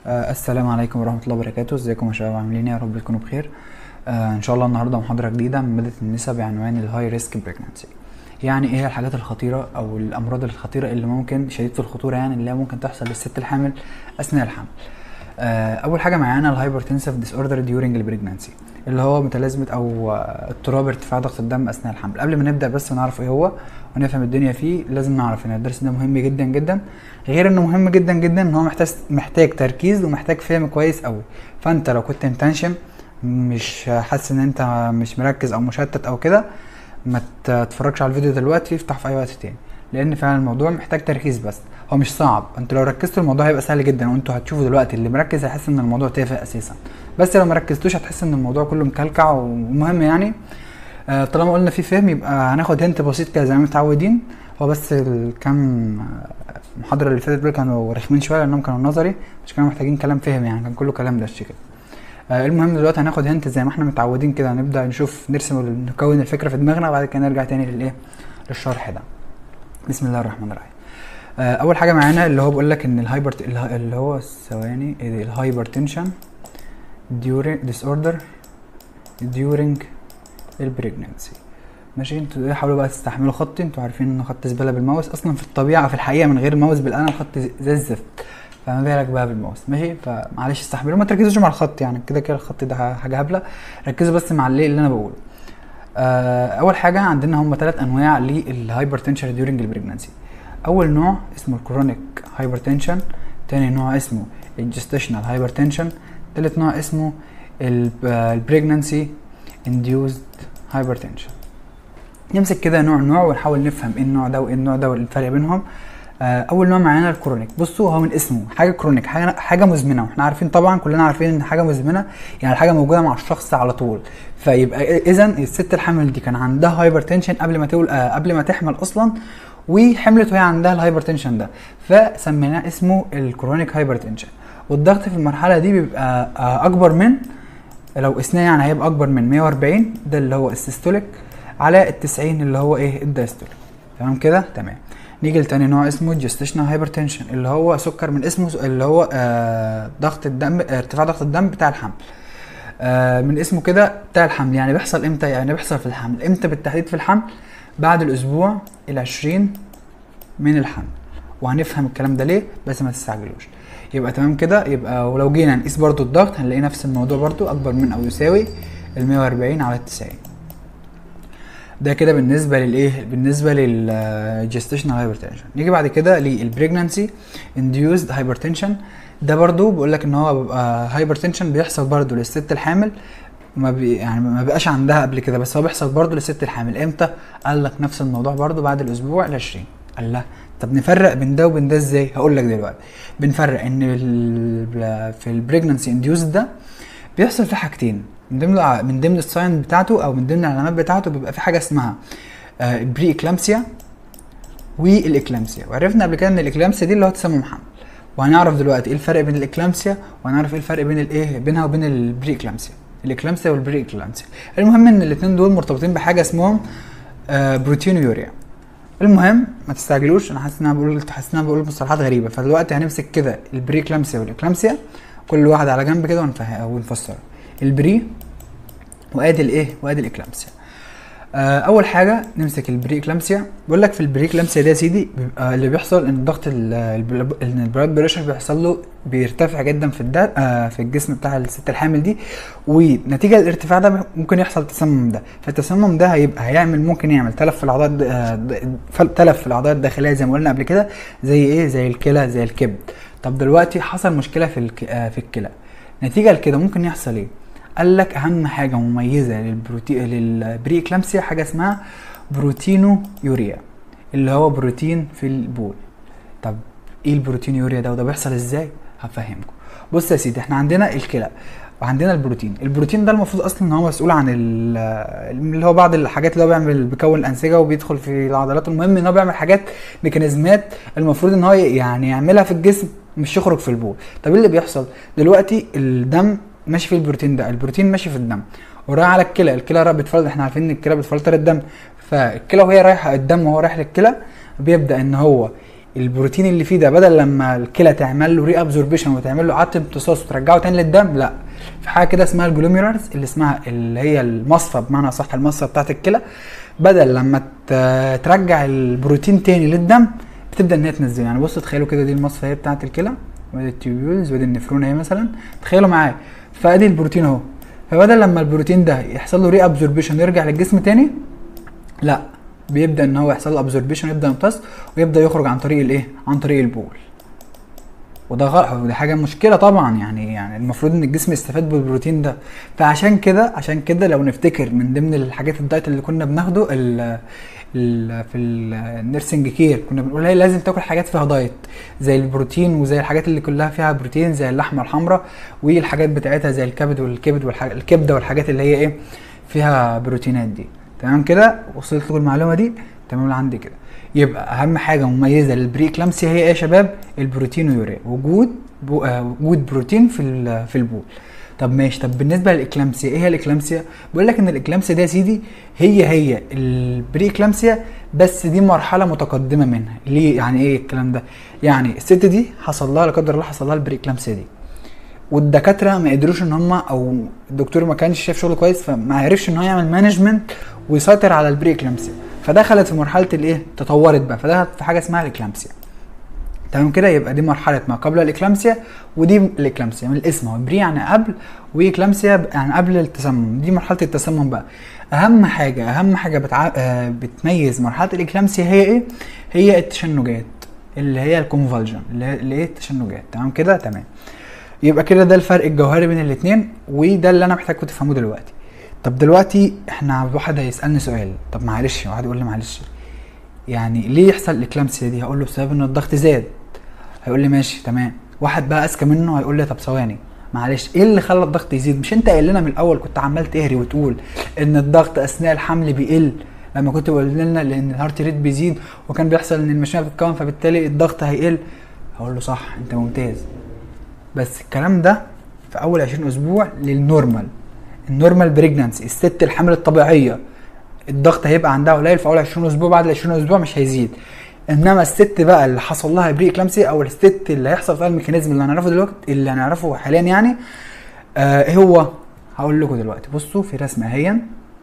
السلام عليكم ورحمة الله وبركاته. ازيكم يا شباب، عاملين ايه؟ يا رب تكونوا بخير. ان شاء الله النهارده محاضرة جديدة من مادة النساء بعنوان الهاي ريسك بريجنانسي. يعني ايه الحاجات الخطيرة او الامراض الخطيرة اللي ممكن شديدة الخطورة، يعني اللي ممكن تحصل للست الحامل اثناء الحمل. اول حاجة معانا الهايبرتنسيف ديس اوردر ديورنج البريجنانسي، اللي هو متلازمة او اضطراب ارتفاع ضغط الدم اثناء الحمل. قبل ما نبدأ بس نعرف ايه هو ونفهم الدنيا فيه، لازم نعرف ان الدرس ده مهم جدا جدا. غير انه مهم جدا جدا ان هو محتاج تركيز ومحتاج فهم كويس قوي. فانت لو كنت متنشن مش حاسس ان انت مش مركز او مشتت او كده، ما تتفرجش على الفيديو دلوقتي، افتح في اي وقت تاني، لان فعلا الموضوع محتاج تركيز. بس هو مش صعب، انت لو ركزت الموضوع هيبقى سهل جدا، وانتوا هتشوفوا دلوقتي اللي مركز هيحس ان الموضوع تافه اساسا. بس لو مركزتوش هتحس ان الموضوع كله مكلكع ومهم يعني. طالما قلنا في فهم يبقى هناخد هنت بسيط كده زي ما متعودين. هو بس الكام المحاضرة اللي فاتت دول كانوا رخمين شوية لانهم كانوا نظري، مش كانوا محتاجين كلام فهم، يعني كان كله كلام دش كده. المهم دلوقتي هناخد هنت زي ما احنا متعودين كده، هنبدأ نشوف نرسم نكون الفكرة في دماغنا، وبعد كده نرجع تاني للشرح ده. بسم الله الرحمن الرحيم. اول حاجة معانا اللي هو بيقول لك ان اللي هو ثواني الهايبرتنشن disorder during البريجنانسي. ماشي، انتوا حاولوا بقى تستحملوا خطي، انتوا عارفين ان خط زباله بالماوس اصلا في الطبيعه في الحقيقه من غير الماوس بالقلم خط زي الزفت، فما بالك بقى بالماوس. ماشي، فمعلش استحملوا، ما تركزوش مع الخط، يعني كده كده الخط ده حاجه هبله، ركزوا بس مع اللي انا بقوله. اول حاجه عندنا هم 3 انواع للهايبرتنشن ديورنج البريجنانسي. اول نوع اسمه الكرونيك هايبرتنشن، تاني نوع اسمه الجستيشنال هايبرتنشن، تالت نوع اسمه البريجنانسي انديوزد هايبرتنشن. نمسك كده نوع ونحاول نفهم ايه النوع ده وايه النوع ده والفرق بينهم. اول نوع معانا الكرونيك. بصوا، هو من اسمه حاجه كرونيك، حاجه مزمنه، واحنا عارفين طبعا كلنا عارفين ان حاجه مزمنه يعني حاجه موجوده مع الشخص على طول. فيبقى اذا الست الحامل دي كان عندها هايبرتنشن قبل ما تحمل اصلا، وحملت وهي عندها الهايبرتنشن ده، فسميناه اسمه الكرونيك هايبرتنشن. والضغط في المرحله دي بيبقى اكبر من، لو قسناه يعني هيبقى اكبر من 140، ده اللي هو السيستوليك، على ال90 اللي هو الدايستوليك. تمام كده؟ تمام. نيجي لتاني نوع اسمه جستيشنال هايبرتنشن، اللي هو سكر من اسمه، اللي هو ضغط الدم، ارتفاع ضغط الدم بتاع الحمل. من اسمه كده بتاع الحمل. يعني بيحصل امتى؟ يعني بيحصل في الحمل. امتى بالتحديد في الحمل؟ بعد الاسبوع ال20 من الحمل، وهنفهم الكلام ده ليه، بس ما تستعجلوش. يبقى تمام كده. يبقى ولو جينا نقيس برضو الضغط هنلاقي نفس الموضوع برضو، اكبر من او يساوي ال 140 على ال 90. ده كده بالنسبه للجستيشنال هايبرتنشن. نيجي بعد كده للبريجنانسي انديوزد هايبرتنشن. ده برضو بيقول لك ان هو بيبقى هايبرتنشن بيحصل برضو للست الحامل، يعني ما بقاش عندها قبل كده، بس هو بيحصل برضو للست الحامل. امتى؟ قال لك نفس الموضوع برضو بعد الاسبوع ال20. قال لا، طب نفرق بين ده وبين ده ازاي؟ هقول لك دلوقتي. بنفرق ان في البريجنانسي انديوزد ده بيحصل فيه حاجتين، من ضمن الساين بتاعته او من ضمن العلامات بتاعته بيبقى في حاجه اسمها البري اكلامسيا والاكلامسيا. وعرفنا قبل كده ان الاكلامسيا دي اللي هو تسمم حمل، وهنعرف دلوقتي ايه الفرق بين الاكلامسيا، وهنعرف ايه الفرق بين بينها وبين البري اكلامسيا، الاكلامسيا والبري اكلامسيا. المهم ان الاثنين دول مرتبطين بحاجه اسمهم بروتينيوريا. المهم ما تستعجلوش، انا حاسس ان انا بقول مصطلحات غريبه. فدلوقتي هنمسك كده البري اكلامسيا والاكلامسيا، كل واحد على جنب كده ونفسر البري وادي وادي الاكلامسيا. اول حاجه نمسك البري اكلامسيا. بيقول لك في البري اكلامسيا ده يا سيدي بيبقى اللي بيحصل ان الضغط البلاد بريشر بيحصل له بيرتفع جدا في الجسم بتاع الست الحامل دي، ونتيجه الارتفاع ده ممكن يحصل تسمم. ده فالتسمم ده ممكن يعمل تلف في الاعضاء الداخليه زي ما قلنا قبل كده، زي الكلى، زي الكبد. طب دلوقتي حصل مشكله في الكلى، نتيجه لكده ممكن يحصل ايه؟ قال لك اهم حاجه مميزه للبري اكلامسيا حاجه اسمها بروتينو يوريا، اللي هو بروتين في البول. طب ايه البروتين يوريا ده، وده بيحصل ازاي؟ هفهمكم. بص يا سيدي، احنا عندنا الكلى وعندنا البروتين ده المفروض اصلا ان هو مسؤول عن اللي هو بعض الحاجات اللي هو بيكون الانسجه وبيدخل في العضلات. المهم ان هو بيعمل حاجات ميكانيزمات المفروض ان هو يعني يعملها في الجسم، مش يخرج في البول. طب ايه اللي بيحصل دلوقتي؟ الدم ماشي في البروتين ده، البروتين ماشي في الدم ورايح على الكلى بتفلتر. احنا عارفين ان الكلى بتفلتر الدم، فالكلى وهي رايحه الدم وهو رايح للكلى بيبدا ان هو البروتين اللي فيه ده بدل لما الكلى تعمل له ري ابزوربيشن وتعمل له اعاده امتصاص وترجعه تاني للدم، لا، في حاجه كده اسمها الجلوميرولز اللي هي المصفى، بمعنى صح المصفى بتاعت الكلى، بدل لما ترجع البروتين تاني للدم بتبدا ان هي تنزله. يعني بصوا تخيلوا كده، دي المصفى هي بتاعت الكلى، وادي التيوبيولز وادي النفرون اهي مثلا، تخيلوا معايا، فادي البروتين اهو، فبدل لما البروتين ده يحصل له ري ابزوربيشن ويرجع للجسم تاني، لا، بيبدا ان هو يحصل له ابزوربيشن ويبدا يمتص ويبدا يخرج عن طريق الايه؟ عن طريق البول. وده غلط، ودي حاجه مشكله طبعا. يعني المفروض ان الجسم يستفاد بالبروتين ده. فعشان كده لو نفتكر من ضمن الحاجات الدايت اللي كنا بناخده في النيرسنج كير، كنا بنقول هي لازم تاكل حاجات فيها دايت زي البروتين، وزي الحاجات اللي كلها فيها بروتين زي اللحمه الحمراء، والحاجات بتاعتها زي الكبده والحاجات اللي هي ايه فيها بروتينات دي. تمام كده؟ وصلت لكم المعلومه دي؟ تمام لعندي كده. يبقى اهم حاجه مميزه للبري اكلامسيا هي ايه يا شباب؟ البروتين واليوريا، وجود بروتين في البول. طب ماشي، طب بالنسبه للاكلامسيا، ايه هي الاكلامسيا؟ بيقول لك ان الاكلامسيا دي يا سيدي هي البري اكلامسيا، بس دي مرحله متقدمه منها. ليه؟ يعني ايه الكلام ده؟ يعني الست دي حصل لها لا قدر الله حصل لها البري اكلامسيا دي، والدكاتره ما قدروش ان هم، او الدكتور ما كانش شايف شغله كويس، فما عرفش ان هو يعمل مانجمنت ويسيطر على البري اكلامسيا، فدخلت في مرحله الايه؟ تطورت بقى، فدخلت في حاجه اسمها الاكلامسيا. تمام كده؟ يبقى دي مرحله ما قبل الاكلامسيا، ودي الاكلامسيا من الاسم، هو بري يعني قبل، واكلامسيا يعني قبل التسمم. دي مرحله التسمم بقى. اهم حاجه بتميز مرحله الاكلامسيا هي ايه؟ هي التشنجات، اللي هي الكونفالجن، اللي هي التشنجات. تمام كده؟ تمام. يبقى كده ده الفرق الجوهري بين الاثنين، وده اللي انا محتاجكم تفهموه دلوقتي. طب دلوقتي احنا واحد هيسالني سؤال، طب معلش، واحد يقول لي معلش يعني ليه يحصل الاكلامسيا دي؟ هقول له بسبب ان الضغط زاد. هيقول لي ماشي تمام. واحد بقى اذكى منه هيقول لي طب ثواني، معلش، ايه اللي خلى الضغط يزيد؟ مش انت قايل لنا من الاول، كنت عمال تهري وتقول ان الضغط اثناء الحمل بيقل، لما كنت بقول لنا لان الهارت ريت بيزيد وكان بيحصل ان المشيمه بتتكون فبالتالي الضغط هيقل. هقول له صح، انت ممتاز، بس الكلام ده في اول 20 اسبوع النورمال بريجنانسي، الست الحمل الطبيعيه، الضغط هيبقى عندها قليل في اول 20 اسبوع، بعد ال 20 اسبوع مش هيزيد. انما الست بقى اللي حصل لها بري اكلامسيا، او الست اللي هيحصل فيها الميكانيزم اللي هنعرفه دلوقتي، اللي هنعرفه حاليا يعني، ايه هو؟ هقول لكم دلوقتي. بصوا في رسمه اهي،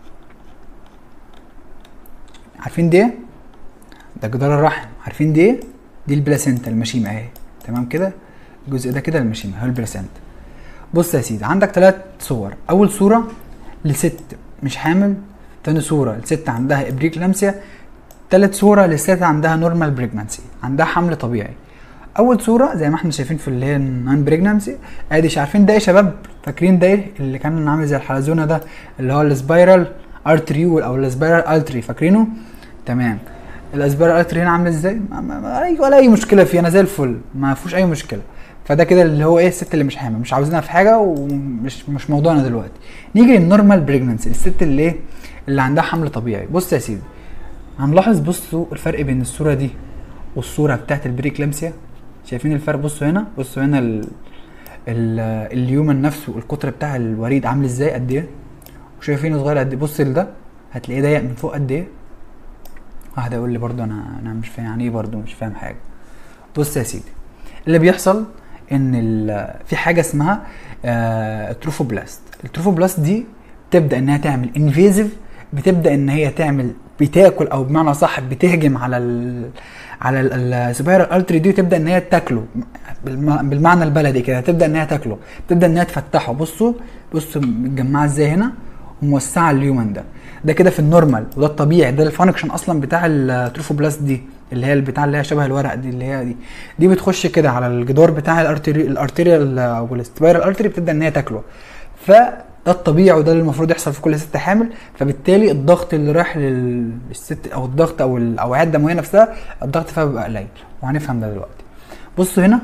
عارفين دي؟ ده جدار الرحم. عارفين دي البلاسينتا، المشيمه اهي. تمام كده؟ الجزء ده كده المشيمه، هو البلاسينتا. بص يا سيدي، عندك 3 صور. اول صوره لست مش حامل، تاني صوره لست عندها بري اكلامسيا، تالت صوره لست عندها نورمال بريجنانسي، عندها حمل طبيعي. اول صوره زي ما احنا شايفين في اللي هي النون بريجنانسي، ادي عارفين ده يا شباب؟ فاكرين ده اللي كان عامل زي الحلزونه ده، اللي هو السبايرال ارتري او السبايرال التري، فاكرينه؟ تمام. السبايرال التري هنا عامل ازاي؟ ولا اي مشكله فيه، انا زي الفل، ما فيهوش اي مشكله. فده كده اللي هو ايه؟ الست اللي مش حامل، مش عاوزينها في حاجه، ومش موضوعنا دلوقتي. نيجي للنورمال بريجنانسي، الست اللي ايه؟ اللي عندها حمل طبيعي. بص يا سيدي، هنلاحظ، بصوا الفرق بين الصوره دي والصوره بتاعت البري اكلامسيا. شايفين الفرق؟ بصوا هنا اليومن نفسه، القطر بتاع الوريد عامل ازاي، قد ايه، وشايفينه صغير قد ايه. بص لده هتلاقيه ضيق من فوق قد ايه. واحد يقول لي برضه انا مش فاهم يعني ايه، برضه مش فاهم حاجه. بص يا سيدي، اللي بيحصل ان في حاجه اسمها التروفوبلاست. التروفوبلاست دي بتبدا انها تعمل انفيزيف، بتبدا ان هي بتاكل، او بمعنى صح بتهجم على السبايرال التري دي، وتبدا ان هي تاكله بالمعنى البلدي كده، تبدا ان هي تاكله، تبدا ان هي تفتحه. بصوا متجمعه ازاي هنا وموسعه اليومن ده كده في النورمال، وده الطبيعي، ده الفانكشن اصلا بتاع التروفوبلاست دي، اللي هي البتاع اللي هي شبه الورق دي، اللي هي دي بتخش كده على الجدار بتاع الارتريال او السبايرال التري، بتبدا ان هي تاكله. فده الطبيعي، وده اللي المفروض يحصل في كل ست حامل. فبالتالي الضغط اللي رايح للست، او الضغط او الاوعيه الدمويه نفسها، الضغط فيها بيبقى قليل، وهنفهم ده دلوقتي. بصوا هنا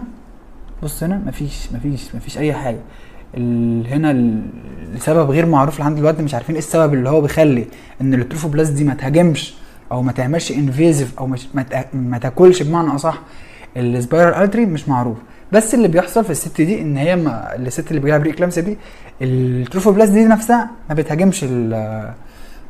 مفيش اي حاجه. هنا لسبب غير معروف لحد دلوقتي، مش عارفين ايه السبب اللي هو بيخلي ان التروفوبلاست دي ما تهاجمش او ما تعملش انفيزيف، او ما تاكلش بمعنى اصح السبايرال التري، مش معروف. بس اللي بيحصل في الست دي ان هي الست اللي بيجيلها بري اكلامسيا دي، التروفوبلاست دي نفسها ما بتهاجمش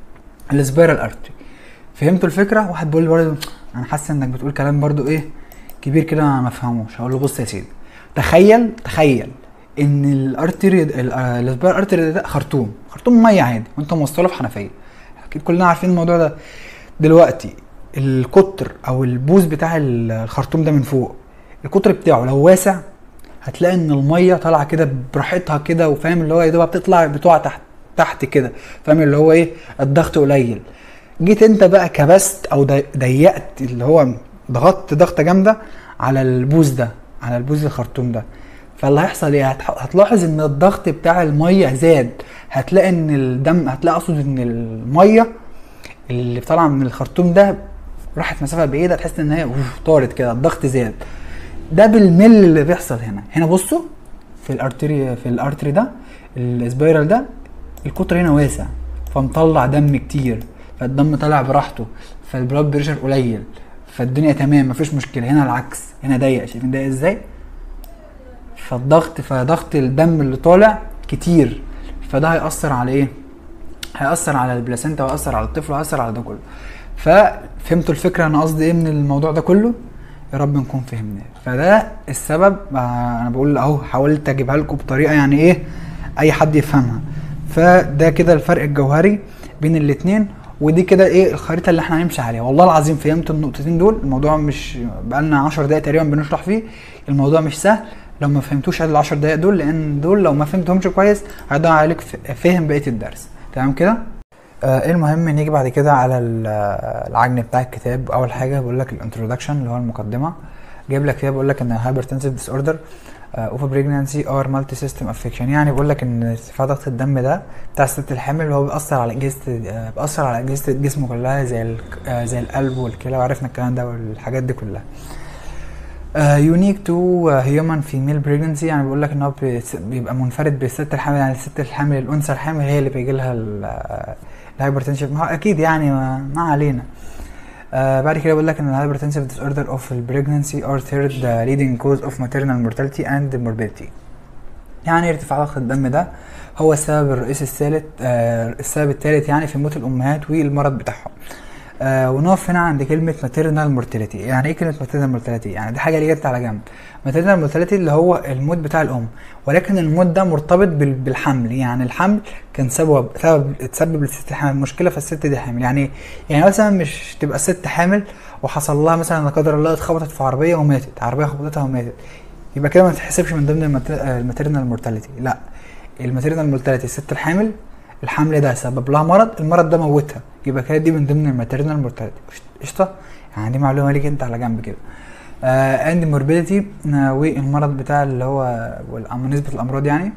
السبايرال التري. فهمتوا الفكره؟ واحد بيقول لي برضه انا حاسس انك بتقول كلام برضه ايه كبير كده ما فهموش. هقول له بص يا سيدي، تخيل ان الارتري الاسبيرال ارتري ده خرطوم ميه عادي وانت موصله في حنفيه. اكيد كلنا عارفين الموضوع ده. دلوقتي القطر او البوز بتاع الخرطوم ده من فوق، القطر بتاعه لو واسع هتلاقي ان الميه طالعه كده براحتها كده، وفاهم اللي هو يا دوب بتقع تحت كده، فاهم اللي هو ايه، الضغط قليل. جيت انت بقى كبست او ضيقت، اللي هو ضغطت ضغطه جامده على البوز ده، على البوز الخرطوم ده، فاللي هيحصل ايه؟ هتلاحظ ان الضغط بتاع الميه زاد. هتلاقي ان هتلاقي اقصد ان الميه اللي طالعه من الخرطوم ده راحت مسافه بعيده، تحس ان هي طارت كده، الضغط زاد. ده بالمل اللي بيحصل هنا بصوا في الارتري ده، السبايرال ده، القطر هنا واسع فمطلع دم كتير، فالدم طالع براحته، فالبلاد بريشر قليل، فالدنيا تمام مفيش مشكله. هنا العكس، هنا ضيق، شايفين ضيق ازاي؟ فضغط الدم اللي طالع كتير، فده هيأثر على ايه؟ هيأثر على البلاسنتا، وهيأثر على الطفل، وهيأثر على ده كله. ففهمتوا الفكره انا قصدي ايه من الموضوع ده كله؟ يا رب نكون فهمناه. فده السبب. انا بقول اهو، حاولت اجيبها لكم بطريقه يعني ايه اي حد يفهمها. فده كده الفرق الجوهري بين الاتنين، ودي كده ايه الخريطه اللي احنا هنمشي عليها. والله العظيم فهمت النقطتين دول. الموضوع مش بقالنا 10 دقايق تقريبا بنشرح فيه، الموضوع مش سهل. لو ما فهمتوش ال 10 دقايق دول، لان دول لو ما فهمتهمش كويس هيضيع عليك فهم بقيه الدرس. تمام كده؟ المهم نيجي بعد كده على العجن بتاع الكتاب. اول حاجه بقول لك الانترودكشن اللي هو المقدمه، جايب لك فيها بقول لك ان الهايبرتنسيف ديس اوردر اوف بريجنانسي ار مالتي سيستم افكشن. يعني بقول لك ان ارتفاع ضغط الدم ده بتاع الست الحامل اللي هو بيأثر على اجهزه الجسم كلها، زي القلب والكلى، وعرفنا الكلام ده والحاجات دي كلها. يونيك تو هيومن فيميل بريجنسي، يعني بيقول لك ان هو بيبقى منفرد بالست الحامل. يعني الست الحامل، الانثى الحامل هي اللي بيجي لها الهايبرتنشن. ما هو اكيد يعني ما علينا. بعد كده بقول لك ان الهايبرتنسيف ديس اوردر اوف البريجنسي ار ثيرد ليدنج كوز اوف ماتيرنال مورتاليتي اند موربيديتي. يعني ارتفاع ضغط الدم ده هو السبب الرئيسي السبب الثالث يعني في موت الامهات والمرض بتاعهم. ونقف هنا عند كلمه ماتيرنال مورتاليتي. يعني ايه كلمه ماتيرنال مورتاليتي؟ يعني دي حاجه ليت على جنب. ماتيرنال مورتاليتي اللي هو الموت بتاع الام، ولكن الموت ده مرتبط بالحمل. يعني الحمل كان تسبب للست حامل مشكله، فالست دي حامل. يعني مثلا مش تبقى الست حامل وحصل لها مثلا لا قدر الله اتخبطت في عربيه وماتت، عربيه خبطتها وماتت، يبقى كده ما تتحسبش من ضمن الماتيرنال مورتاليتي. لا، الماتيرنال مورتاليتي الست الحامل الحمل ده سبب لها مرض، المرض ده موتها، يبقى كده دي من ضمن الماتيرنال مورتاليتي. قشطه؟ يعني دي معلومه ليك انت على جنب كده. اند موربيديتي، والمرض بتاع اللي هو نسبه الامراض يعني.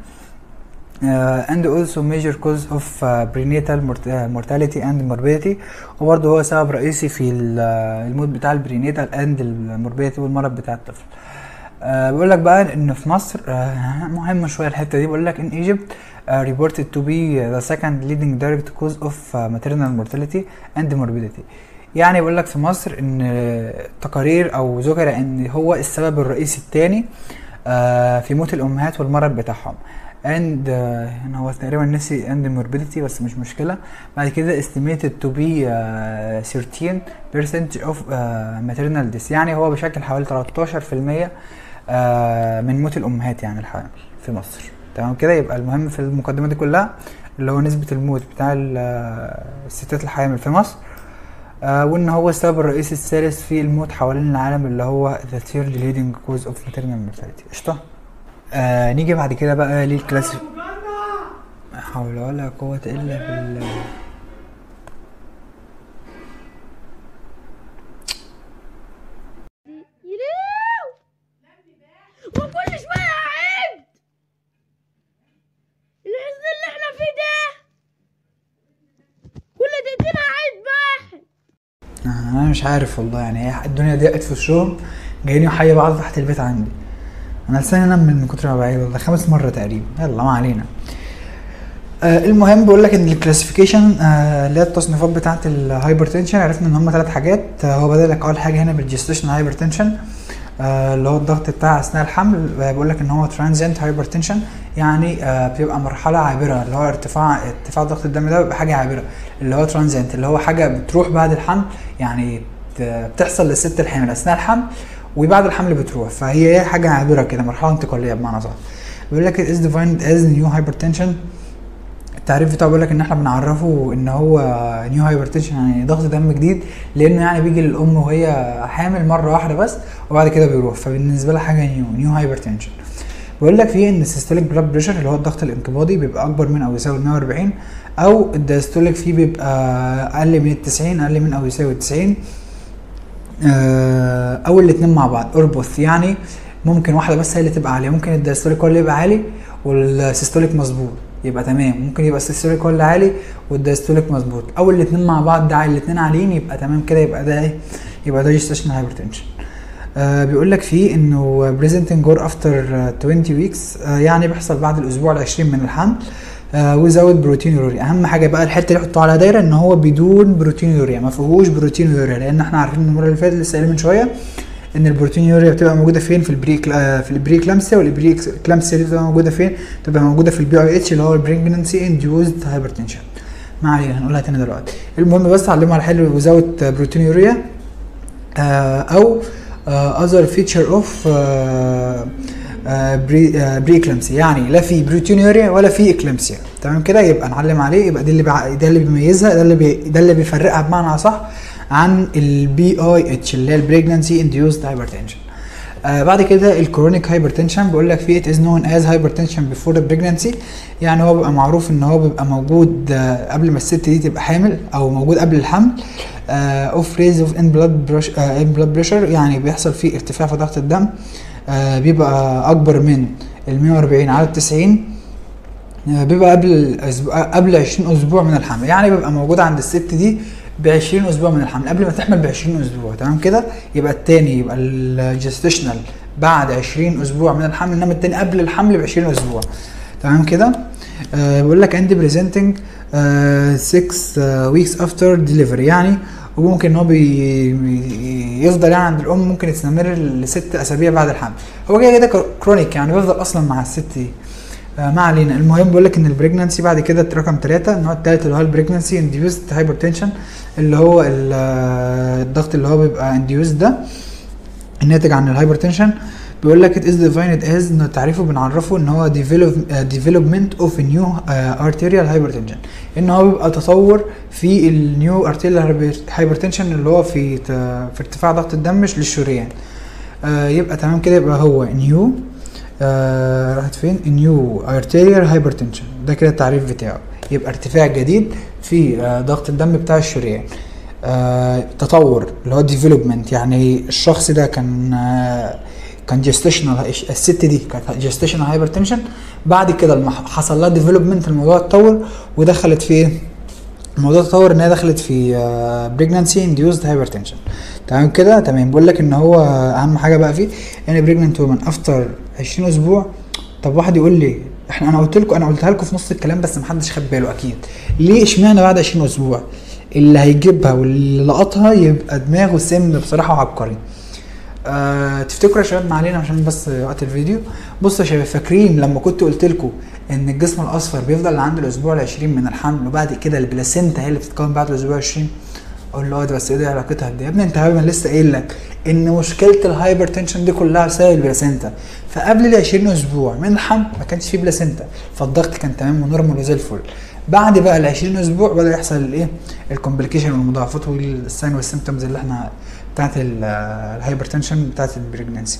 and also major cause of prenatal mortality and morbidity، وبرضه هو سبب رئيسي في الموت بتاع البرينيتال اند الموربيديتي والمرض بتاع الطفل. بقول لك بقى ان في مصر مهمه شويه الحته دي. بقول لك ان Egypt reported to be the second leading direct cause of maternal mortality and morbidity. يعني بقول لك في مصر ان تقارير او ذكر ان هو السبب الرئيسي الثاني في موت الامهات والمرض بتاعهم. and هنا هو تقريبا نسي and morbidity بس مش مشكله. بعد كده estimated to be 13% of maternal deaths. يعني هو بشكل حوالي 13% من موت الامهات يعني الحامل في مصر. تمام كده؟ يبقى المهم في المقدمه دي كلها اللي هو نسبه الموت بتاع الستات الحامل في مصر، وان هو السبب الرئيسي الثالث في الموت حوالين العالم اللي هو the third leading cause of maternal mortality. قشطه؟ نيجي بعد كده بقى للكلاس. لا حول ولا قوه الا بالله. وكل شوية عيد الحزن اللي احنا فيه ده، كل دقيقتين عيد واحد. انا مش عارف والله، يعني هي الدنيا ضيقت في الشغل، جايين يحيوا بعض تحت البيت عندي. انا لساني انام من كتر ما بعيد والله، 5 مرات تقريبا. يلا ما علينا. المهم بقول لك ان الكلاسيفيكيشن اللي هي التصنيفات بتاعه الهايبرتنشن، عرفنا ان هم 3 حاجات. هو بدأ لك اول حاجه هنا بالجستيشن هايبرتنشن اللي هو الضغط بتاع اثناء الحمل. بقول لك ان هو ترانزينت هايبرتنشن، يعني بتبقى مرحله عابره، اللي هو ارتفاع ضغط الدم ده بيبقى حاجه عابره، اللي هو ترانزينت اللي هو حاجه بتروح بعد الحمل، يعني بتحصل للست الحامل اثناء الحمل وبعد الحمل بتروح، فهي حاجه عابره كده، مرحله انتقاليه بمعنى صح. بيقول لك is defined as new hypertension. التعريف بتاعه بيقول لك ان احنا بنعرفه ان هو نيو هايبرتنشن، يعني ضغط دم جديد، لانه يعني بيجي للام وهي حامل مره واحده بس وبعد كده بيروح، فبالنسبه لها حاجه نيو هايبرتنشن. بيقول لك فيه ان السيستوليك بلاد بريشر اللي هو الضغط الانقباضي بيبقى اكبر من او يساوي 140، او الدايستوليك فيه بيبقى اقل من 90، اقل من او يساوي 90، او الاثنين مع بعض اربث، يعني ممكن واحده بس هي اللي تبقى عاليه، ممكن الدايستوليك هو اللي يبقى عالي والسيستوليك مظبوط يبقى تمام، ممكن يبقى السيستوليك هو اللي عالي والدايستوليك مظبوط، او الاثنين مع بعض ده الاثنين عاليين يبقى تمام كده، يبقى ده ايه؟ يبقى ده جيستيشنال هايبرتنشن. بيقول لك فيه انه بريزنتنج اور افتر 20 ويكس، يعني بيحصل بعد الاسبوع ال20 من الحمل، وزود بروتين يوريا. اهم حاجه بقى الحته اللي يحطوها على دايره ان هو بدون بروتين يوريا، ما فيهوش بروتين يوريا، لان احنا عارفين المره اللي فاتت لسه قايلين من شويه ان البروتين يوريا بتبقى موجوده فين؟ في البري كلامسيا، والبري كلامسيا دي بتبقى موجوده فين؟ بتبقى موجوده في البي اي اتش اللي هو البريجننسي انديوزد هايبرتنشن. ما علينا هنقولها تاني دلوقتي. المهم بس علموا على حلو وزود بروتين يوريا، او other feature of بري اكلامسيا، يعني لا في بروتين يوريا ولا في اكلامسيا، تمام كده؟ يبقى نعلم عليه، يبقى ده اللي بيميزها، ده اللي بيفرقها بمعنى صح عن البي اي اتش اللي هي البريجننسي انديوزد هايبرتنشن. بعد كده الكرونيك هايبرتنشن بيقول لك فيه it is known as hypertension before the pregnancy، يعني هو بيبقى معروف ان هو بيبقى موجود قبل ما الست دي تبقى حامل او موجود قبل الحمل. اوف ريز اوف ان بلاد بريشر، يعني بيحصل فيه ارتفاع في ضغط الدم، بيبقى اكبر من ال 140 على 90، بيبقى قبل 20 اسبوع من الحمل، يعني بيبقى موجود عند الست دي ب 20 اسبوع من الحمل، قبل ما تحمل ب 20 اسبوع، تمام كده؟ يبقى الثاني يبقى الجستيشنال بعد 20 اسبوع من الحمل، انما الثاني قبل الحمل ب 20 اسبوع، تمام كده؟ بيقول لك اند بريزنتنج 6 ويكس افتر ديليفري، يعني وممكن ان هو يفضل يعني عند الام، ممكن يستمر ل6 اسابيع بعد الحمل، هو كده كرونيك، يعني بيفضل اصلا مع الست دي. ما علينا. المهم بيقول لك ان البريجننسي بعد كده رقم 3، النوع الثالث اللي هو البريجننسي انديوزد هايبرتنشن، اللي هو الضغط اللي هو بيبقى انديوزد ده الناتج عن الهايبرتنشن. بيقول لك it is defined as، انه تعريفه بنعرفه ان هو development of a new arterial hypertension، ان هو بيبقى تطور في النيو arterial hypertension اللي هو في ارتفاع ضغط الدم مش للشريان. يبقى تمام كده، يبقى هو نيو راحت فين؟ نيو arterial hypertension، ده كده التعريف بتاعه، يبقى ارتفاع جديد في ضغط الدم بتاع الشريان. تطور اللي هو development، يعني الشخص ده كان جيستيشنال، الست دي كانت جيستيشنال هايبرتنشن، بعد كده حصل لها ديفلوبمنت، الموضوع اتطور ودخلت في الموضوع تطور ان هي دخلت في بريجننسي انديوزد هايبرتنشن، تمام كده؟ تمام. بيقول لك ان هو اهم حاجه بقى فيه يعني بريجننت وومن افتر 20 اسبوع. طب واحد يقول لي انا قلتها لكم في نص الكلام بس محدش خد باله اكيد، ليه اشمعنى بعد 20 اسبوع؟ اللي هيجيبها واللي لقطها يبقى دماغه سم بصراحه وعبقري. تفتكروا يا شباب؟ ما علينا عشان بس وقت الفيديو. بصوا يا شباب، فاكرين لما كنت قلت لكم ان الجسم الاصفر بيفضل عند الاسبوع ال20 من الحمل، وبعد كده البلاسينتا هي اللي بتتكون بعد الاسبوع 20؟ اقول له ده بس ايه علاقتها بدي؟ يا ابني انت لسه قايل لك ان مشكله الهايبرتنشن دي كلها بسبب البلاسينتا، فقبل ال20 اسبوع من الحمل ما كانش فيه بلاسينتا، فالضغط كان تمام ونورمال وزي الفل. بعد بقى ال20 اسبوع بدا يحصل الايه؟ الكومبليكيشن والمضاعفات والساين والسيمبتومز اللي احنا بتاعت الهايبرتنشن بتاعت البريجننسي.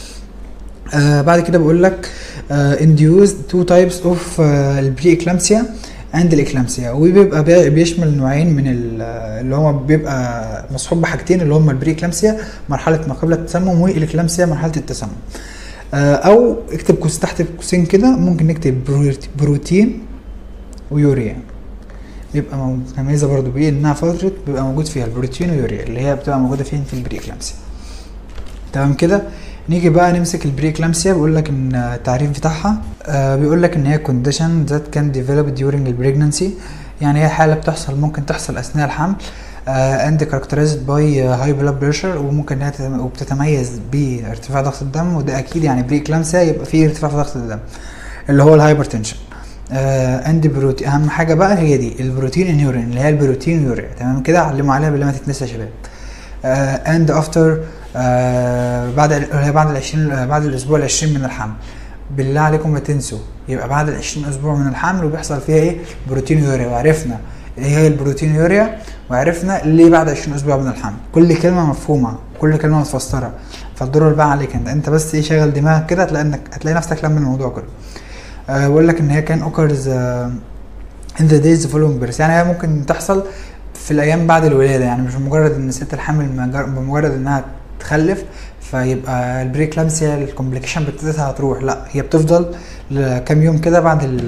بعد كده بقول لك induced 2 types of البريكلامسيا and الاكلامسيا، وبيبقى بيشمل نوعين من اللي هو بيبقى مصحوب بحاجتين، اللي هم البريكلامسيا مرحله ما قبل التسمم، والاكلامسيا مرحله التسمم. او اكتب تحت قوسين كده، ممكن نكتب بروتين ويوريا، بيبقى متميزه برضو بايه؟ انها فتره بيبقى موجود فيها البروتين ويوريا اللي هي بتبقى موجوده فين؟ في البريكلامسيا، تمام كده؟ نيجي بقى نمسك البريكلامسيا. بيقول لك ان التعريف بتاعها بيقول لك ان هي condition that can develop during the pregnancy، يعني هي حاله ممكن تحصل اثناء الحمل، and characterized by high blood pressure، وممكن انها وبتتميز بارتفاع ضغط الدم، وده اكيد يعني بريكلامسيا يبقى فيه ارتفاع في ضغط الدم اللي هو الهايبرتنشن. اند بروتين، اهم حاجه بقى هي دي البروتين انيورين اللي هي البروتين يوريا، تمام كده؟ علموا عليها بالله ما تتنسى يا شباب. and after بعد الاسبوع ال20 من الحمل. بالله عليكم ما تنسوا، يبقى بعد ال20 اسبوع من الحمل وبيحصل فيها ايه؟ بروتينيوريا. وعرفنا ايه هي البروتينيوريا، وعرفنا ليه بعد 20 اسبوع من الحمل. كل كلمه مفهومه، كل كلمه متفسره، فالدور بقى عليك انت بس ايه، شغل دماغك كده هتلاقي نفسك لم الموضوع كله. بقول لك ان هي كان اوكرز in the days following birth، يعني هي ممكن تحصل في الايام بعد الولاده، يعني مش مجرد ان الست الحامل بمجرد انها تخلف فيبقى البريكلامسيا الكومبليكيشن بتاعتها هتروح، لا هي بتفضل لكام يوم كده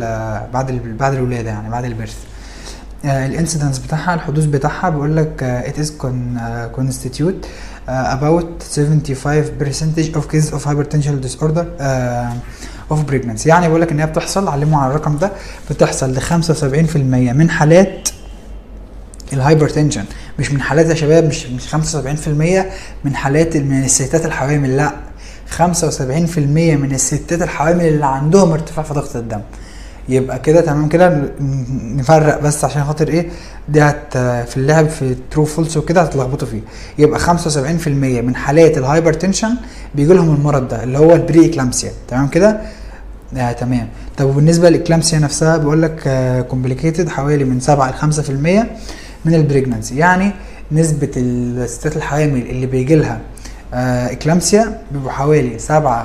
بعد الولاده، يعني بعد البيرث. الانسيدنس بتاعها، الحدوث بتاعها بيقول لك it is constitute about 75% of cases of hypertension disorder of pregnancy. يعني بيقول لك ان هي بتحصل، علموا على الرقم ده، بتحصل ل 75% من حالات الهايبرتنشن، مش من حالات يا شباب، مش 75% من حالات من الستات الحوامل، لا 75% من الستات الحوامل اللي عندهم ارتفاع في ضغط الدم. يبقى كده تمام كده، نفرق بس عشان خاطر ايه دي في اللعب في ترو فولس وكده هتلخبطوا فيه. يبقى 75% من حالات الهايبرتنشن بيجي لهم المرض ده اللي هو البري اكلامسيا، تمام كده؟ تمام. طب وبالنسبه للاكلامسيا نفسها بيقول لك كومبليكيتد حوالي من 7 ل 5% من البريجنانسي. يعني نسبه الستات الحوامل اللي بيجي لها اكلامسيا بيبقوا حوالي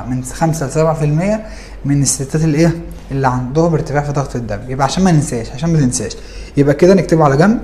5 ل 7% من الستات اللي عندهم ارتفاع في ضغط الدم. يبقى عشان ما ننساش يبقى كده نكتبه على جنب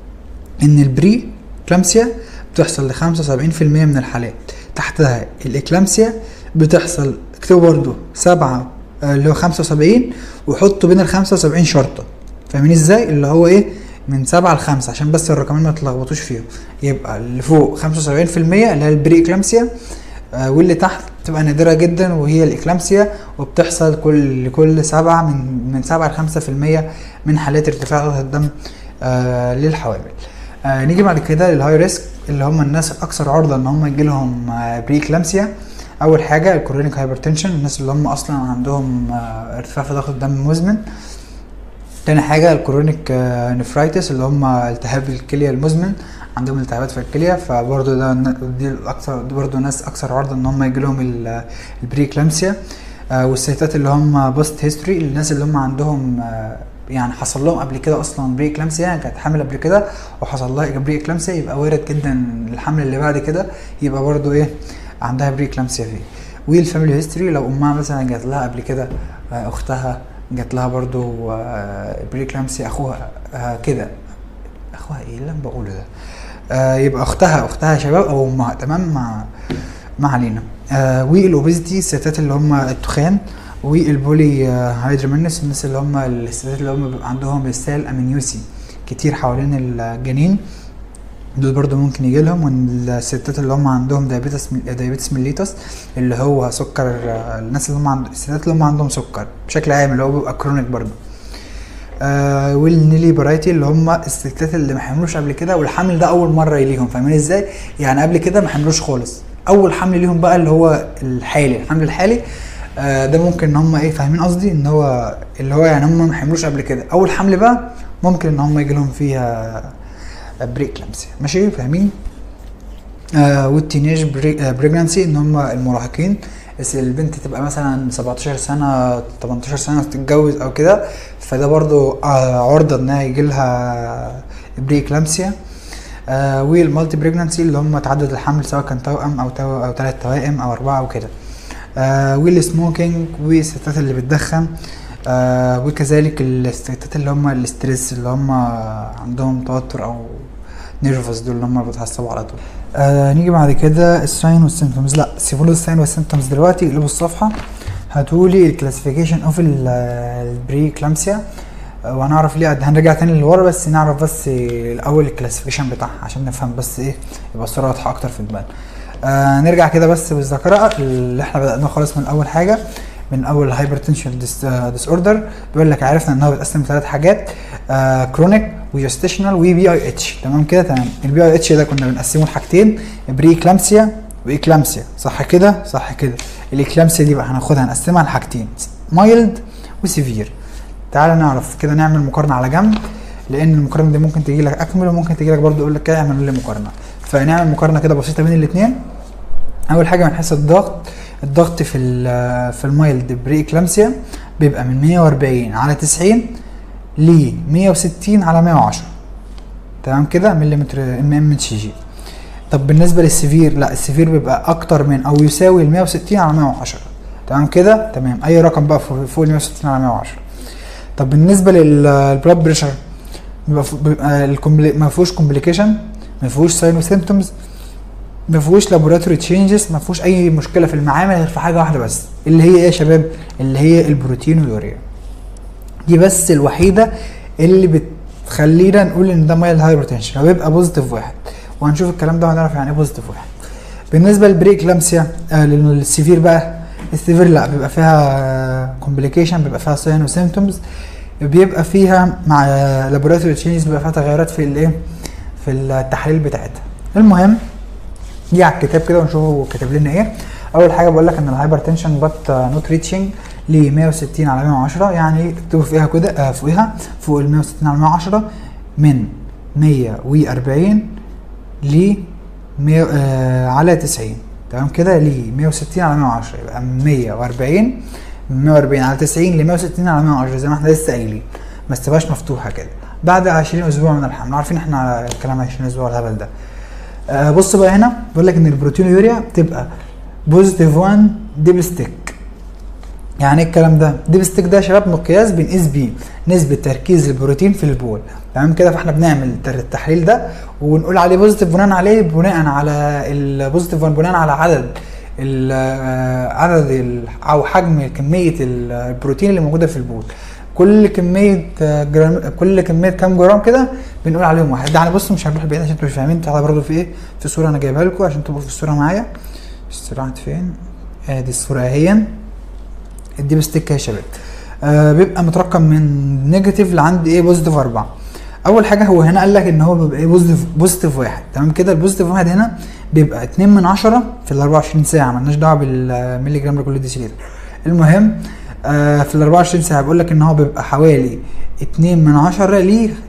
ان البري اكلامسيا بتحصل ل 75% من الحالات. تحتها الاكلامسيا بتحصل، اكتبوا برضو 7 اللي هو 75، وحطوا بين ال 75 شرطه. فاهمين ازاي؟ اللي هو ايه، من 7 ل5 عشان بس الرقمين ما تلخبطوش فيهم. يبقى اللي فوق 75% اللي هي البري اكلامسيا، واللي تحت تبقى نادرة جدا وهي الاكلامسيا، وبتحصل كل 7 من 7 ل 5% من حالات ارتفاع ضغط الدم للحوامل. نيجي بعد كده للهاي ريسك، اللي هم الناس الاكثر عرضة ان هم يجيلهم بري اكلامسيا. اول حاجة الكرونيك هايبرتنشن، الناس اللي هم اصلا عندهم ارتفاع في ضغط الدم مزمن. تاني حاجة الكرونيك نفرايتس، اللي هم التهاب الكلية المزمن، عندهم التهابات في الكليه، فبرضه دي برضه ناس اكثر عرضه ان هم يجي لهم البريكلامسيا. والستات اللي هم بوست هيستوري، الناس اللي هم عندهم يعني حصل لهم قبل كده اصلا بريكلامسيا، يعني كانت حامل قبل كده وحصل لها بريكلامسيا، يبقى وارد جدا الحمل اللي بعد كده يبقى برضه ايه عندها بريكلامسيا فيه. والفاميلي هيستوري، لو امها مثلا جات لها قبل كده اختها جات لها برضه بريكلامسيا، اخوها كده، اخوها ايه اللي انا بقوله ده، يبقى اختها يا شباب او امها، تمام؟ ما علينا. والاوبيزيتي، الستات اللي هم التخان، والبولي هايدرومينس، الناس اللي هم الستات اللي هم بيبقى عندهم السيل امينيوسي كتير حوالين الجنين، دول برضو ممكن يجي لهم. والستات اللي هم عندهم دايابيتس ميليتس، اللي هو سكر، الناس اللي هم الستات اللي هم عندهم سكر بشكل عام، اللي هو بيبقى كرونيك برضو. والنيلي برايتي، اللي هم الستات اللي ما حملوش قبل كده والحمل ده اول مره يليهم. فاهمين ازاي؟ يعني قبل كده ما حملوش خالص، اول حمل ليهم بقى اللي هو الحمل الحالي. ده ممكن ان هم ايه، فاهمين قصدي؟ ان هو اللي هو يعني هم ما حملوش قبل كده، اول حمل بقى ممكن ان هم يجي لهم فيها بريكلامسيا. ماشي فاهمين؟ والتينيج بريجنانسي، ان هم المراهقين، بس البنت تبقى مثلا 17 سنه 18 سنه تتجوز او كده، فده برضو عرضه انها يجيلها بريكلامسيا. والمالتي بريجنانسي، اللي هم تعدد الحمل، سواء كان توأم او 3 توائم او 4 او كده. والسموكينج، والستات اللي بتدخن. وكذلك الستات اللي هم الاسترس، اللي هم عندهم توتر او نيرفس، دول اللي هم بيتعصبوا على طول. نيجي بعد كده الساين والسيمبتومز. لا سيبوا الساين والسيمبتومز دلوقتي، اقلبوا الصفحه هاتولي الكلاسيفيكيشن اوف البريكلامسيا، وهنعرف ليه. هنرجع تاني لورا بس نعرف بس الاول الكلاسيفيكيشن بتاعها عشان نفهم بس ايه، يبقى الصوره واضحه اكتر في دماغنا. نرجع كده بس بالذاكره اللي احنا بدأناه خالص من اول حاجه، من اول هايبرتنشن ديس اوردر. بيقول لك عرفنا ان هو بيتقسم ل3 حاجات، كرونيك وجستيشنال وبي اي اتش. تمام كده؟ تمام. البي اي اتش ده كنا بنقسمه لحاجتين، بري اكلامسيا واكلامسيا، صح كده؟ صح كده. الاكلامسيا دي بقى هناخدها نقسمها لحاجتين، مايلد وسيفير. تعال نعرف كده، نعمل مقارنه على جنب، لان المقارنه دي ممكن تجي لك اكمل وممكن تجي لك برضو يقول لك اعمل لي مقارنه. فنعمل مقارنه كده بسيطه بين الاثنين. اول حاجه من حيث الضغط في المايلد بري اكلامسيا بيبقى من 140 على 90 ل 160 على 110. تمام كده مليمتر ام اتش جي. طب بالنسبه للسيفير، لا السيفير بيبقى اكتر من او يساوي ال 160 على 110. تمام كده تمام، اي رقم بقى فوق ال 160 على 110. طب بالنسبه للبلاد بريشر بيبقى ما فيهوش كومبليكيشن، ما فيهوش ساين وسيمبتومز، ما فيهوش لابوراتوري تشينجز، ما فيهوش اي مشكله في المعامل غير في حاجه واحده بس، اللي هي ايه يا شباب؟ اللي هي البروتينوريا. دي بس الوحيده اللي بتخلينا نقول ان ده مايل هايبرتنشن، وبيبقى بوزيتيف واحد، وهنشوف الكلام ده وهنعرف يعني ايه بوزيتيف واحد. بالنسبه للبريكلامسيا للسيفير بقى، السيفير لا بيبقى فيها كومبليكيشن، بيبقى فيها ساين وسيمبتومز، بيبقى فيها مع لابوراتوري تشينجز، بيبقى فيها تغيرات في الايه، في التحاليل بتاعتها. المهم دي على الكتاب كده ونشوفه كاتب لنا ايه. اول حاجه بقول لك ان الهايبرتنشن بات نوت ريتشنج ل 160 على 110، يعني اكتبوا فيها كده فوق ال 160 على 110 من 140 ل 100 على 90. تمام كده ل 160 على 110 يبقى من 140 على 90 ل 160 على 110 زي ما احنا لسه قايلين، ما تسيبهاش مفتوحه كده. بعد 20 اسبوع من الحمل، عارفين احنا الكلام 20 اسبوع الهبل ده. بص بقى هنا بيقول لك ان البروتينوريا بتبقى بوزيتيف 1 ديبستيك. يعني ايه الكلام ده؟ ديبستيك ده يا شباب مقياس بنقيس بيه نسبه تركيز البروتين في البول. تمام كده، فاحنا بنعمل التحليل ده ونقول عليه بوزيتيف بناء على البوزيتيف بناء على عدد او حجم كميه البروتين اللي موجوده في البول. كل كميه كام جرام كده بنقول عليهم واحد. ده يعني بصوا مش هنروح بعيد عشان انتوا مش فاهمين. تعالى برضه في ايه، في صوره انا جايبها لكم عشان تبقوا في الصوره معايا. الصوره راحت فين؟ ادي الصوره اهي. الديب ستيك يا شباب بيبقى مترقم من نيجاتيف لعند ايه بوزيتيف 4. اول حاجه هو هنا قال لك ان هو بيبقى ايه بوزيتيف 1. تمام كده، البوزيتيف 1 هنا بيبقى 2 من 10 في ال 24 ساعه، مالناش دعوه بالملي جرام لكل ديسيليتر. المهم في ال 24 ساعه بيقول لك ان هو بيبقى حوالي 2 من 10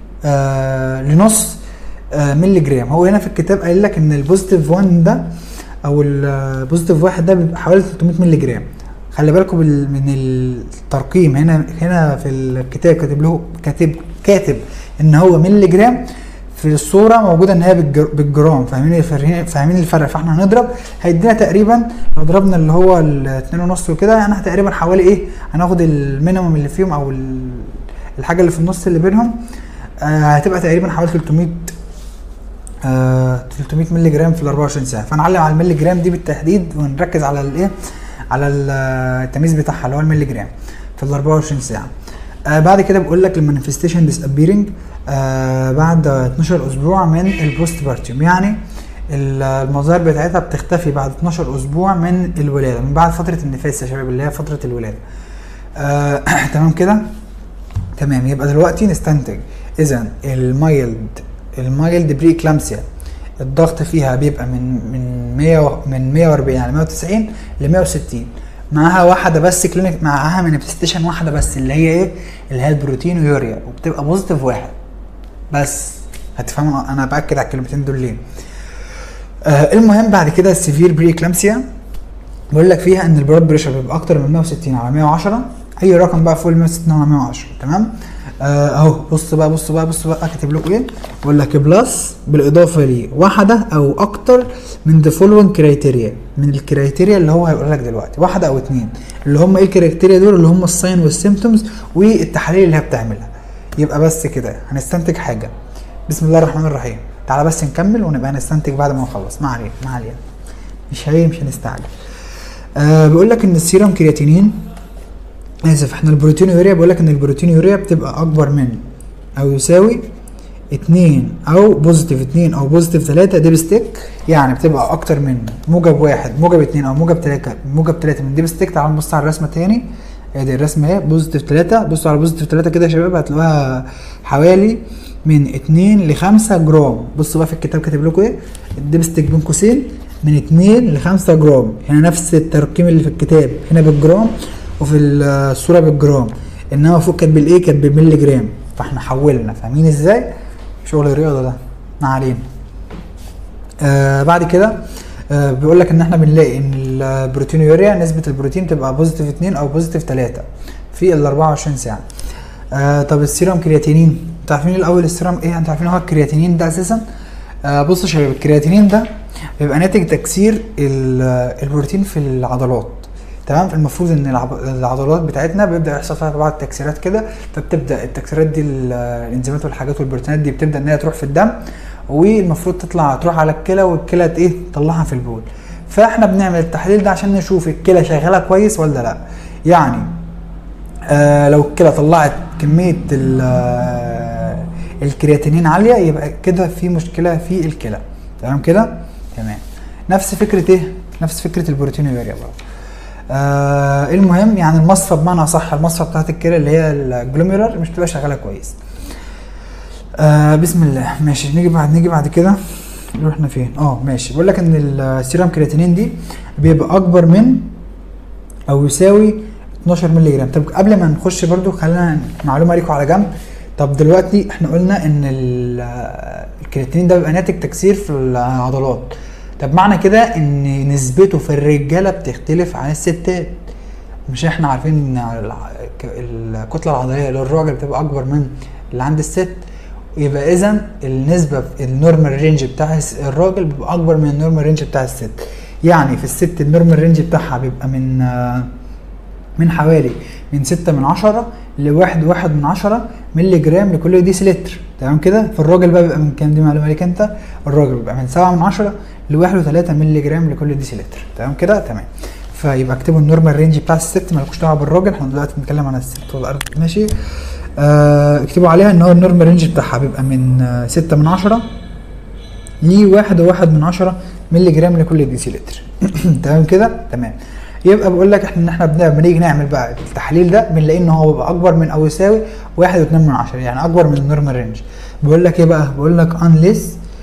لنص ملي جرام. هو هنا في الكتاب قايل لك ان البوزيتيف 1 ده او البوزيتيف 1 ده بيبقى حوالي 300 ملي جرام. خلي بالكم من الترقيم هنا في الكتاب كاتب ان هو ملي جرام، في الصوره موجوده ان هي بالجرام. فاهمين الفرق؟ فاحنا هنضرب هيدينا تقريبا، لو ضربنا اللي هو ال2.5 وكده يعني تقريبا حوالي ايه، هناخد المينيمم اللي فيهم او الحاجه اللي في النص اللي بينهم هتبقى تقريبا حوالي 300 ملي جرام في ال 24 ساعه. فنعلم على الملي جرام دي بالتحديد ونركز على الايه، على التمييز بتاعها اللي هو الملي جرام في ال 24 ساعه. بعد كده بقول لك المانيفستيشن ديسابيرنج بعد 12 اسبوع من البوست بارتيوم، يعني المظاهر بتاعتها بتختفي بعد 12 اسبوع من الولاده، من بعد فتره النفاس يا شباب اللي هي فتره الولاده. تمام كده تمام. يبقى دلوقتي نستنتج اذا المايلد بري اكلامسيا الضغط فيها بيبقى من 140 على 190 ل 160، معاها واحده بس كلينيك، معاها مانيفستيشن واحده بس اللي هي ايه، اللي هي البروتينوريا، وبتبقى بوزيتيف 1 بس. هتفهموا انا باكد على الكلمتين دول ليه. المهم بعد كده السيفير بري اكلامسيا بقول لك فيها ان البلاد بريشر بيبقى اكتر من 160 على 110، اي رقم بقى فوق ال 160 على 110. تمام اهو. بص بقى كاتب لكم ايه، بقول لك بلس بالاضافه ليه واحده او اكتر من ذا فولوينج كرايتيريا، من الكرايتيريا اللي هو هيقول لك دلوقتي، واحده او اتنين، اللي هم ايه الكرايتيريا دول؟ اللي هم الساين والسيمبتومز والتحاليل اللي هي بتعملها. يبقى بس كده هنستنتج حاجه. بسم الله الرحمن الرحيم. تعالى بس نكمل ونبقى نستنتج بعد ما نخلص. ما علينا مش هنستعجل. بيقول لك ان السيرم كرياتينين، اسف احنا البروتينوريا، بقول لك ان البروتينوريا بتبقى اكبر من او يساوي 2 او بوزيتيف 2 او بوزيتيف 3 ديب ستيك، يعني بتبقى اكتر من موجب 1 موجب 2 او موجب 3 من ديب ستيك. تعالوا نبص على الرسمه تاني، ادي الرسمه اهي بوزيتيف 3. بصوا على بوزيتيف 3 كده يا شباب، هتلاقوها حوالي من 2 ل 5 جرام. بصوا بقى في الكتاب كاتب لكم ايه، الديب ستيك بين قوسين من 2 ل 5 جرام. هنا نفس الترقيم اللي في الكتاب، هنا بالجرام وفي الصوره بالجرام، انما فوق كاتب بالايه، كاتب بالملي جرام. فاحنا حولنا، فاهمين ازاي؟ شغل الرياضه ده. ما علينا. بعد كده بيقول لك ان احنا بنلاقي ان البروتينيوريا نسبه البروتين تبقى بوزيتيف 2 او بوزيتيف 3 في ال 24 ساعه. طب السيرم كرياتينين، انتوا عارفين الاول السيرم ايه؟ انتوا عارفين هو الكرياتينين ده اساسا؟ بصوا يا شباب، الكرياتينين ده بيبقى ناتج تكسير البروتين في العضلات. تمام. المفروض ان العضلات بتاعتنا بيبدا يحصل فيها بعض التكسيرات كده، فبتبدا التكسيرات دي الانزيمات والحاجات والبروتينات دي بتبدا ان هي تروح في الدم، والمفروض تروح على الكلى، والكلى ايه تطلعها في البول. فاحنا بنعمل التحليل ده عشان نشوف الكلى شغاله كويس ولا لا. يعني لو الكلى طلعت كميه الكرياتينين عاليه، يبقى كده في مشكله في الكلى. تمام كده؟ تمام. نفس فكره ايه؟ نفس فكره البروتينيوريا برضه. المهم يعني المصفى بمعنى صح، المصفى بتاعت الكلى اللي هي الجلوميرر مش بتبقى شغاله كويس. بسم الله. ماشي، نيجي بعد كده نروح احنا فين؟ ماشي. بقول لك ان السيرم كرياتينين دي بيبقى اكبر من او يساوي 12 مللي جرام. طب قبل ما نخش برضو خلينا معلومه ليكم على جنب. طب دلوقتي احنا قلنا ان الكرياتينين ده بيبقى ناتج تكسير في العضلات. طب معنى كده ان نسبته في الرجاله بتختلف عن الستات. مش احنا عارفين الكتله العضليه للراجل بتبقى اكبر من اللي عند الست؟ يبقى اذا النسبه في النورمال رينج بتاع الراجل بيبقى اكبر من النورمال رينج بتاع الست. يعني في الست النورمال رينج بتاعها بيبقى من حوالي من 6 من 10 ل 1 من 10 مللي جرام لكل ديسيلتر. تمام كده؟ في الراجل بقى بيبقى من كام؟ دي معلومه ليك انت. الراجل بيبقى من 7 من 10 ل 1.3 مللي جرام لكل ديسيلتر. تمام كده؟ تمام. فيبقى اكتبوا النورمال رينج بتاع الست، مالكوش دعوه بالراجل، احنا دلوقتي بنتكلم عن الست والارض. ماشي. اكتبوا عليها ان هو النورمال رينج بتاعها بيبقى من 6 من 10 ل 1.1 من 10 مللي جرام لكل ديسيلتر. تمام كده؟ تمام. يبقى بقول لك احنا بنيجي نعمل بقى التحليل ده بنلاقي ان هو بيبقى اكبر من او يساوي 1.2 من 10، يعني اكبر من النورمال رينج. بقول لك ايه بقى؟ بقول لك unless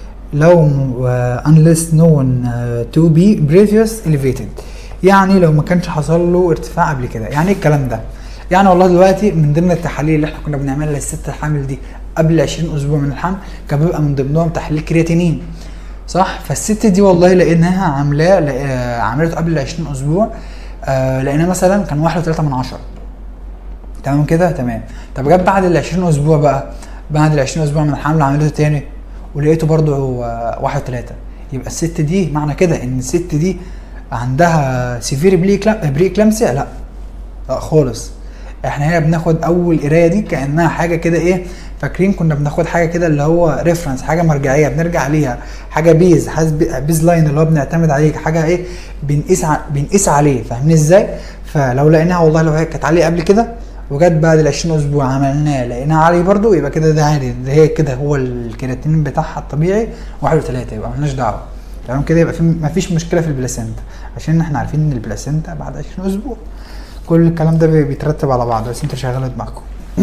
known to be previous elevated، يعني لو ما كانش حصل له ارتفاع قبل كده. يعني ايه الكلام ده؟ يعني والله دلوقتي من ضمن التحاليل اللي احنا كنا بنعملها للست الحامل دي قبل 20 اسبوع من الحمل كان بيبقى من ضمنهم تحليل كرياتينين، صح؟ فالست دي والله لقيناها عملته قبل 20 اسبوع. لقيناه مثلا كان 1.3 من 10. تمام كده؟ تمام. طب جت بعد ال 20 اسبوع بقى، بعد ال 20 اسبوع من الحمل عملته تاني ولقيته برضو 1.3. يبقى الست دي معنى كده ان الست دي عندها سيفير بري كلامسيا؟ لا خالص. احنا هنا بناخد اول قرايه دي كانها حاجه كده ايه، فاكرين كنا بناخد حاجه كده اللي هو ريفرنس، حاجه مرجعيه بنرجع ليها، حاجه بيز لاين اللي هو بنعتمد عليه، حاجه ايه بنقيس عليه. فاهمين ازاي؟ فلو لقيناها والله لو هي كانت عاليه قبل كده وجت بعد ال 20 اسبوع عملناه لقيناها عاليه برده، يبقى كده ده عادي، ده هي كده هو الكرياتين بتاعها الطبيعي 1.3، يبقى مالناش دعوه. تمام كده؟ يبقى مفيش مشكله في البلاسينتا، عشان احنا عارفين ان البلاسينتا بعد 20 اسبوع. كل الكلام ده بيترتب على بعض، بس انتوا شغالين دماغكم.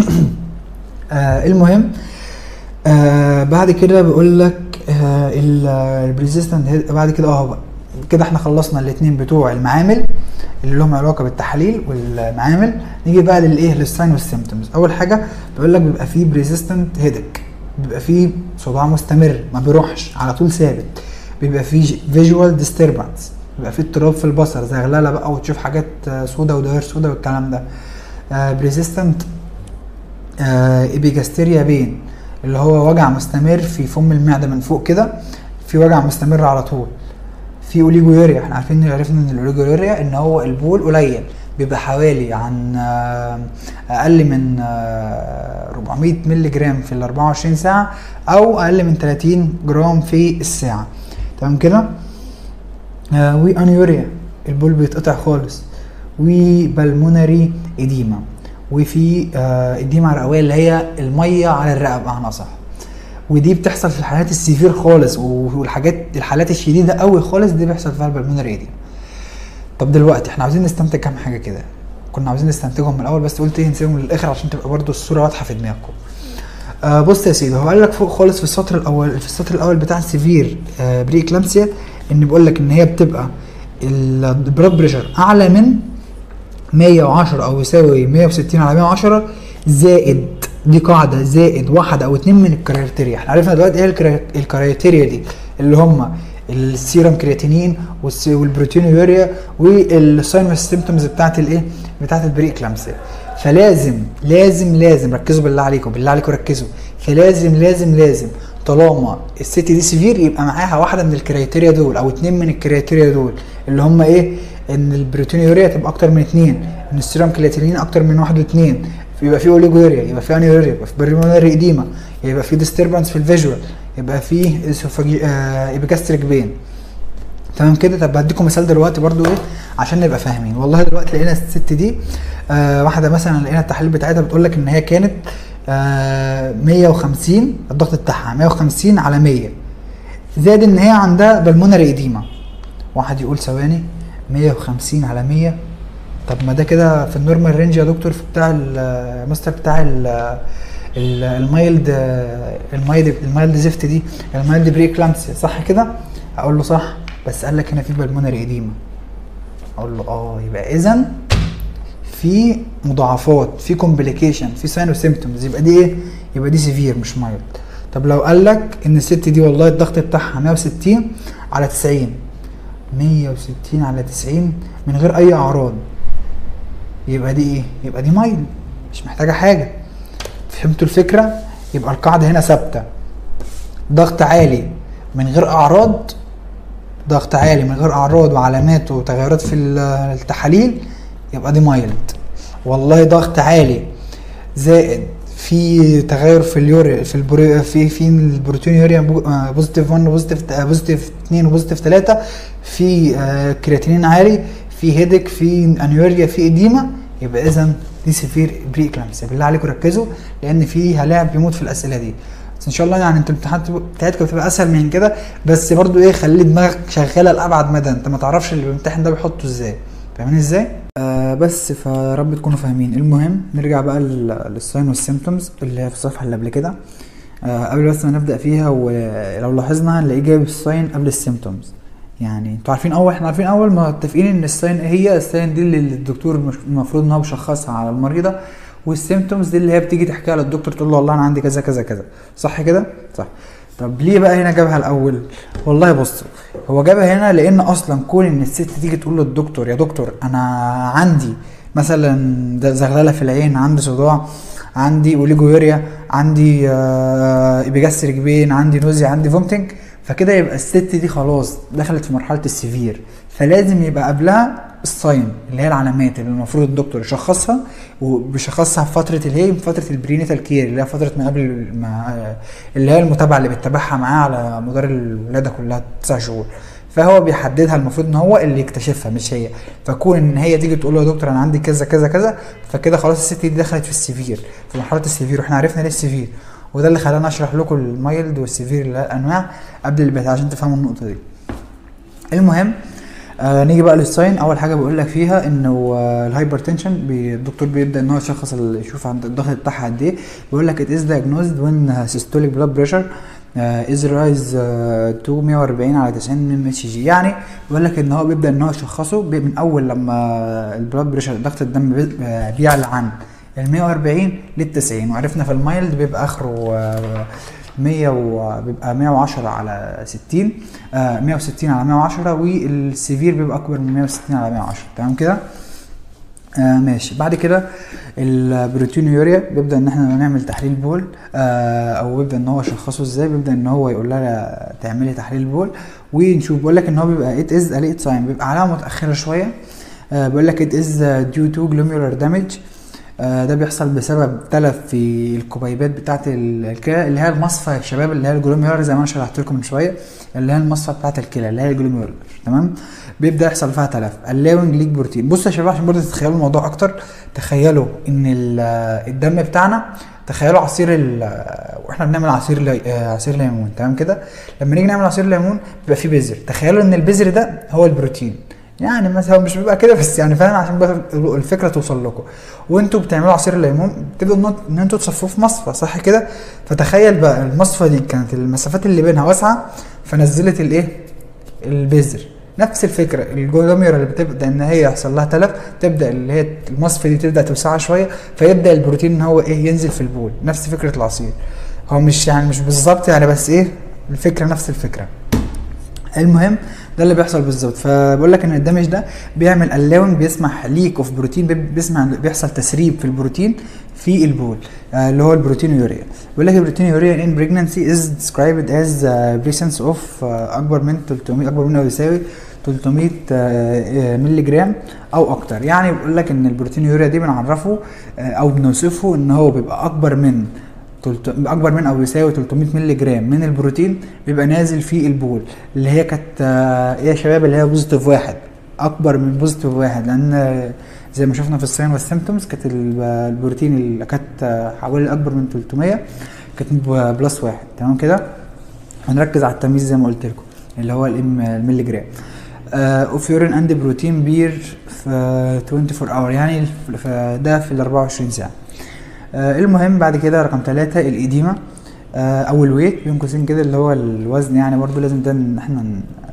المهم بعد كده بيقول لك البريزيستنت. بعد كده كده احنا خلصنا الاثنين بتوع المعامل اللي لهم علاقه بالتحاليل والمعامل. نيجي بقى للايه، للساين والسيمبتومز. اول حاجه بيقول لك بيبقى فيه بريزيستنت هيدك، بيبقى فيه صداع مستمر ما بيروحش على طول ثابت، بيبقى فيه فيجوال ديستربنس، بيبقى فيه اضطراب في البصر، زغلله بقى وتشوف حاجات سودا ودوائر سودا والكلام ده. بريزيستنت ايبيجاستيريا بين، اللي هو وجع مستمر في فم المعده من فوق كده، في وجع مستمر على طول. في اوليجويوريا، احنا عرفنا ان الاوليجويوريا ان هو البول قليل، بيبقى حوالي عن اقل من 400 مللي جرام في ال 24 ساعه، او اقل من 30 جرام في الساعه. تمام كده؟ وانيوريا، البول بيتقطع خالص. وبالمونري اديما، وفي اديما رئويه اللي هي الميه على الرئه بمعنى اصح، ودي بتحصل في الحالات السيفير خالص، الحالات الشديده قوي خالص دي بيحصل فيها البالمونري اديما. طب دلوقتي احنا عاوزين نستنتج كام حاجه كده، كنا عاوزين نستنتجهم من الاول بس قلت ايه نسيبهم للاخر عشان تبقى برضو الصوره واضحه في دماغكم. بص يا سيدي، هو قال لك فوق خالص في السطر الاول بتاع السيفير بري كلامسيا ان بيقول لك ان هي بتبقى البلاد بريشر اعلى من 110 او يساوي 160 على 110 زائد، دي قاعده، زائد 1 او 2 من الكرايتيريا. احنا عرفنا دلوقتي ايه الكرايتيريا دي، اللي هم السيرم كرياتينين والبروتينيوريا والساين والسيمتومز بتاعت الايه بتاعت البري اكلامسيا. فلازم لازم ركزوا بالله عليكم ركزوا. فلازم طالما الست دي سيفير يبقى معاها واحده من الكرايتيريا دول او 2 من الكرايتيريا دول، اللي هم ايه؟ ان البروتينيوريا تبقى اكتر من 2، ان السيرم كرياتينين اكتر من 1 و2، يبقى في اوليجوريا، يبقى في انيوريا، يبقى في بريمونري اديما، يبقى في ديستربنس في الفيجوال، يبقى في ايبيجاستريك بين. تمام كده؟ طب هديكم مثال دلوقتي برضو ايه عشان نبقى فاهمين. والله دلوقتي لقينا الست دي واحده مثلا لقينا التحاليل بتاعتها بتقول لك ان هي كانت 150 الضغط بتاعها 150 على 100، زائد ان هي عندها بالمونري اديما. واحد يقول ثواني 150 على 100، طب ما ده كده في النورمال رينج يا دكتور، في بتاع الماستر بتاع المايلد زفت دي، المايلد بريكلامسيا، صح كده؟ اقول له صح، بس قال لك هنا في بالمونري اديما. اقول له يبقى اذا في مضاعفات، في كومبليكيشن، في ساين وسيمبتومز، يبقى دي ايه؟ يبقى دي سيفير مش مايلد. طب لو قال لك ان الست دي والله الضغط بتاعها 160 على 90، 160 على 90 من غير اي اعراض، يبقى دي ايه؟ يبقى دي مايلد مش محتاجه حاجه. فهمتوا الفكره؟ يبقى القاعده هنا ثابته، ضغط عالي من غير اعراض، ضغط عالي من غير اعراض وعلامات وتغيرات في التحاليل، يبقى دي مايلد. والله ضغط عالي زائد في تغير في اليوريا في البروتينيوريا بوزيتيف 1 وبوزيتيف 2 وبوزيتيف 3، في كرياتينين عالي، في هيدك، في انيوريا، في اديما، يبقى اذا دي سيفير بري اكلامسيا. بالله عليكم ركزوا لان في هلاعب بيموت في الاسئله دي. بس ان شاء الله يعني انتوا الامتحانات بتاعتكم بتبقى اسهل من كده، بس برضو ايه، خلي دماغك شغاله لابعد مدى، انت ما تعرفش اللي بيمتحن ده بيحطه ازاي. فاهمين ازاي؟ بس فرب تكونوا فاهمين. المهم نرجع بقى للساين والسيمتومز اللي هي في الصفحه اللي قبل كده. قبل بس ما نبدا فيها، ولو لاحظنا هنلاقيه جايب الساين قبل السيمتومز. يعني انتوا عارفين احنا عارفين اول ما متفقين ان الساين دي اللي الدكتور المفروض ان هو بيشخصها على المريضه، والسيمتومز دي اللي هي بتيجي تحكيها للدكتور تقول له والله انا عندي كذا كذا كذا، صح كده؟ صح. طب ليه بقى هنا جابها الاول؟ والله بصوا، هو جابها هنا لان اصلا كون ان الست تيجي تقول للدكتور يا دكتور انا عندي مثلا زغلله في العين، عندي صداع، عندي اوليجوريا، عندي ايبيجاستريك بين، عندي نوزيا، عندي فومتنج، فكده يبقى الست دي خلاص دخلت في مرحله السيفير. فلازم يبقى قبلها الساين اللي هي العلامات اللي المفروض الدكتور يشخصها، وبيشخصها في فتره فتره البرينيتال كير اللي هي فتره ما قبل اللي هي المتابعه اللي بيتابعها معاه على مدار الولاده كلها 9 شهور. فهو بيحددها، المفروض ان هو اللي يكتشفها مش هي. فكون ان هي تيجي تقول له يا دكتور انا عندي كذا كذا كذا، فكده خلاص الست دي دخلت في السيفير، في مرحله السيفير. واحنا عرفنا ليه السيفير، وده اللي خلانا اشرح لكم المايلد والسيفير الانواع قبل البيت عشان تفهموا النقطه دي. المهم نيجي بقى للساين. اول حاجه بقول لك فيها انه الهايبرتنشن الدكتور بيبدا ان هو يشخص يشوف عند الضغط بتاعها قد ايه. بيقول لك it is diagnosed when systolic blood pressure is rise to 140 على 90 من اتش جي. يعني بيقول لك ان هو بيبدا ان هو يشخصه من اول لما البلاد بريشر ضغط الدم بيعلى عن ال 140 لل 90. وعرفنا في المايلد بيبقى اخره 100 وبيبقى 110 على 60 160 على 110، والسيفير بيبقى اكبر من 160 على 110. تمام كده؟ ماشي. بعد كده البروتينيوريا بيبدا ان احنا نعمل تحليل بول، او بيبدا ان هو يشخصه ازاي. بيبدا ان هو يقول لها تعملي تحليل بول ونشوف. بيقول لك ان هو بيبقى ات از ليت ساين، بيبقى علامه متاخره شويه. بيقول لك ات از ديو تو جلوميرولار دامج، ده بيحصل بسبب تلف في الكبيبات بتاعه الكلى اللي هي المصفى يا شباب، اللي هي الجلوميرولار زي ما انا شرحت لكم من شويه، اللي هي المصفى بتاعه الكلى اللي هي الجلوميرولار. تمام؟ بيبدا يحصل فيها تلف. اللاونج ليك بروتين. بصوا يا شباب عشان برضه تتخيلوا الموضوع اكتر، تخيلوا ان الدم بتاعنا، تخيلوا عصير واحنا بنعمل عصير ليمون. تمام كده؟ لما نيجي نعمل عصير ليمون بيبقى فيه بذر، تخيلوا ان البذر ده هو البروتين. يعني مثلا مش بيبقى كده بس يعني فاهم، عشان بقى الفكره توصل لكم. وانتوا بتعملوا عصير الليمون بتبداوا ان انتوا تصفوه في مصفى، صح كده؟ فتخيل بقى المصفى دي كانت المسافات اللي بينها واسعه، فنزلت الايه؟ البذر. نفس الفكره الجلوميرولار اللي بتبدا ان هي يحصل لها تلف، تبدا اللي هي المصفى دي تبدا توسعها شويه، فيبدا البروتين ان هو ايه؟ ينزل في البول. نفس فكره العصير. هو مش بالظبط يعني، بس ايه؟ الفكره نفس الفكره. المهم ده اللي بيحصل بالظبط. فبقول لك ان الدمج ده بيعمل الاون، بيسمح ليك اوف بروتين، بيحصل تسريب في البروتين في البول، اللي هو البروتينيوريا. بيقول لك البروتينيوريا ان بريجنانسي از ديسكرايبد از بريسنس اوف اكبر من 300، اكبر من او يساوي 300 مللي جرام او اكتر. يعني بيقول لك ان البروتينيوريا دي بنعرفه او بنوصفه ان هو بيبقى اكبر من او يساوي 300 مللي جرام من البروتين بيبقى نازل في البول، اللي هي كانت ايه يا شباب، اللي هي بوزيتيف واحد، اكبر من بوزيتيف واحد، لان زي ما شفنا في الساين والسيمتومز كانت البروتين اللي كانت حوالي اكبر من 300 كانت بلس واحد. تمام كده. هنركز على التمييز زي ما قلت لكم اللي هو الملي جرام اوف يورين اند بروتين بير في 24 اور، يعني ده في ال 24 ساعه. المهم بعد كده رقم 3 الإديمة او الويت بين قوسين كده، اللي هو الوزن، يعني برضو لازم ده ان احنا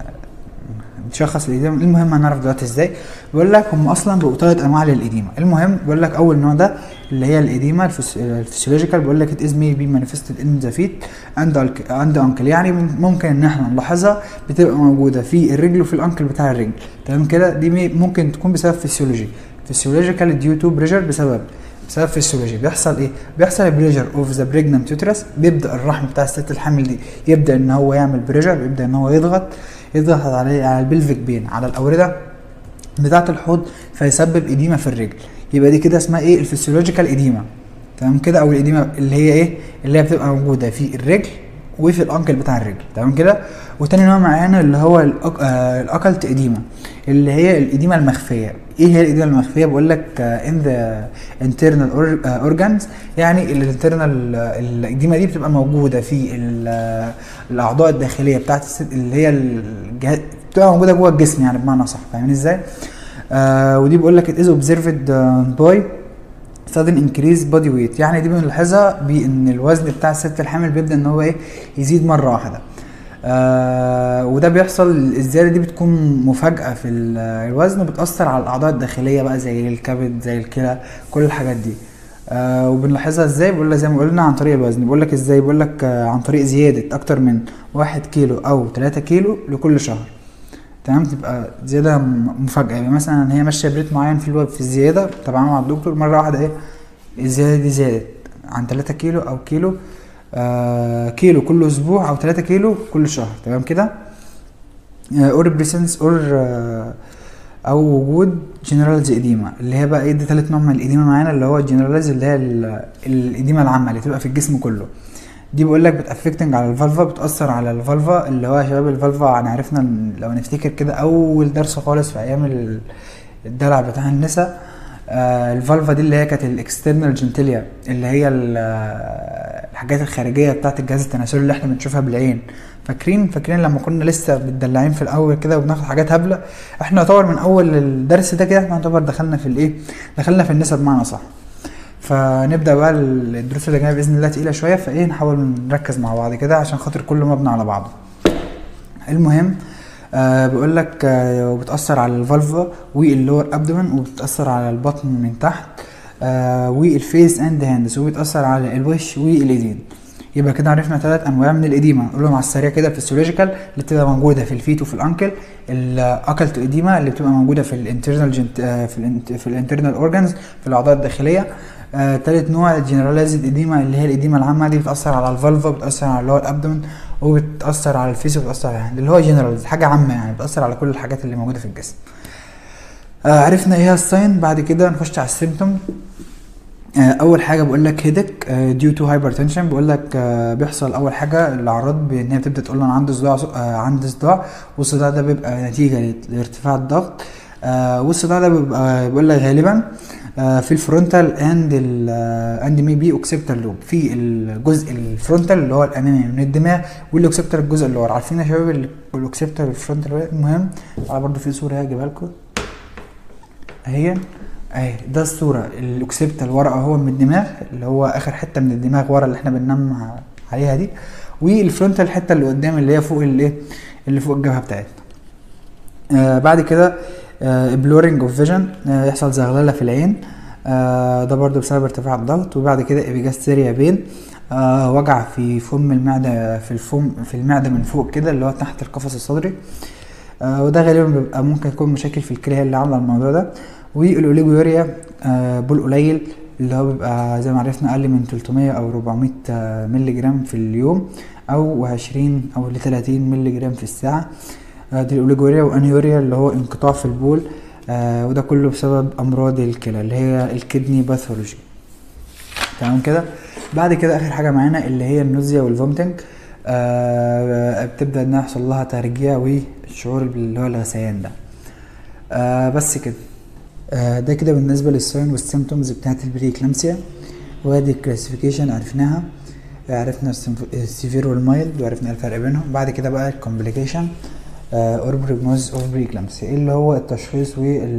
نشخص الإديمة. المهم هنعرف دلوقتي ازاي. بيقول لك هم اصلا بيبقوا 3 انواع للإديمة. المهم بيقول لك اول نوع ده اللي هي الإديمة الفسيولوجيكال، بيقول لك it is may be manifested in the feet and ankle، يعني ممكن ان احنا نلاحظها بتبقى موجودة في الرجل وفي الانكل بتاع الرجل. تمام كده. دي ممكن تكون بسبب فسيولوجيكال due to pressure، بسبب فيسيولوجي. بيحصل ايه؟ بيحصل البريجر اوف ذا بريجنانت يوترس، بيبدا الرحم بتاع الست الحامل دي يبدا ان هو يعمل بريجر، بيبدا ان هو يضغط عليه، على البلفيك بين، على الاورده بتاعه الحوض، فيسبب اديمه في الرجل. يبقى دي كده اسمها ايه؟ الفسيولوجيكال اديمه. تمام كده. او الاديمه اللي هي ايه؟ اللي هي بتبقى موجوده في الرجل وفي الانكل بتاع الرجل. تمام كده. وتاني نوع معانا اللي هو الاكلت اديمه، اللي هي الاديمه المخفيه. ايه هي الاديمه المخفيه؟ بقول لك ان ذا انترنال اورجانز، يعني الانترنال الاديمه دي بتبقى موجوده في الاعضاء الداخليه بتاعت الست، اللي هي بتبقى موجوده جوه الجسم، يعني بمعنى صح. فاهمين ازاي؟ ودي بقول لك it is observed by sudden increase body weight، يعني دي بنلاحظها بان الوزن بتاع الست الحامل بيبدا ان هو ايه؟ يزيد مره واحده. وده بيحصل، الزياده دي بتكون مفاجاه في الوزن، وبتاثر على الاعضاء الداخليه بقى زي الكبد زي الكلى، كل الحاجات دي. وبنلاحظها ازاي؟ بقول لك زي ما قلنا عن طريق الوزن. بقول لك ازاي؟ بقول لك عن طريق زياده اكتر من 1 كيلو او 3 كيلو لكل شهر. تمام. تبقى زياده مفاجاه، يعني مثلا هي ماشيه بريت معين في الزياده طبعا مع الدكتور، مره واحده ايه؟ الزياده دي زادت عن 3 كيلو او كيلو، كيلو كل اسبوع او 3 كيلو كل شهر. تمام كده. اور بريسنس اور او وجود جنرالز اديما، اللي هي بقى ايه؟ دي ثالث نوع من الاديما معانا، اللي هو الجنرالز، اللي هي الاديما العامه اللي تبقى في الجسم كله. دي بقول لك بتافكتنج على الفالفا، بتاثر على الفالفا، اللي هو يا شباب الفالفا انا عرفنا لو نفتكر كده اول درس خالص في ايام الدلع بتاع النساء، الفالفا دي اللي هي كانت الاكسترنال جنتيليا، اللي هي الحاجات الخارجيه بتاعت الجهاز التناسلي اللي احنا بنشوفها بالعين. فاكرين لما كنا لسه متدلعين في الاول كده وبناخد حاجات هبله؟ احنا يعتبر من اول الدرس ده كده احنا يعتبر دخلنا في الايه؟ دخلنا في النساء بمعنى صح. فنبدا بقى الدروس اللي جايه باذن الله تقيله شويه، فايه نحاول نركز مع بعض كده عشان خاطر كله مبني على بعضه. المهم بيقول لك وبتاثر على الفالفا واللور ابدومن، وبتاثر على البطن من تحت، والفيس اند هاندز، وبتاثر على الوش والايدين. يبقى كده عرفنا 3 انواع من الاديمه. نقولهم على السريع كده: الفسيولوجيكال اللي بتبقى موجوده في الفيت وفي الانكل، الاكلت اديمه اللي بتبقى موجوده في الانترنال في الانترنال اورجانز، في الاعضاء الداخليه. ثالث نوع الجنراليزد اديمه، اللي هي الاديمه العامه، دي بتاثر على الفالفا، بتاثر على اللي هو الابدومن، وبتاثر على الفيس، وبتاثر على الهاند، اللي هو جنرال، حاجه عامه يعني بتاثر على كل الحاجات اللي موجوده في الجسم. عرفنا ايه هي الساين. بعد كده نخش على السيمتوم. اول حاجه بقول لك هيدك ديو تو هايبرتنشن. بقول لك بيحصل اول حاجه الاعراض بان هي بتبدا تقول انا عندي صداع، عندي صداع، والصداع ده بيبقى نتيجه لارتفاع الضغط. والصداع ده بيبقى بقول لك غالبا في الفرونتال اند ميبي اوكسيبتال لوب، في الجزء الفرونتال اللي هو الامامي من الدماغ، والاوكسيبتال الجزء اللي ورا. عارفين يا شباب الاوكسيبتال الفرونتال؟ المهم على برضو في صوره هجيبها لكم اهي. ده الصوره، الاوكسيبتال ورا اهو من الدماغ، اللي هو اخر حته من الدماغ ورا اللي احنا بننام عليها دي، والفرونتال الحته اللي قدام اللي هي فوق اللي فوق الجبهه بتاعتنا. بعد كده بلورينج اوف فيجن، يحصل زغلله في العين، ده برضو بسبب ارتفاع الضغط. وبعد كده ابيجاستيريا بين، وجع في فم المعدة، في المعدة من فوق كده اللي هو تحت القفص الصدري. وده غالبا بيبقى ممكن يكون مشاكل في الكلى اللي عامله الموضوع ده. والاوليجوريا بول قليل اللي هو بيبقى زي ما عرفنا اقل من 300 او 400 مللي جرام في اليوم، او 20 او ل 30 مللي جرام في الساعه. دي الاوليجوريا. وانيوريا اللي هو انقطاع في البول، وده كله بسبب امراض الكلى اللي هي الكدني باثولوجي. تمام كده. بعد كده اخر حاجه معانا اللي هي النوزيا والفومتنج. بتبدا انها يحصل لها ترجيع والشعور اللي هو الغثيان ده. بس كده. ده كده بالنسبه للساين والسيمتومز بتاعت البريكلامسيا. وادي الكلاسيفيكيشن عرفناها، عرفنا السيفير والمايلد وعرفنا الفرق بينهم. بعد كده بقى الكومبليكيشن اور بروجنوز اوف بريكلامسيا اللي هو التشخيص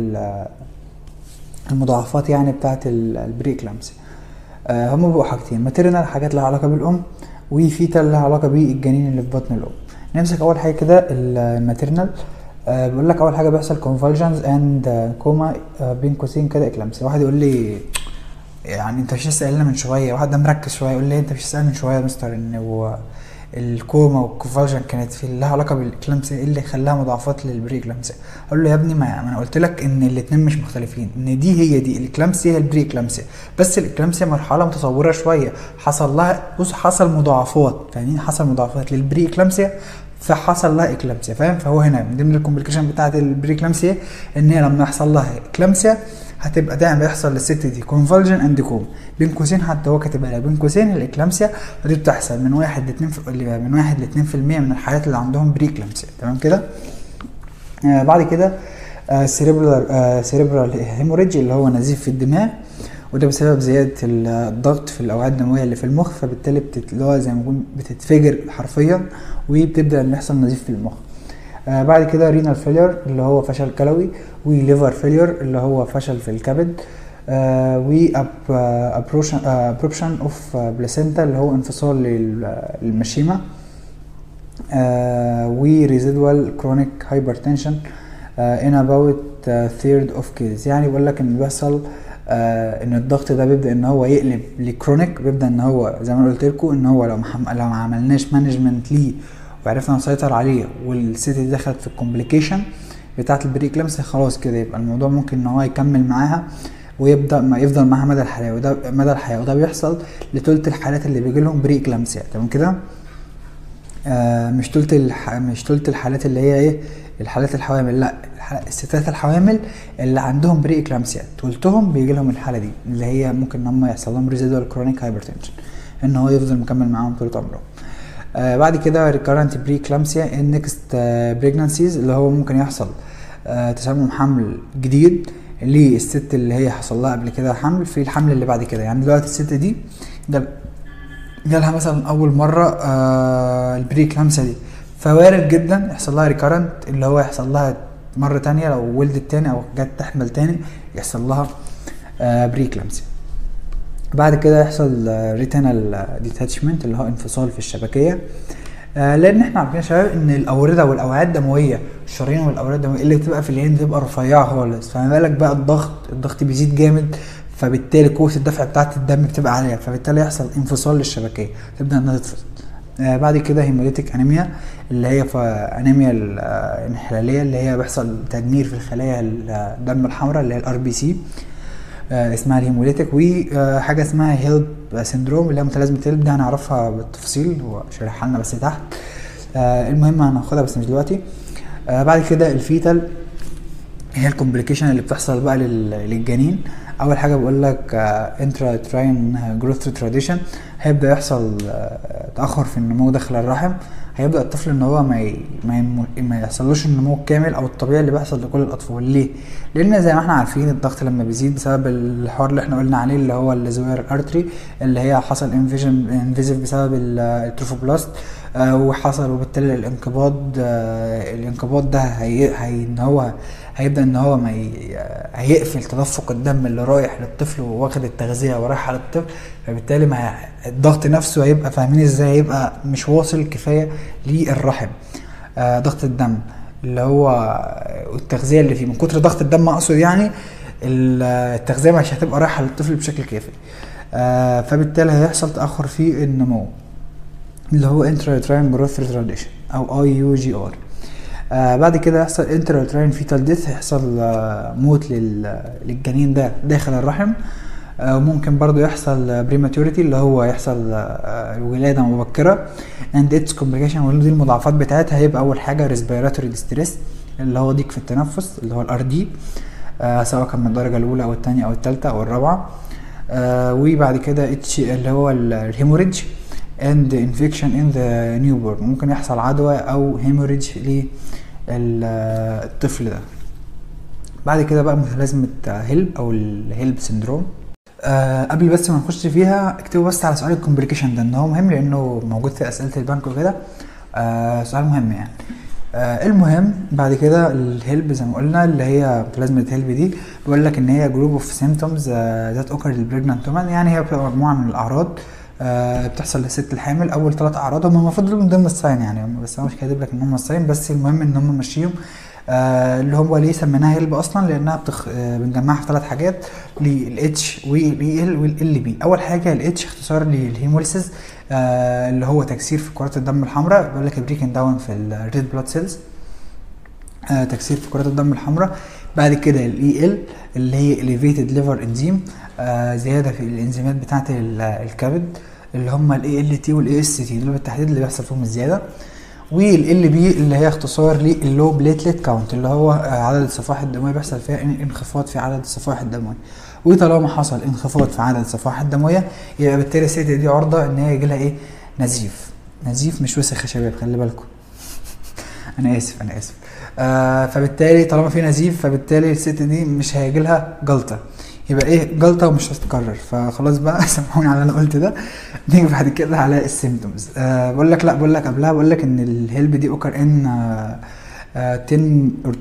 والمضاعفات يعني بتاعت البريكلامسيا. هما بيبقوا حاجتين، ماتيرنال حاجات لها علاقه بالام، وفيتال لها علاقه بالجنين اللي في بطن الام. نمسك اول حاجه كده الماتيرنال. بيقول لك اول حاجه بيحصل convulsions and كوما بين قوسين كده اكلامسيا. واحد يقول لي يعني انت مش سألنا من شويه، واحد ده مركز شويه يقول لي انت مش سألنا من شويه يا مستر ان هو الكوما والكونفالجن كانت في لها علاقه بالاكلامسيا، ايه اللي خلاها مضاعفات للبريكلامسيا؟ اقول له يا ابني ما انا قلت لك ان الاثنين مش مختلفين، ان دي هي دي الاكلامسيا هي البريكلامسيا، بس الاكلامسيا مرحله متطوره شويه حصل لها حصل مضاعفات، فاهمين؟ حصل مضاعفات للبريكلامسيا فحصل لها اكلامسيا، فاهم؟ فهو هنا من ضمن الكومبليكيشن بتاعه البريكلامسيا ان هي لما يحصل لها اكلامسيا هتبقى دايما بيحصل للست دي كونفالجن اند كوم بين قوسين، حتى هو كاتبها لها بين قوسين الاكلامسيا، ودي بتحصل من 1 ل 2% من الحالات اللي عندهم بريكلامسيا. تمام كده. بعد كده سيريبرال هيموريدج اللي هو نزيف في الدماغ، وده بسبب زياده الضغط في الاوعيه الدمويه اللي في المخ، فبالتالي اللي هو زي ما نقول بتتفجر حرفيا وبتبدا ان يحصل نزيف في المخ. بعد كده رينال فيلير اللي هو فشل كلوي، وليفر فيلير اللي هو فشل في الكبد، وابروبشن اوف بلاسينتا اللي هو انفصال للمشيمه، وريزيدوال كرونيك هايبرتنشن in about third of cases. يعني بيقول لك ان بيحصل ان الضغط ده بيبدا ان هو يقلب لكرونيك، بيبدا ان هو زي ما قلت لكم ان هو لو ما عملناش مانجمنت ليه وعرفنا نسيطر عليه والست دي دخلت في الكومبليكيشن بتاعه البريكلامسيا خلاص كده يبقى الموضوع ممكن ان هو يكمل معاها ويبدا ما يفضل معاها مدى الحياه، وده بيحصل لثلث الحالات اللي بيجي لهم بريكلامسيا. تمام كده. مش ثلث الحالات اللي هي ايه الحالات الحوامل، لا الستات الحوامل اللي عندهم بريكلامسيا ثلثهم بيجي لهم الحاله دي اللي هي ممكن ان هم يحصل لهم ريزيدوال كرونيك هايبرتنشن، ان هو يفضل مكمل معاهم طول عمرهم. بعد كده recurrent preeclampsia in next pregnancies اللي هو ممكن يحصل تسمم حمل جديد للست اللي هي حصل لها قبل كده حمل في الحمل اللي بعد كده. يعني دلوقتي الست دي جالها مثلا اول مره البريكلامسيا دي، فوارد جدا يحصل لها recurrent اللي هو يحصل لها مره تانية لو ولدت تاني او جت تحمل تاني يحصل لها بريكلامسيا. بعد كده يحصل ريتينال ديتاتشمنت اللي هو انفصال في الشبكيه، لان احنا عارفين يا شباب ان الاورده والاوعيه الدمويه الشرايين والاوعيه الدمويه اللي بتبقى في العين بتبقى رفيعه خالص، فما بالك بقى الضغط بيزيد جامد، فبالتالي قوه الدفع بتاعه الدم بتبقى عاليه، فبالتالي يحصل انفصال للشبكيه تبدا انها تتفصل. بعد كده هيموليتيك انيميا اللي هي انيميا الانحلاليه اللي هي بيحصل تدمير في الخلايا الدم الحمراء اللي هي الار بي سي، اسمها الهيموليتيك. وحاجه اسمها هيلب سيندروم اللي هي متلازمه هيلب، دي هنعرفها بالتفصيل هو شارحها لنا بس تحت. المهم هناخدها بس مش دلوقتي. بعد كده الفيتال هي الكومبليكيشن اللي بتحصل بقى للجنين. اول حاجه بقول لك انترا تراين جروث ريتارديشن، هيبدا يحصل تاخر في النمو داخل الرحم، هيبدا الطفل ان هو ما يحصلوش النمو الكامل او الطبيعي اللي بيحصل لكل الاطفال. ليه؟ لان زي ما احنا عارفين الضغط لما بيزيد بسبب الحوار اللي احنا قلنا عليه اللي هو الزوير ارتري اللي هي حصل انفيجن بسبب التروفوبلاست، وبالتالي الانقباض ده ان هو هيبدا ان هو هيقفل تدفق الدم اللي رايح للطفل واخد التغذيه ورايح على الطفل، فبالتالي ما الضغط نفسه هيبقى فاهمين ازاي هيبقى مش واصل كفايه للرحم. ضغط الدم اللي هو التغذيه اللي فيه من كتر ضغط الدم اقصد، يعني التغذيه مش هتبقى رايحه للطفل بشكل كافي. فبالتالي هيحصل تاخر في النمو اللي هو intrauterine growth retardation او IUGR. بعد كده يحصل intrauterine fetal death، هيحصل موت للجنين ده داخل الرحم. وممكن برضو يحصل prematurity اللي هو يحصل ولادة مبكرة and its complication، ودي المضاعفات بتاعتها هيبقى اول حاجة respiratory distress اللي هو ضيق في التنفس اللي هو الRD، سواء كان من الدرجة الاولى او الثانية او الثالثة او الرابعة. وبعد كده اللي هو الهيموريدج and infection in the newborn، ممكن يحصل عدوى او هيموريدج للطفل ده. بعد كده بقى متلازمة هيلب او الهيلب سيندروم. قبل بس ما نخش فيها اكتبوا بس على سؤال الكومبليكيشن ده، ان هو مهم لانه موجود في اسئله البنك وكده. سؤال مهم يعني. المهم بعد كده الهيلب زي ما قلنا اللي هي متلازمه الهيلب دي، بيقول لك ان هي جروب اوف سيمبتومز ذات اوكر للبريجنانت وومن، يعني هي بتبقى مجموعه من الاعراض بتحصل للست الحامل. اول 3 اعراض هم المفروض من ضمن الساين يعني، بس انا مش كاتب لك ان هم الساين، بس المهم ان هم ماشيين. اللي هو ليه سميناها هيلب اصلا؟ لانها بنجمعها في 3 حاجات، للاتش والال والال بي. اول حاجه الاتش اختصار للهيموليسيس، اللي هو تكسير في كرات الدم الحمراء، بيقول لك بريكن داون في الريد بلاد سيلز، تكسير في كرات الدم الحمراء. بعد كده الاي ال اللي هي elevated liver enzyme، زياده في الانزيمات بتاعه الكبد، اللي هم الاي ال تي والاي اس تي دول بالتحديد اللي بيحصل فيهم الزياده. والال بي اللي هي اختصار للو بليتلت كاونت، اللي هو عدد الصفائح الدمويه بيحصل فيها انخفاض في عدد الصفائح الدمويه. وطالما حصل انخفاض في عدد الصفائح الدمويه يبقى بالتالي الست دي عرضه ان هي يجيلها ايه؟ نزيف مش وسخ يا شباب، خلي بالكم. انا اسف. فبالتالي طالما في نزيف فبالتالي الست دي مش هيجيلها جلطه، يبقى ايه؟ جلطه ومش هتتكرر. فخلاص بقى سامحوني على اللي انا قلت ده. نيجي بعد كده على السيمبتومز. بقول لك قبلها بقول لك ان الهيلب دي اوكر ان 10 or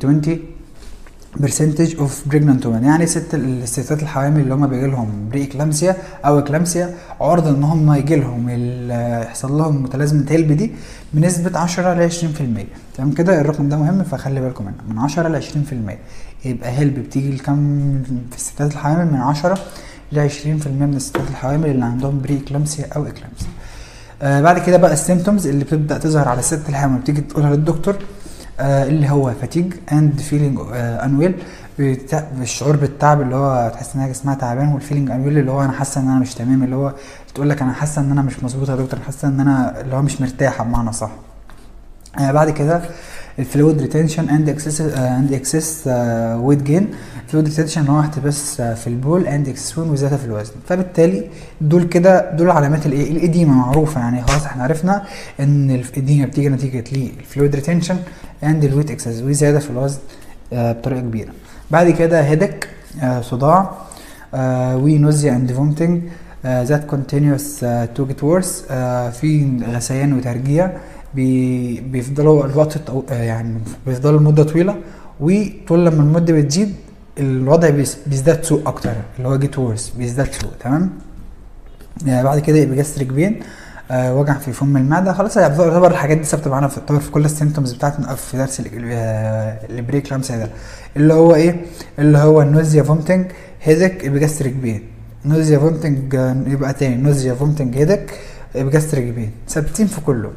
20% of pregnant women، يعني الستات الحوامل اللي هم بيجي لهم بري اكلامسيا او اكلامسيا عرضه ان هم يجي لهم يحصل لهم متلازمه هيلب دي بنسبه 10 ل 20%. تمام كده؟ الرقم ده مهم فخلي بالكم منه، من 10 ل 20%. يبقى هيلب بتيجي لكم في الستات الحوامل؟ من 10 ل 20% من الستات الحوامل اللي عندهم بري اكلامسيا او اكلامسيا. بعد كده بقى السيمبتومز اللي بتبدا تظهر على الست الحامل بتيجي تقولها للدكتور، اللي هو فاتيج اند فيلينج انويل، الشعور بالتعب اللي هو تحس ان جسمها تعبان، والفيلينج انويل اللي هو انا حاسه ان انا مش تمام، اللي هو تقول لك انا حاسه ان انا مش مظبوطه يا دكتور، حاسه ان انا اللي هو مش مرتاحه بمعنى صح. بعد كده الفلويد ريتنشن اند اكسس ويت جين. الفلويد ريتنشن هو احتباس في البول اند اكسس وزياده في الوزن. فبالتالي دول علامات الايه؟ الاديمه معروفه يعني، خلاص احنا عرفنا ان الاديمه بتيجي نتيجه للفلويد ريتنشن اند الويت اكسس وزياده في الوزن بطريقه كبيره. بعد كده هيدك، صداع، ونوزيا اند فومتنج ذات كونتينيوس تو جيت ورس، في غثيان وترجيع بيفضلوا الوقت يعني بيفضلوا المده طويله، وطول لما المده بتزيد الوضع بيزداد سوء اكتر، اللي هو جيت ورس بيزداد سوء. تمام؟ بعد كده يبقى جاستريك بين، وجع في فم المعده. خلاص يعتبر الحاجات دي ثابته معانا في كل السيمبتومز بتاعتنا في درس البري كلامسيا ده، اللي هو ايه؟ اللي هو النوزيا فومتنج هيدك يبقى جاستريك بين، نوزيا فومتنج يبقى تاني نوزيا فومتنج هيدك يبقى جاستريك بين، ثابتين في كله.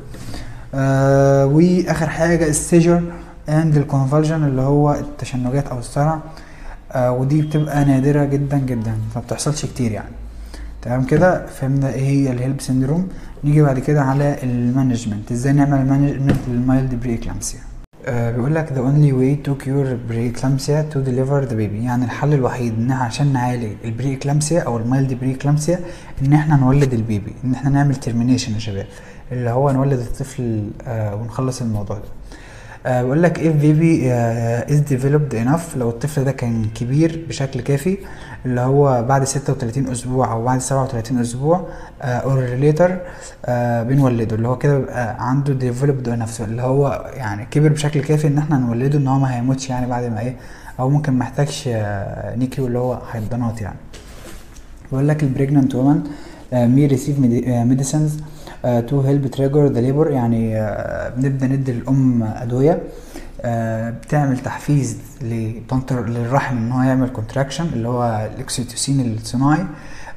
واخر حاجه السيجر اند الكونفالجن اللي هو التشنجات او الصرع، ودي بتبقى نادره جدا جدا ما بتحصلش كتير يعني. تمام كده؟ فهمنا ايه هي الهيلب سيندروم. نيجي بعد كده على المانجمنت، ازاي نعمل مانجمنت للمايلد بري اكلامسيا. بيقول لك the only way to cure preeclampsia to deliver the baby، يعني الحل الوحيد ان عشان نعالج البري اكلامسيا او المايلد بري اكلامسيا ان احنا نولد البيبي، ان احنا نعمل ترمينيشن يا شباب، اللي هو نولد الطفل ونخلص الموضوع ده. بقول لك if baby is developed enough، لو الطفل ده كان كبير بشكل كافي، اللي هو بعد 36 اسبوع او بعد 37 اسبوع or later بنولده، اللي هو كده بيبقى عنده developed enough، اللي هو يعني كبر بشكل كافي ان احنا نولده، ان هو ما هيموتش يعني بعد ما ايه، او ممكن ما يحتاجش نيكيو اللي هو حيضانات يعني. بقول لك البريجنانت وومن may receive medicines to help trigger the labor، يعني بنبدا ندي للام ادويه بتعمل تحفيز للرحم ان هو يعمل كونتراكشن، اللي هو الاكسيتوسين الصناعي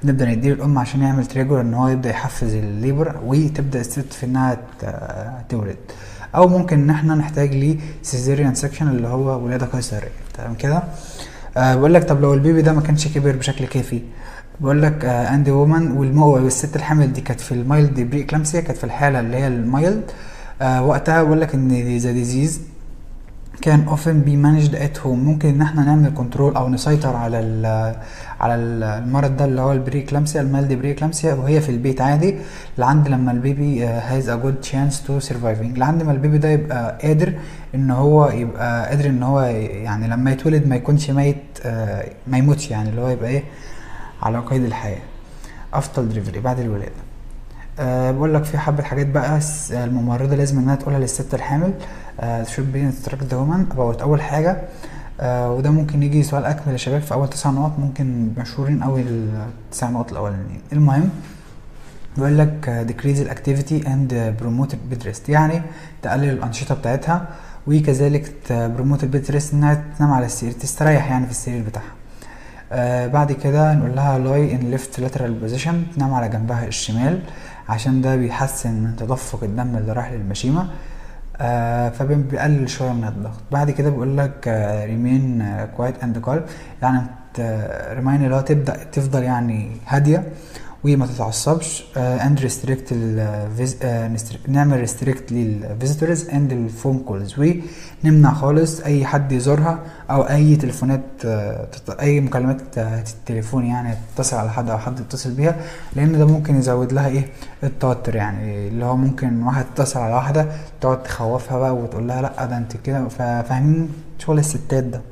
نبدا نديله الام عشان يعمل تريجر ان هو يبدا يحفز الليبر وتبدا الست في انها تولد. او ممكن ان احنا نحتاج ليه سيزيريان سكشن اللي هو ولاده قيصريه. تمام كده. بقول لك طب لو البيبي ده ما كانش كبر بشكل كافي، بقول لك اند وومن والست الحامل دي كانت في المايلد بري اكلامسيا، كانت في الحاله اللي هي المايلد. وقتها بقول لك ان ذا ديزيز كان often be managed at home. ممكن ان احنا نعمل كنترول او نسيطر على المرض ده اللي هو البري كلامسيا، المالد بري كلامسيا، وهي في البيت عادي لعند لما البيبي has a good chance to surviving، لعند ما البيبي ده يبقى قادر ان هو يعني لما يتولد ما يكونش ميت، ما يموتش، يعني اللي هو يبقى ايه على قيد الحياة after delivery، بعد الولادة. بقول لك في حبة حاجات بقى الممرضة لازم انها تقولها للست الحامل. should be instruct the woman about. اول حاجة وده ممكن يجي سؤال اكمل يا شباب في اول 9 نقط، ممكن مشهورين اوي ال9 نقط الاولانيين. المهم بيقول لك decrease activity and promote bed rest، يعني تقلل الانشطة بتاعتها، وكذلك promote bed rest انها تنام على السرير، تستريح يعني في السرير بتاعها. بعد كده نقول لها lie in left lateral position، تنام على جنبها الشمال عشان ده بيحسن من تدفق الدم اللي رايح للمشيمة، فبيقلل شوية من الضغط. بعد كده بيقول لك remain quiet and calm، يعني remain اللي هو تفضل يعني هادية وما تتعصبش. and restrict نعمل restrict للvisitors and الفون كولز، ونمنع خالص اي حد يزورها او اي تليفونات، اي مكالمات التليفون يعني تتصل على حد او حد يتصل بيها، لان ده ممكن يزود لها ايه التوتر، يعني اللي هو ممكن واحد تتصل على واحدة تقعد تخوفها بقى وتقول لها لا ده انت كده، فاهمين شغل الستات ده.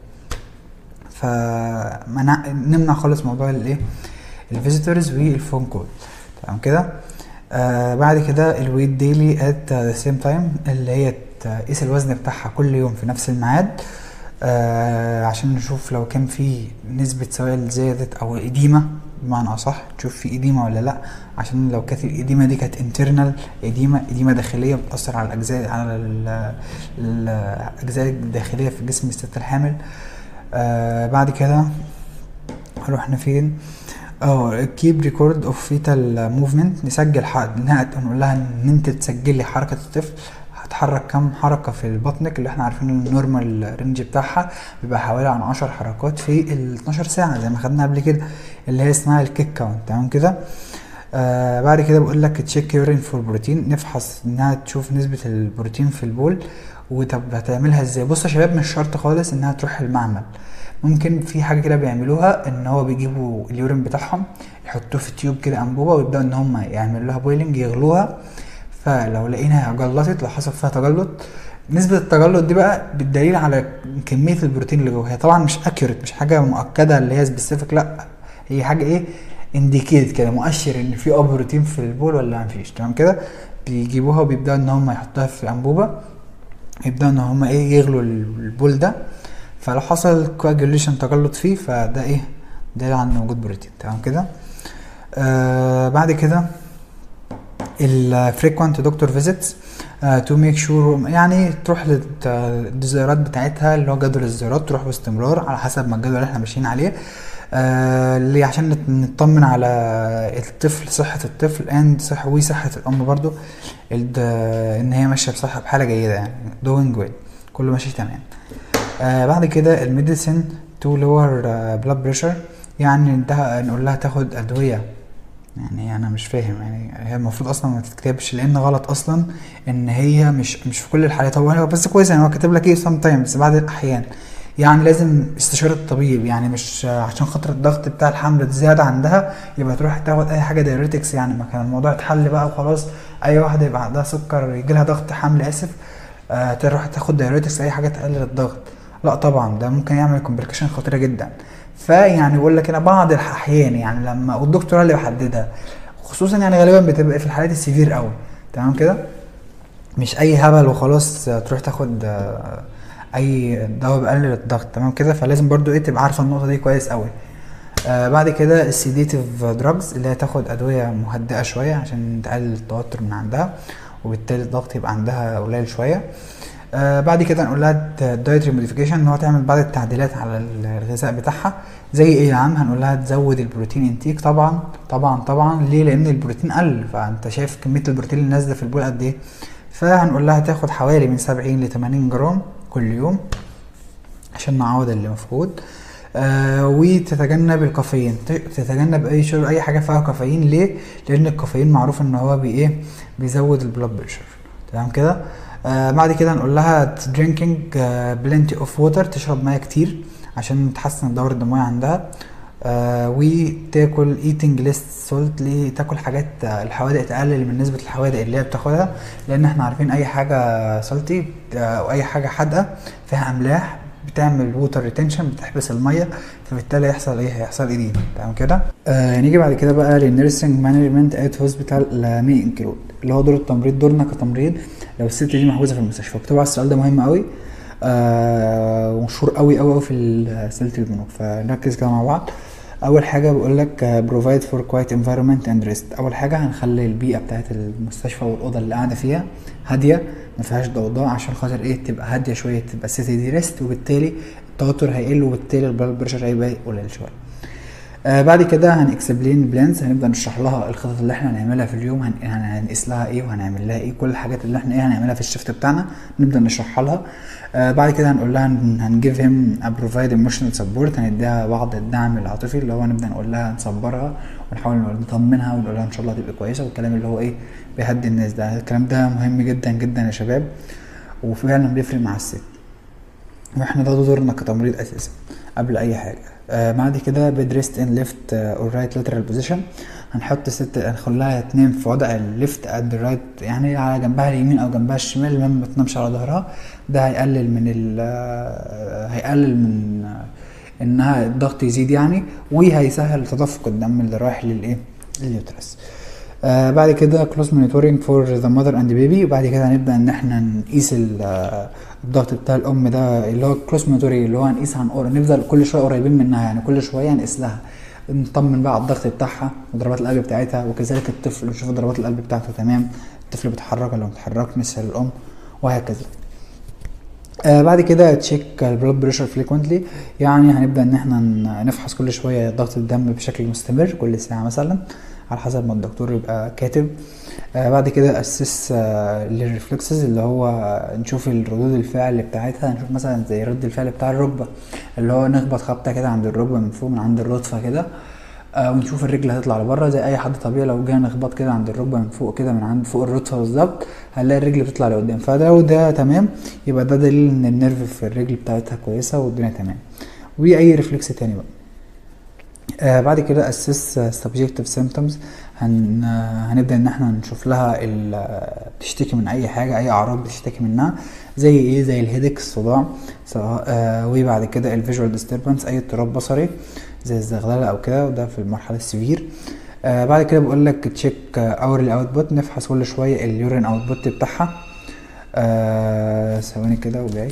فنمنع خالص موضوع الايه الفيزيتورز والفون كول. تمام كده. بعد كده الويت ديلي ات ذا سيم تايم، اللي هي تقيس الوزن بتاعها كل يوم في نفس الميعاد، عشان نشوف لو كان في نسبة سوائل زادت او اديمة، بمعنى اصح تشوف في اديمة ولا لا، عشان لو كانت الاديمة دي كانت انترنال اديمة داخلية بتأثر على الاجزاء الداخلية في جسم الست الحامل. بعد كده رحنا فين؟ keep record of fetal movement، نسجل نقول لها ان انت تسجلي حركة الطفل، هتحرك كم حركة في بطنك، اللي احنا عارفين النورمال رينج بتاعها بيبقى حوالي عن 10 حركات في ال 12 ساعة زي ما خدنا قبل كده، اللي هي اسمها الكيك كاونت. تمام كده. بعد كده بقول لك تشيك يورين فور بروتين، نفحص انها تشوف نسبة البروتين في البول. وطب هتعملها ازاي؟ بصوا يا شباب، مش شرط خالص انها تروح المعمل، ممكن في حاجه كده بيعملوها ان هو بيجيبوا اليورين بتاعهم يحطوه في تيوب كده انبوبه، ويبداوا ان هم يعملوا لها بويلنج، يغلوها، فلو لقيناها جلطت، لو حصل فيها تجلط، نسبه التجلط دي بقى بالدليل على كميه البروتين اللي جوه. هي طبعا مش اكيوريت، مش حاجه مؤكده اللي هي سبيسيفيك، لا هي حاجه ايه انديكيت كده، مؤشر ان في بروتين في البول ولا مفيش. تمام كده. بيجيبوها وبيبداوا ان هم يحطوها في انبوبه، يبداوا ان هم ايه يغلوا البول ده، فلو حصل كواجوليشن تجلط فيه فده ايه دليل على وجود بروتين. تمام كده. بعد كده الفريكوانت دكتور فيزيتس تو ميك شور، يعني تروح للزيارات بتاعتها اللي هو جدول الزيارات، تروح باستمرار على حسب ما الجدول اللي احنا ماشيين عليه، اللي عشان نطمن على الطفل، صحة الطفل وصحة الام برضو، ان هي ماشية بصحة بحالة جيدة، يعني doing well، كله ماشي تمام. بعد كده الميديسين تو لور بلاد بريشر، يعني نقول لها تاخد ادويه، يعني انا مش فاهم، يعني هي المفروض اصلا ما تتكتبش، لان غلط اصلا ان هي مش في كل الحالات. هو بس كويس يعني هو كاتب لك ايه sometimes، بعض الاحيان، يعني لازم استشاره الطبيب، يعني مش عشان خاطر الضغط بتاع الحمل زياده عندها يبقى تروح تاخد اي حاجه دايوريتكس، يعني ما كان الموضوع اتحل بقى وخلاص. اي واحده يبقى عندها سكر يجي لها ضغط حمل تروح تاخد دايوريتكس اي حاجه تقلل الضغط، لا طبعا ده ممكن يعمل كومبليكيشن خطيره جدا. فيعني بقول لك انا بعض الاحيان، يعني لما والدكتور اللي بيحددها، خصوصا يعني غالبا بتبقى في الحالات السيفير قوي. تمام كده. مش اي هبل وخلاص تروح تاخد اي دواء بيقلل الضغط. تمام كده. فلازم برضو تبقى عارفه النقطه دي كويس قوي. بعد كده السيديتيف دراجز، اللي هي تاخد ادويه مهدئه شويه عشان تقلل التوتر من عندها، وبالتالي الضغط يبقى عندها قليل شويه. بعد كده هنقول لها دايتري موديفيكيشن، ان هو تعمل بعض التعديلات على الغذاء بتاعها. زي ايه يا عم؟ هنقول لها تزود البروتين انتيك. طبعا طبعا طبعا ليه؟ لان البروتين قل، فانت شايف كميه البروتين اللي نازله في البول قد ايه. فهنقول لها تاخد حوالي من 70 ل 80 جرام كل يوم عشان نعوض اللي مفقود. وتتجنب الكافيين، تتجنب اي شرب اي حاجه فيها كافيين. ليه؟ لان الكافيين معروف ان هو بيزود البلاد بريشر. تمام كده. بعد كده هنقول لها drinking plenty of water، تشرب ميه كتير عشان تحسن الدورة الدموية عندها. وتاكل eating less salt، ليه؟ تاكل حاجات الحوادق، تقلل من نسبة الحوادق اللي هي بتاخدها، لان احنا عارفين اي حاجة سالتي او اي حاجة حادقة فيها املاح بتعمل ووتر ريتنشن، بتحبس الميه، فبالتالي هيحصل ايديما. تمام كده. نيجي بعد كده بقى للنيرسينج مانجمنت ات هوسبيتال مي انكلود، اللي هو دور التمريض، دورنا كتمريض لو الست دي محجوزه في المستشفى. طبعا السؤال ده مهم قوي ومشهور قوي في سلسله البنوك، فنركز كده مع بعض. اول حاجه بقول لك provide for quiet environment and rest. اول حاجه هنخلي البيئه بتاعت المستشفى والاوضه اللي قاعده فيها هاديه، ما فيهاش ضوضاء، عشان خاطر تبقى هاديه شويه، تبقى الست دي ريست، وبالتالي التوتر هيقل، وبالتالي البلد بريشر هيبقى قليل شويه. بعد كده هنكسبلين بلانز، هنبدا نشرح لها الخطط اللي احنا هنعملها في اليوم، هنقيس لها ايه وهنعمل لها ايه، كل الحاجات اللي احنا هنعملها في الشفت بتاعنا نبدا نشرحها لها. بعد كده هنقول لها هنجيف هيم بروفايد ايموشنال سبورت، هنديها بعض الدعم العاطفي، اللي هو نبدا نقول لها نصبرها ونحاول نطمنها ونقول لها ان شاء الله هتبقى كويسه، والكلام اللي هو بيهدي الناس ده. الكلام ده مهم جدا جدا يا شباب، وفعلا بيفرق مع الست، واحنا ده دورنا كتمريض اساسا قبل اي حاجه. بعد كده بيدريست ان ليفت اور رايت لاترال بوزيشن، هنحط ست هنخليها تنام في وضع الليفت اند رايت، يعني على جنبها اليمين او جنبها الشمال، المهم ما تنامش على ظهرها. ده هيقلل من انها الضغط يزيد يعني، وهيسهل تدفق الدم اللي رايح لليوترس. بعد كده كلوز مونيتورنج فور ذا ماذر اند بيبي، وبعد كده هنبدا ان احنا نقيس الضغط بتاع الام، ده اللي هو كلوز مونيتورنج، اللي هو هنقيس نفضل كل شويه قريبين منها، يعني كل شويه نقيس لها، نطمن بقى على الضغط بتاعها وضربات القلب بتاعتها، وكذلك الطفل نشوف ضربات القلب بتاعته تمام، الطفل بيتحرك ولا ما بيتحركش، نسال الام، وهكذا. بعد كده تشيك البلاد بريشر فريكوينتلي، يعني هنبدا ان احنا نفحص كل شويه ضغط الدم بشكل مستمر، كل ساعه مثلا على حسب ما الدكتور يبقى كاتب. بعد كده اسس للريفلكسز، اللي هو نشوف الردود الفعل بتاعتها، نشوف مثلا زي رد الفعل بتاع الركبه، اللي هو نخبط خبطه كده عند الركبه من فوق، من عند الرصفه كده، ونشوف الرجل هتطلع لبره زي اي حد طبيعي. لو جينا نخبط كده عند الركبه من فوق كده، من عند فوق الرصفه بالظبط، هنلاقي الرجل بتطلع لقدام، فده وده تمام، يبقى ده دليل ان النيرف في الرجل بتاعتها كويسه والدنيا تمام. واي ريفلكس تاني بقى. بعد كده اسس subjective symptoms، هنبدا ان احنا نشوف لها بتشتكي من اي حاجه، اي اعراض بتشتكي منها، زي زي الهيدك، الصداع، وبعد كده الفيجوال ديستربنس، اي اضطراب بصري زي الزغلله او كده، وده في المرحله السيفير. بعد كده بقول لك تشيك اورلي اوتبوت، نفحص كل شويه اليورين اوتبوت بتاعها. ثواني كده وجاي.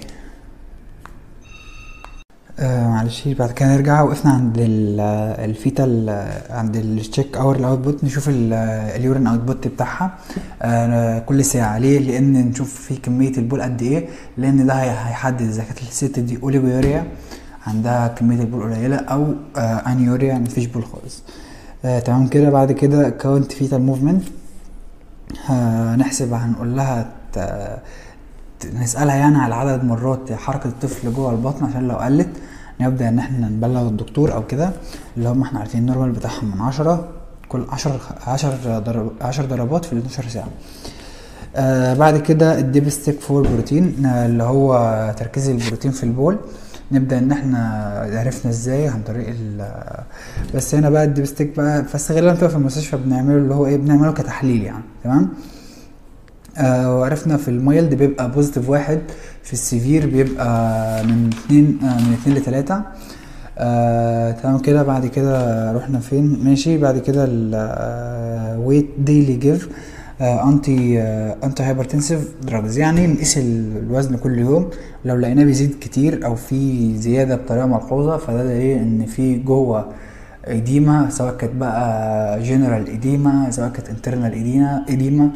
معلش، بعد كده نرجع. وقفنا عند الفيتال، عند التشيك اور الاوتبوت، نشوف اليورين اوتبوت بتاعها كل ساعه. ليه؟ لان نشوف في كميه البول قد ايه، لان ده هيحدد اذا كانت الست دي اوليجوريا، عندها كميه البول قليله، او انيوريا، مفيش بول خالص. تمام كده. بعد كده كاونت فيتال موفمنت، هنحسب، هنقول لها نسألها يعني على عدد مرات حركة الطفل جوه البطن، عشان لو قلت نبدأ ان احنا نبلغ الدكتور او كده، اللي هم احنا عارفين النورمال بتاعهم من 10 كل 10 ضربات في 12 ساعة. بعد كده الديبستيك فور بروتين، اللي هو تركيز البروتين في البول، نبدأ ان احنا عرفنا ازاي عن طريق بس هنا بقى الديبستيك بقى، بس غالبا بتبقى في المستشفى بنعمله، اللي هو بنعمله كتحليل يعني. تمام. وعرفنا في المايلد بيبقى بوزيتيف 1، في السيفير بيبقى من 2 ل 3. تمام كده. بعد كده رحنا فين؟ ماشي. بعد كده ويت ديلي جيف انتي هايبرتنسيف دراجز، يعني نقيس الوزن كل يوم، لو لقيناه بيزيد كتير او في زياده بطريقه ملحوظه، فده دليل ان في جوه إديمة، سواء كانت بقى جنرال إديمة، سواء كانت انترنال إديمة،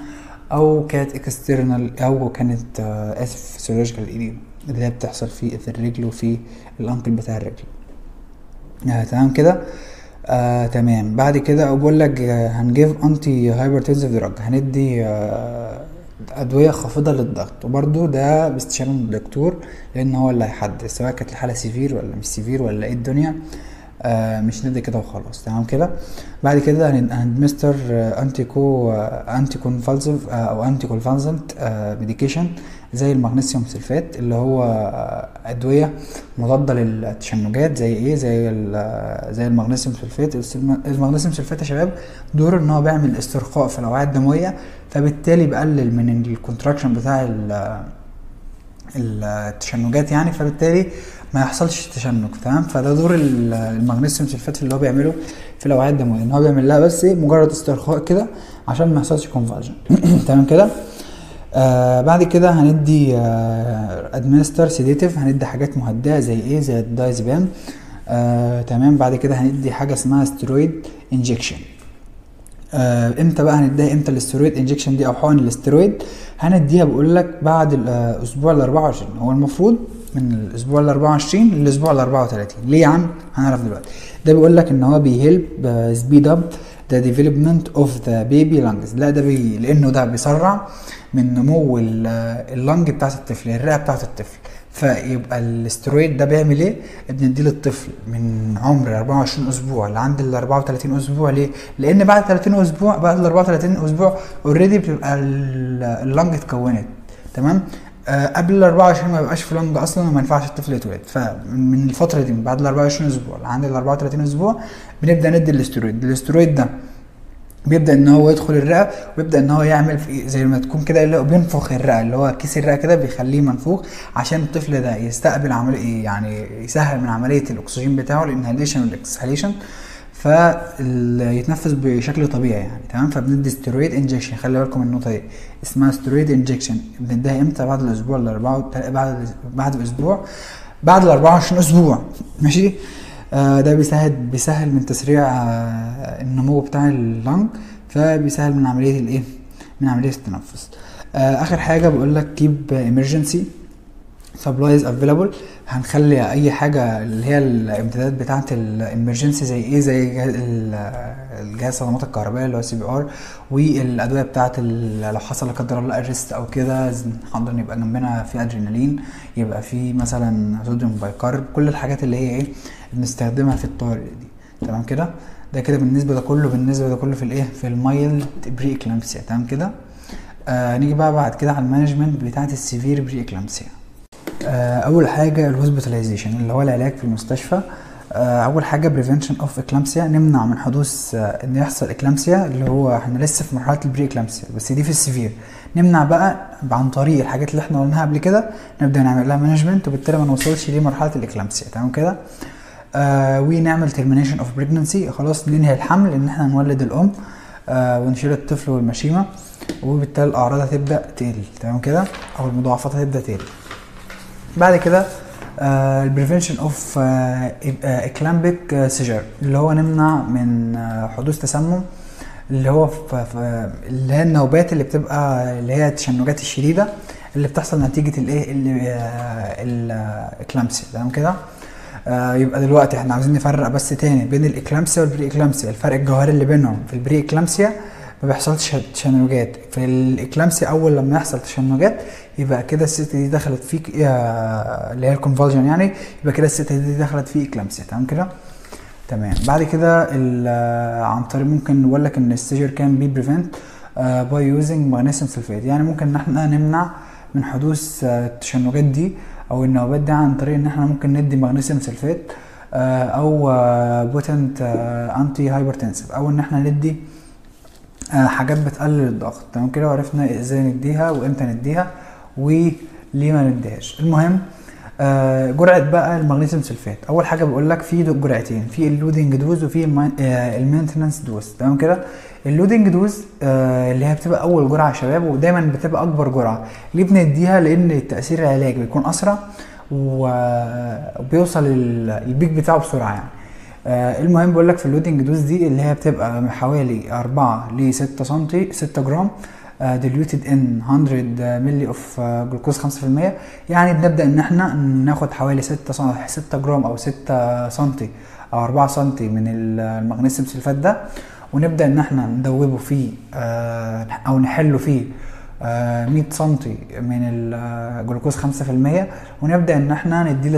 او كانت اكسترنال او كانت اسف فيسيولوجيكال ايديما اللي هي بتحصل في الرجل وفي الانكل بتاع الرجل. تمام كده. تمام. بعد كده بقول لك هنجيب انتي هايبرتنسيف دراج، هندي ادويه خافضه للضغط، وبرده ده باستشاره الدكتور لان هو اللي هيحدد سواء كانت الحاله سيفير ولا مش سيفير ولا ايه الدنيا. مش ندي كده وخلاص. تمام كده. بعد كده هندمستر انتي كونفالسيف او انتي كونفالسنت ميديكيشن زي المغنيسيوم سلفات اللي هو ادويه مضاده للتشنجات زي ايه، زي المغنيسيوم سلفات. المغنيسيوم سلفات يا شباب دوره ان هو بيعمل استرخاء في الاوعيه الدمويه، فبالتالي بيقلل من الكونتراكشن بتاع التشنجات يعني، فبالتالي ما يحصلش تشنج. تمام. فده دور المغنيسيوم سلفات اللي هو بيعمله في الاوعيه الدمويه، ان هو بيعمل لها بس مجرد استرخاء كده عشان ما يحصلش كونفالجن. تمام كده. بعد كده هندي ادمنستر سيديتيف، هندي حاجات مهدئه زي ايه، زي الدايزبام. تمام. بعد كده هندي حاجه اسمها ستيرويد انجكشن. امتى بقى هنديها، امتى الاسترويد انجكشن دي او حقن الاسترويد؟ هنديها بقول لك بعد الاسبوع ال 24. هو المفروض من الاسبوع ال 24 للاسبوع ال 34. ليه يا عم؟ هنعرف دلوقتي. ده بيقول لك ان هو بيهلب سبيد اب ذا ديفلوبمنت اوف ذا بيبي لانجز. لا ده لانه ده بيسرع من نمو اللنج بتاعت الطفل، الرئه بتاعت الطفل. فيبقى الاسترويد ده بيعمل ايه؟ بنديه للطفل من عمر 24 اسبوع لعند ال 34 اسبوع. ليه؟ لان بعد 30 اسبوع، بعد ال 34 اسبوع اوريدي بتبقى اللنج اتكونت. تمام. قبل ال 24 ما بيبقاش في لنج اصلا وما ينفعش الطفل يتولد. فمن الفتره دي من بعد ال 24 اسبوع لعند ال 34 اسبوع بنبدا ندي الاسترويد. الاسترويد ده بيبدا ان هو يدخل الرئه، ويبدا ان هو يعمل في زي ما تكون كده اللي هو بينفخ الرئه، اللي هو كيس الرئه كده بيخليه منفوخ عشان الطفل ده يستقبل عمليه، يعني يسهل من عمليه الاكسجين بتاعه، الانهاليشن والاكسهاليشن، فيتنفس بشكل طبيعي يعني. تمام. فبندي ستيرويد انجكشن، خلي بالكم النقطه دي اسمها ستيرويد انجكشن. بنديها امتى؟ بعد الاسبوع بعد الاسبوع بعد ال 24 اسبوع. ماشي. ده بيسهل من تسريع النمو بتاع اللنج، فبيسهل من عمليه الايه، من عمليه التنفس. اخر حاجه بقول لك keep emergency supplies available. هنخلي اي حاجه اللي هي الامتدادات بتاعه الامرجنسي زي ايه، زي الجهاز الصدمات الكهربائيه اللي هو CPR، والادويه بتاعه لو حصل لا قدر الله ارست او كده نقدر يبقى جنبنا في ادرينالين، يبقى في مثلا صوديوم بايكارب، كل الحاجات اللي هي ايه بنستخدمها في الطوارئ دي. تمام كده. ده كده بالنسبه ده كله في الايه، في المايلد بري اكلامسيا. تمام كده. نيجي بقى بعد كده على المانجمنت بتاعه السيفير بري اكلامسيا. اول حاجه الهوسبيتاليزيشن اللي هو العلاج في المستشفى. اول حاجه بريفنشن اوف اكلامسيا، نمنع من حدوث ان يحصل اكلامسيا، اللي هو احنا لسه في مرحله البري اكلامسيا بس دي في السيفير. نمنع بقى عن طريق الحاجات اللي احنا قلناها قبل كده، نبدا نعمل لها مانجمنت وبالتالي ما نوصلش لمرحله الاكلامسيا. تمام كده. ونعمل ترمينيشن اوف بريجننسي، خلاص ننهي الحمل ان احنا نولد الام ونشيل الطفل والمشيمه، وبالتالي الاعراض هتبدا تقل. تمام كده، او المضاعفات هتبدا تقل. بعد كده البريفنشن اوف اكلامبيك سيجر، اللي هو نمنع من حدوث تسمم، اللي هو اللي هي النوبات اللي بتبقى اللي هي التشنجات الشديده اللي بتحصل نتيجه الايه الاكلامسيا. تمام كده. يبقى دلوقتي احنا عاوزين نفرق بس تاني بين الاكلامسيا والبري اكلامسيا. الفرق الجوهري اللي بينهم، في البري اكلامسيا ما بيحصلش تشنجات، في الاكلامسيا اول لما يحصل تشنجات يبقى كده الست دي دخلت فيك اللي هي الكونفالجن يعني، يبقى كده الست دي دخلت في اكلامسيا. تمام كده. تمام. بعد كده عن طريق ممكن نقول لك ان السيجر كان بي بريفنت باي يوزنج مغنيسيوم سلفيت، يعني ممكن ان احنا نمنع من حدوث التشنجات دي او النوبات دي عن طريق ان احنا ممكن ندي مغنيسيوم سلفيت او بوتنت انتي هايبرتنسيف، او ان احنا ندي حاجات بتقلل الضغط. تمام كده. وعرفنا ازاي نديها وامتى نديها وليه ما نديهاش. المهم جرعه بقى المغنيسيوم سلفات. اول حاجه بقول لك في جرعتين، في اللودنج دوز وفي المينتنانس دوز. تمام كده. اللودنج دوز اللي هي بتبقى اول جرعه يا شباب، ودايما بتبقى اكبر جرعه. ليه بنديها؟ لان التاثير العلاجي بيكون اسرع وبيوصل البيك بتاعه بسرعه يعني. المهم بقول لك في اللودنج دوز دي اللي هي بتبقى من حوالي 4 ل 6 سم 6 جرام diluted in 100 مللي اوف جلوكوز 5%. يعني بنبدا ان احنا ناخد حوالي 6 جرام او 6 سنتي او 4 سنتي من المغنيسيوم سلفات ده، ونبدا ان احنا ندوبه فيه او نحله فيه 100 سنتي من الجلوكوز 5%، ونبدا ان احنا نديه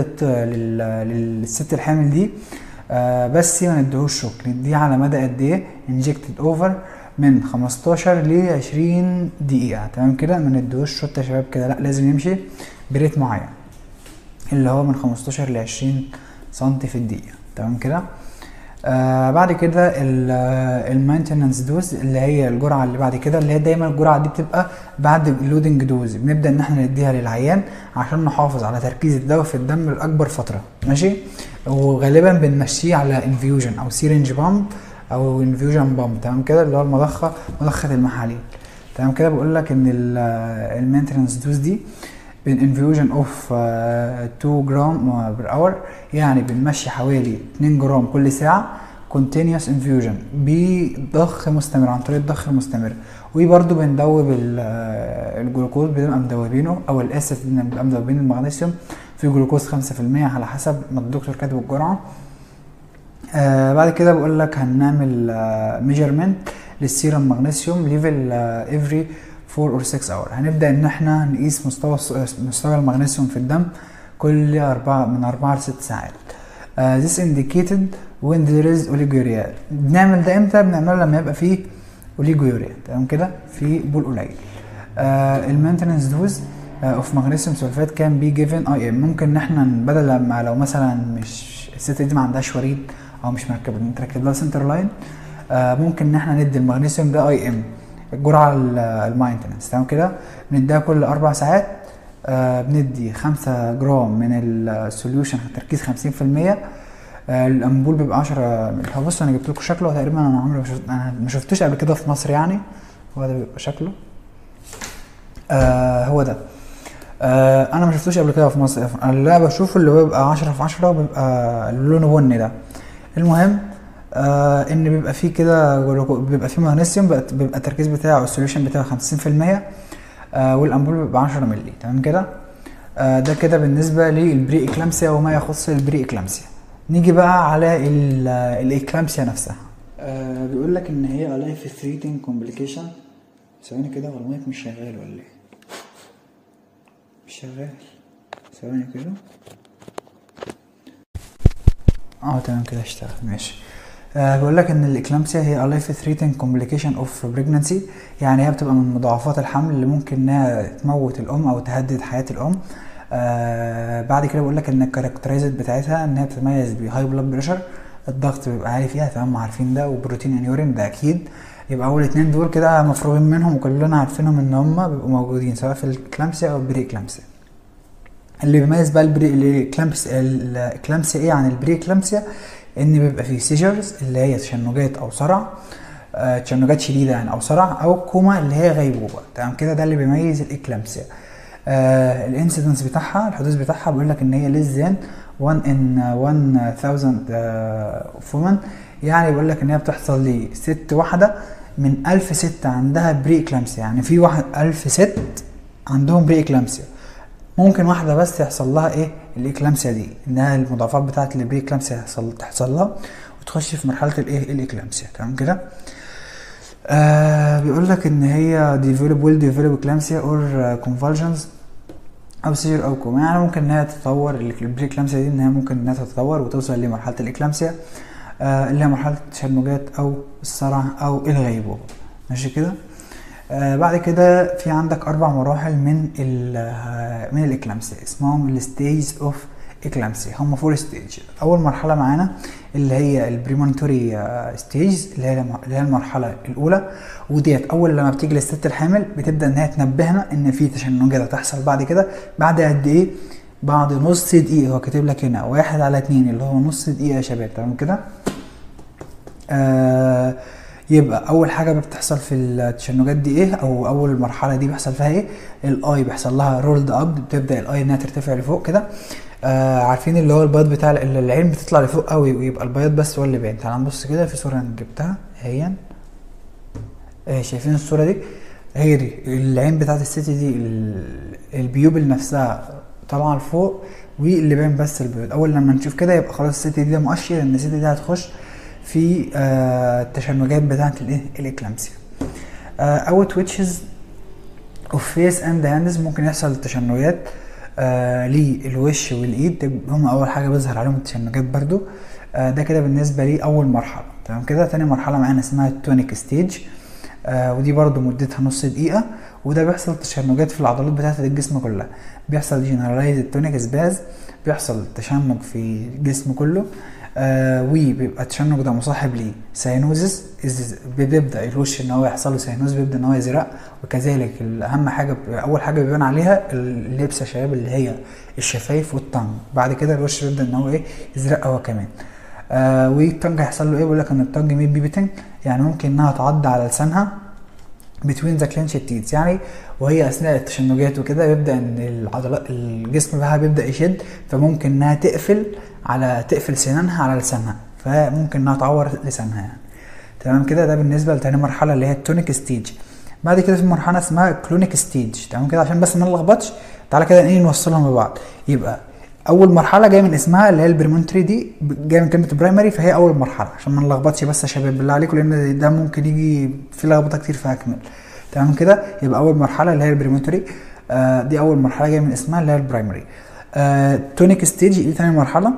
للست الحامل دي، بس ما نديهوش شوك، نديه على مدى قد ايه؟ انجكتد اوفر من 15 ل 20 دقيقه. تمام كده، ما نديهوش شوت يا شباب كده، لا لازم يمشي بريت معين اللي هو من 15 ل 20 سنتي في الدقيقه. تمام كده. بعد كده المينتننس دوز اللي هي الجرعه اللي بعد كده، اللي هي دايما الجرعه دي بتبقى بعد اللودنج دوز، بنبدا ان احنا نديها للعيان عشان نحافظ على تركيز الدواء في الدم لاكبر فتره. ماشي. وغالبا بنمشيه على انفيوجن او سيرنج بامب او انفيوجن بامب. تمام كده، اللي هو مضخه المحاليل. تمام كده. بقول لك ان المينتننس دوز دي بالانفيوجن اوف 2 جرام بر اور، يعني بنمشي حوالي 2 جرام كل ساعه continuous infusion بضخ مستمر، عن طريق الضخ المستمر. وبرده بندوب الجلوكوز، بنبقى مدوبينه او الاسف بنبقى مدوبين المغنيسيوم في جلوكوز 5% على حسب ما الدكتور كاتب الجرعه. بعد كده بقول لك هنعمل ميجرمنت للسيرم مغنيسيوم ليفل افري 4 or 6 hours. هنبدا ان احنا نقيس مستوى المغنيسيوم في الدم كل من 4 ل 6 ساعات. This indicated when there is oliguria. بنعمل ده امتى؟ بنعمله لما يبقى فيه oliguria. تمام كده، في بول قليل. المينتننس دوز اوف مغنيسيوم سلفات كان بي جيفن اي ام. ممكن ان احنا بدل ما لو مثلا مش الست دي ما عندهاش وريد او مش مركب لها سنتر لاين، ممكن ان احنا ندي المغنيسيوم ده اي ام الجرعه المينتننس. تمام كده، بنديها كل 4 ساعات. بندي 5 جرام من السوليوشن تركيز 50%. الامبول بيبقى 10 مللي. بص انا جبت لكم شكله تقريبا، انا عمري ما شفتوش قبل كده في مصر يعني. هو ده بيبقى شكله، هو ده. انا ما شفتوش قبل كده في مصر. اللي انا بشوفه اللي بيبقى 10 في 10 وبيبقى لونه بني ده. المهم ان بيبقى فيه كده، بيبقى فيه مغنيسيوم، بيبقى التركيز بتاعه السوليوشن بتاعه 50%، والامبول بيبقى 10 مللي. تمام كده. ده كده بالنسبه للبري اكلامسيا وما يخص البري اكلامسيا. نيجي بقى على الاكلامسيا نفسها. بيقول لك ان هي لايف ثريتنج كومبليكيشن. ثواني كده، هو المايك مش شغال ولا ايه؟ مش شغال. ثواني كده. تمام كده اشتغل. ماشي. بقول لك ان الاكلامسيا هي لايف ثريتنج كومبليكيشن اوف بريجنانسي، يعني هي بتبقى من مضاعفات الحمل اللي ممكن انها تموت الام او تهدد حياه الام. بعد كده بقول لك ان الكاركترايزد بتاعتها ان هي بتتميز بهاي بلاد بريشر، الضغط بيبقى عالي فيها. تمام، عارفين ده. وبروتين انيورين ده اكيد. يبقى اول 2 دول كده مفروغين منهم وكلنا عارفينهم ان هم بيبقوا موجودين سواء في الاكلامسيا او البري اكلامسيا. اللي بيميز بقى الاكلامسيا ايه عن البري اكلامسيا؟ ان بيبقى فيه سيجرز اللي هي تشنجات او صرع، تشنجات شديده يعني او صرع، او كوما اللي هي غيبوبه. تمام كده، ده اللي بيميز الاكلامسيا. الانسيدنس بتاعها، الحدوث بتاعها، بيقول لك ان هي less than 1 in 1000 women. يعني بيقول لك ان هي بتحصل لي ست واحده من 1000 ست عندها بري اكلامسيا. يعني في 1000 ست عندهم بري اكلامسيا، ممكن واحده بس يحصل لها ايه الاكلامسيا دي، انها المضاعفات بتاعه البري اكلامسيا تحصل لها وتخش في مرحله الايه الاكلامسيا. تمام كده. بيقول لك ان هي develop eclampsia or convulsions او سيجر او كوما. يعني ممكن انها تتطور البري اكلامسيا دي، ان هي ممكن انها تتطور وتوصل لمرحله الاكلامسيا اللي هي مرحله التشنجات او الصرع او الغيبوبه. ماشي كده. بعد كده في عندك 4 مراحل من الاكلامسيا اسمهم الستيج اوف اكلامسيا. هم 4 ستيج. اول مرحله معانا اللي هي البريمونتوري ستيج، اللي هي المرحله الاولى، وديت اول لما بتيجي للست الحامل بتبدا ان هي تنبهنا ان في تشنجات هتحصل بعد كده. بعد قد ايه؟ بعد نص دقيقه. هو كاتب لك هنا 1/2 اللي هو نص دقيقه يا شباب. تمام كده. يبقى اول حاجه بتحصل في التشنجات دي ايه، او اول مرحله دي بيحصل فيها ايه؟ الاي بيحصل لها رولد اب، بتبدا الاي انها ترتفع لفوق كده. عارفين اللي هو البياض بتاع العين بتطلع لفوق قوي ويبقى البياض بس هو اللي باين. تعالوا نبص كده في صوره انا جبتها اهي. شايفين الصوره دي؟ هي دي العين بتاعت الست دي، البيوبل نفسها طالعه لفوق، واللي باين بس البيض. اول لما نشوف كده يبقى خلاص الست دي ده مؤشر ان الست دي هتخش في التشنجات بتاعه الايه الاكلامسيا. او تويتشز اوف فيس اند هاندز، ممكن يحصل تشنجات للوش والايد، هم اول حاجه بيظهر عليهم التشنجات برضو. ده كده بالنسبه لي اول مرحله. تمام كده. تاني مرحله معانا اسمها التونيك ستيج، ودي برضو مدتها نص دقيقه، وده بيحصل تشنجات في العضلات بتاعه الجسم كلها. بيحصل جنرالايز التونيك سباز، بيحصل تشنج في الجسم كله. وبيبقى التشنج ده مصاحب ليه ساينوزس، بيبدا الوش ان هو يحصل له ساينوز، بيبدا ان هو يزرق. وكذلك اهم حاجه اول حاجه بيبان عليها اللبسه شباب اللي هي الشفايف والطنج. بعد كده الوش بيبدا ان هو ايه يزرق هو كمان. والطنج هيحصل له ايه؟ بيقول لك ان الطنج ميد بيبتنج، يعني ممكن انها تعض على لسانها between the clenched teeth، يعني وهي اثناء التشنجات وكده بيبدا ان العضلات الجسم بقى بيبدا يشد، فممكن انها تقفل سنانها على لسانها، فممكن انها تعور لسانها يعني. تمام كده. ده بالنسبه لتاني مرحله اللي هي التونيك ستيج. بعد كده في مرحله اسمها كلونيك ستيج. تمام كده عشان بس ما نلخبطش، تعالى كده ايه نوصلهم ببعض. يبقى اول مرحله جايه من اسمها اللي هي البريمونتري، دي جايه من كلمه برايمري، فهي اول مرحله عشان ما نلخبطش بس يا شباب بالله عليكم، لان ده ممكن يجي في لخبطه كتير فهكمل. تمام كده. يبقى اول مرحله اللي هي البريمونتري، دي اول مرحله جايه من اسمها اللي هي البرايمري. تونيك ستيج دي ثاني مرحله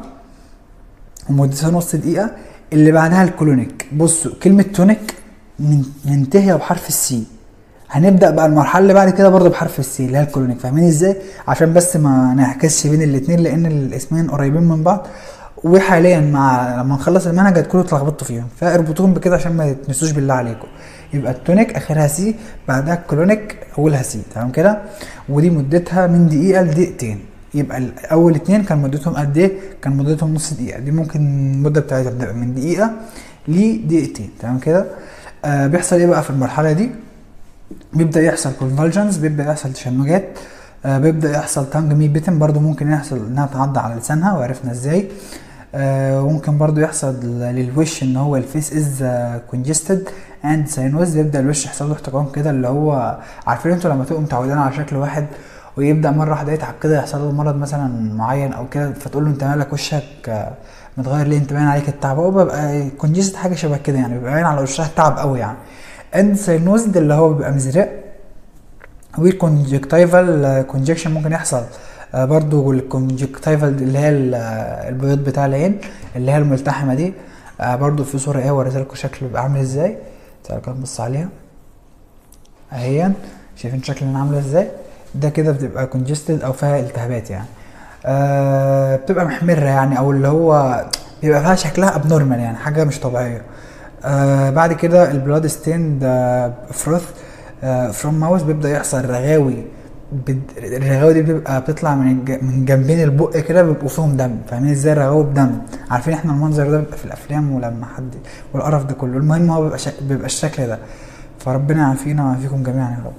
ومدتها نص دقيقه. اللي بعدها الكلونيك. بصوا كلمه تونيك منتهيه بحرف السي، هنبدا بقى المرحله اللي بعد كده برضه بحرف السي اللي هي الكلونيك. فاهمين ازاي؟ عشان بس ما نعكسش بين الاثنين، لان الاسمين قريبين من بعض، وحاليا لما نخلص المنهج هتكونوا اتلخبطتوا فيهم، فاربطوهم بكده عشان ما تنسوش بالله عليكم. يبقى التونيك اخرها سي، بعدها الكلونيك اولها سي. تمام كده. ودي مدتها من دقيقه لدقيقتين. يبقى اول اتنين كان مدتهم قد ايه؟ كان مدتهم نص دقيقه. دي ممكن المده بتاعتها تبدا من دقيقه لدقيقتين. تمام كده. بيحصل ايه بقى في المرحله دي؟ بيبدا يحصل كونفالجنز، بيبدا يحصل تشنجات، بيبدا يحصل تانج مي بيتن، برضو ممكن يحصل انها تعض على لسانها وعرفنا ازاي. ممكن برضو يحصل للوش ان هو الفيس از كونجستد اند ساينوز، يبدا الوش يحصل له احتقان كده، اللي هو عارفين انتوا لما تبقوا متعودين على شكل واحد ويبدا مره واحده يتعب كده، يحصل له مرض مثلا معين او كده، فتقول له انت مالك وشك متغير ليه؟ انت باين عليك التعب. هو بيبقى كونجستد حاجه شبه كده، يعني بيبقى باين على وشها تعب قوي يعني. اند ساينوزد اللي هو بيبقى مزرق. والكونجكتيفال كونجكشن ممكن يحصل برضو الكونجكتيفال اللي هي البيض بتاع العين اللي هي الملتحمه دي. برضو في صوره ايه وريت لكم شكله بيبقى عامل ازاي. تعالوا كده نبص عليها اهي، شايفين شكل انا عامله ازاي؟ ده كده بتبقى كونجستد او فيها التهابات يعني. بتبقى محمره يعني، او اللي هو بيبقى فيها شكلها ابنورمال يعني حاجه مش طبيعيه. بعد كده البلاد ستيند فروث فروم ماوس، بيبدا يحصل رغاوي. الرغاوي دي بتبقى بتطلع من جنبين البق كده، بيبقوا فيهم دم. فاهمين ازاي؟ رغاوي بدم. عارفين احنا المنظر ده بيبقى في الافلام ولما حد والقرف ده كله. المهم هو بيبقى الشكل ده، فربنا يعافينا ويعافيكم جميعا يا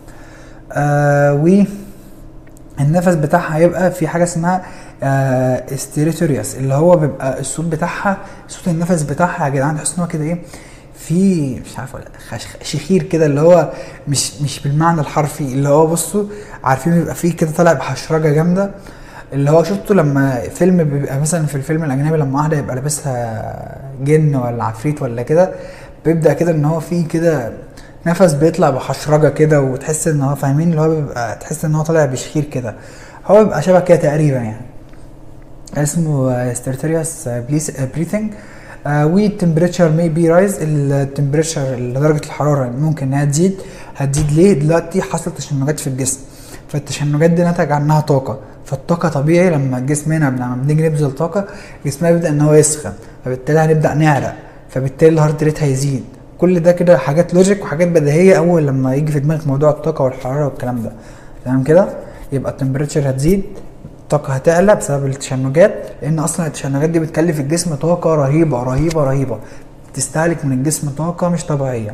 رب. والنفس بتاعها هيبقى في حاجه اسمها استيريتوريوس، اللي هو بيبقى الصوت بتاعها، صوت النفس بتاعها يا جدعان تحس ان هو كده ايه، في مش عارف ولا شخير كده، اللي هو مش بالمعنى الحرفي، اللي هو بصوا عارفين بيبقى فيه كده طالع بحشرجه جامده. اللي هو شفتوا لما فيلم بيبقى مثلا في الفيلم الاجنبي لما واحده يبقى لابسها جن ولا عفريت ولا كده، بيبدا كده ان هو فيه كده نفس بيطلع بحشرجه كده، وتحس ان هو فاهمين اللي هو بيبقى تحس ان هو طالع بشخير كده، هو بيبقى شبه كده تقريبا يعني. اسمه ستيرتوريوس بريثنج. والتمبريتشر مي بي رايز، التمبريتشر درجه الحراره ممكن انها هتزيد ليه؟ دلوقتي حصلت تشنجات في الجسم، فالتشنجات دي نتج عنها طاقه، فالطاقه طبيعي لما الجسم هنا لما بنيجي نبذل طاقه جسمنا بيبدا ان هو يسخن، فبالتالي هنبدا نعرق، فبالتالي الهارت ريت هيزيد. كل ده كده حاجات لوجيك وحاجات بديهيه اول لما يجي في دماغك موضوع الطاقه والحراره والكلام ده. تمام كده؟ يبقى التمبريتشر هتزيد، الطاقه هتعلى بسبب التشنجات، لان اصلا التشنجات دي بتكلف الجسم طاقه رهيبه رهيبه رهيبه، بتستهلك من الجسم طاقه مش طبيعيه.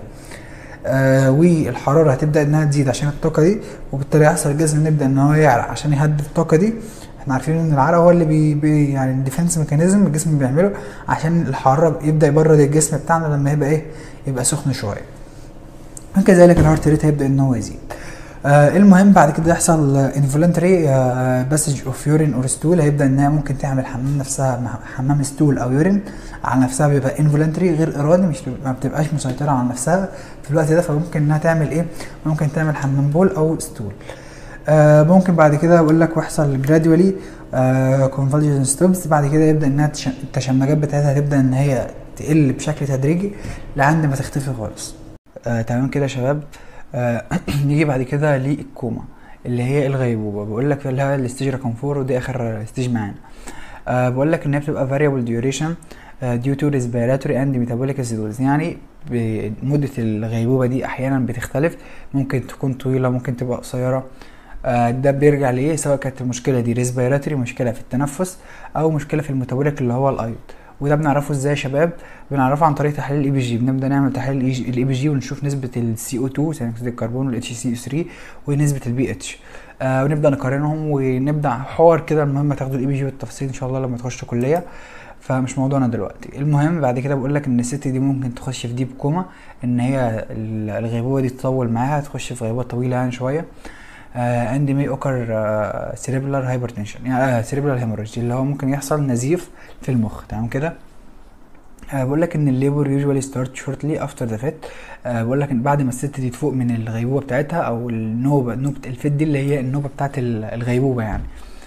والحراره هتبدا انها تزيد عشان الطاقه دي، وبالتالي يحصل الجسم نبدا ان هو يعرق عشان يهدي الطاقه دي. احنا عارفين ان العرق هو اللي بي يعني الديفنس ميكانيزم الجسم بيعمله عشان الحراره يبدا يبرد الجسم بتاعنا لما يبقى ايه، يبقى سخن شويه. وكذلك الهارت ريت هيبدا ان هو يزيد. المهم بعد كده يحصل involuntary passage of urine or stool. هيبدا انها ممكن تعمل حمام نفسها، حمام ستول او يورين على نفسها، بيبقى involuntary غير ارادي، مش ما بتبقاش مسيطره على نفسها في الوقت ده، فممكن انها تعمل ايه، ممكن تعمل حمام بول او ستول. ممكن بعد كده اقول لك ويحصل gradually convulsion stops. بعد كده يبدا انها التشنجات بتاعتها تبدا ان هي تقل بشكل تدريجي لعند ما تختفي خالص. تمام كده يا شباب. نيجي بعد كده للكوما اللي هي الغيبوبه. بقول لك اللي هي الستيج رقم 4 ودي اخر ستيج معانا. بقول لك ان هي بتبقى variable duration due to respiratory and metabolic acidosis. يعني مده الغيبوبه دي احيانا بتختلف، ممكن تكون طويله ممكن تبقى قصيره. ده بيرجع لايه، سواء كانت المشكله دي ريسبيراتوري مشكله في التنفس او مشكله في الميتابوليك اللي هو الايض. وده بنعرفه ازاي يا شباب؟ بنعرفه عن طريق تحليل الاي بي جي. بنبدا نعمل تحليل الاي بي جي ونشوف نسبه السي او 2 ثاني اكسيد الكربون والاتش سي او 3 ونسبه البي اتش، ونبدا نقارنهم ونبدا حوار كده. المهم تاخدوا الاي بي جي بالتفصيل ان شاء الله لما تخشوا كليه، فمش موضوعنا دلوقتي. المهم بعد كده بقول لك ان الست دي ممكن تخش في ديب كوما، ان هي الغيبوبه دي تطول معاها، تخش في غيبوبه طويله يعني شويه. عندي مي اوكر سيريبلر هايبرتنشن، يعني سيريبلر هيموريج اللي هو ممكن يحصل نزيف في المخ. تمام كده. بقول لك ان الليبر يوجوالي ستارت شورتلي افتر ذا فيت. بقول لك ان بعد ما الست دي تفوق من الغيبوبه بتاعتها او نوبه الفيت دي اللي هي النوبه بتاعت الغيبوبه يعني.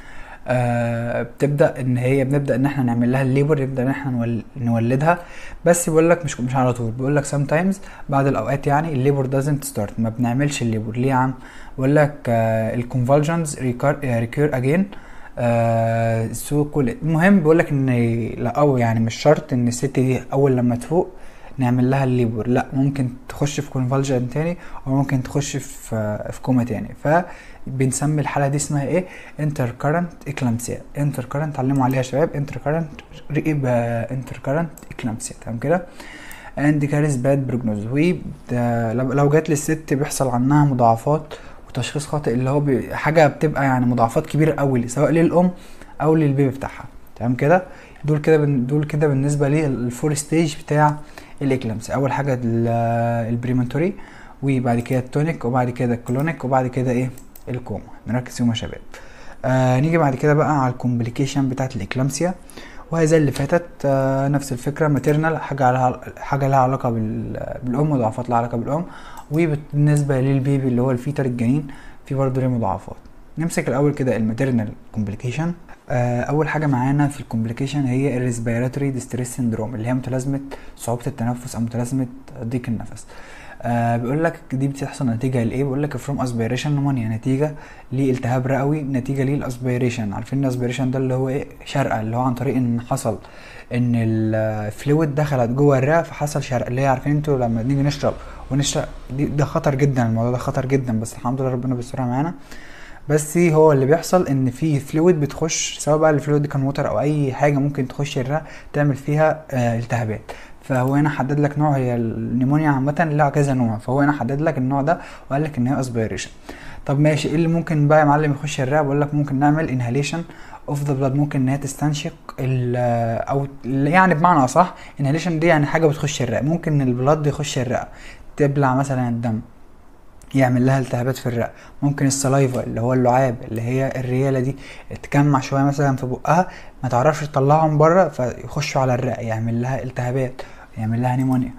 بتبدا ان هي بنبدا ان احنا نعمل لها الليبر، نبدا ان احنا نولدها. بس بيقول لك مش على طول، بيقول لك سام تايمز بعد الاوقات يعني الليبر دازنت ستارت، ما بنعملش الليبر. ليه يا عم؟ بيقول لك الكونفولجنز ريكير اجين سو كل. المهم بيقول لك ان لا، او يعني مش شرط ان الست دي اول لما تفوق نعمل لها الليبر، لا، ممكن تخش في كونفولجن تاني او ممكن تخش في كوما تاني. فبنسمي الحاله دي اسمها ايه؟ انتر كارنت اكلامسيا. انتر كارنت اتعلموا عليها يا شباب، انتر كارنت اكلامسيا. تمام كده. اند كاريز باد بروجنوز. لو جات للست بيحصل عنها مضاعفات وتشخيص خاطئ، اللي هو حاجه بتبقى يعني مضاعفات كبيره قوي سواء للام او للبيبي بتاعها. تمام كده. دول كده بالنسبه للفور ستيج بتاع الاكلامسيا. اول حاجه البريماتوري، وبعد كده التونيك، وبعد كده الكلونيك، وبعد كده ايه؟ الكوما. نركز فيهم يا شباب. نيجي بعد كده بقى على الكومبليكيشن بتاعت الاكلامسيا، وهي زي اللي فاتت. نفس الفكره، ماتيرنال حاجه لها علاقه بالام، مضاعفات لها علاقه بالام. وبالنسبه للبيبي اللي هو الفيتر الجنين في برضه ليه مضاعفات. نمسك الاول كده الماتيرنال كومبليكيشن. اول حاجه معانا في الكومبليكيشن هي الريسبيراتوري ديستريس سيندروم، اللي هي متلازمه صعوبه التنفس او متلازمه ضيق النفس. بيقول لك دي بتحصل نتيجه لايه؟ بيقول لك فروم اسبيريشن نمونيا، نتيجه لالتهاب رئوي، نتيجه للاسبيريشن. عارفين الاسبيريشن ده اللي هو ايه؟ شرقه، اللي هو عن طريق ان حصل ان الفلويد دخلت جوه الرئه فحصل شرق، اللي هي عارفين انتوا لما نيجي نشرب ده خطر جدا، الموضوع ده خطر جدا، بس الحمد لله ربنا بيسترها معانا. بس هو اللي بيحصل ان في فلويد بتخش، سواء بقى الفلويد دي كان ووتر او اي حاجه ممكن تخش الرئه تعمل فيها التهابات. فهو هنا حدد لك نوع، هي النيمونيا عامه لها كذا نوع، فهو هنا حدد لك النوع ده وقال لك ان هي اسبيريشن. طب ماشي، ايه اللي ممكن بقى يا معلم يخش الرئه؟ بقول لك ممكن نعمل انهاليشن اوف ذا بلاد، ممكن ان هي تستنشق او يعني بمعنى اصح انهاليشن دي يعني حاجه بتخش الرئه، ممكن البلاد يخش الرئه تبلع مثلا الدم يعمل لها التهابات في الرئه. ممكن السلايفا اللي هو اللعاب اللي هي الرياله دي تجمع شويه مثلا في بقها ما تعرفش تطلعهم بره فيخشوا على الرئه يعمل لها التهابات، يعمل لها نيمونيا.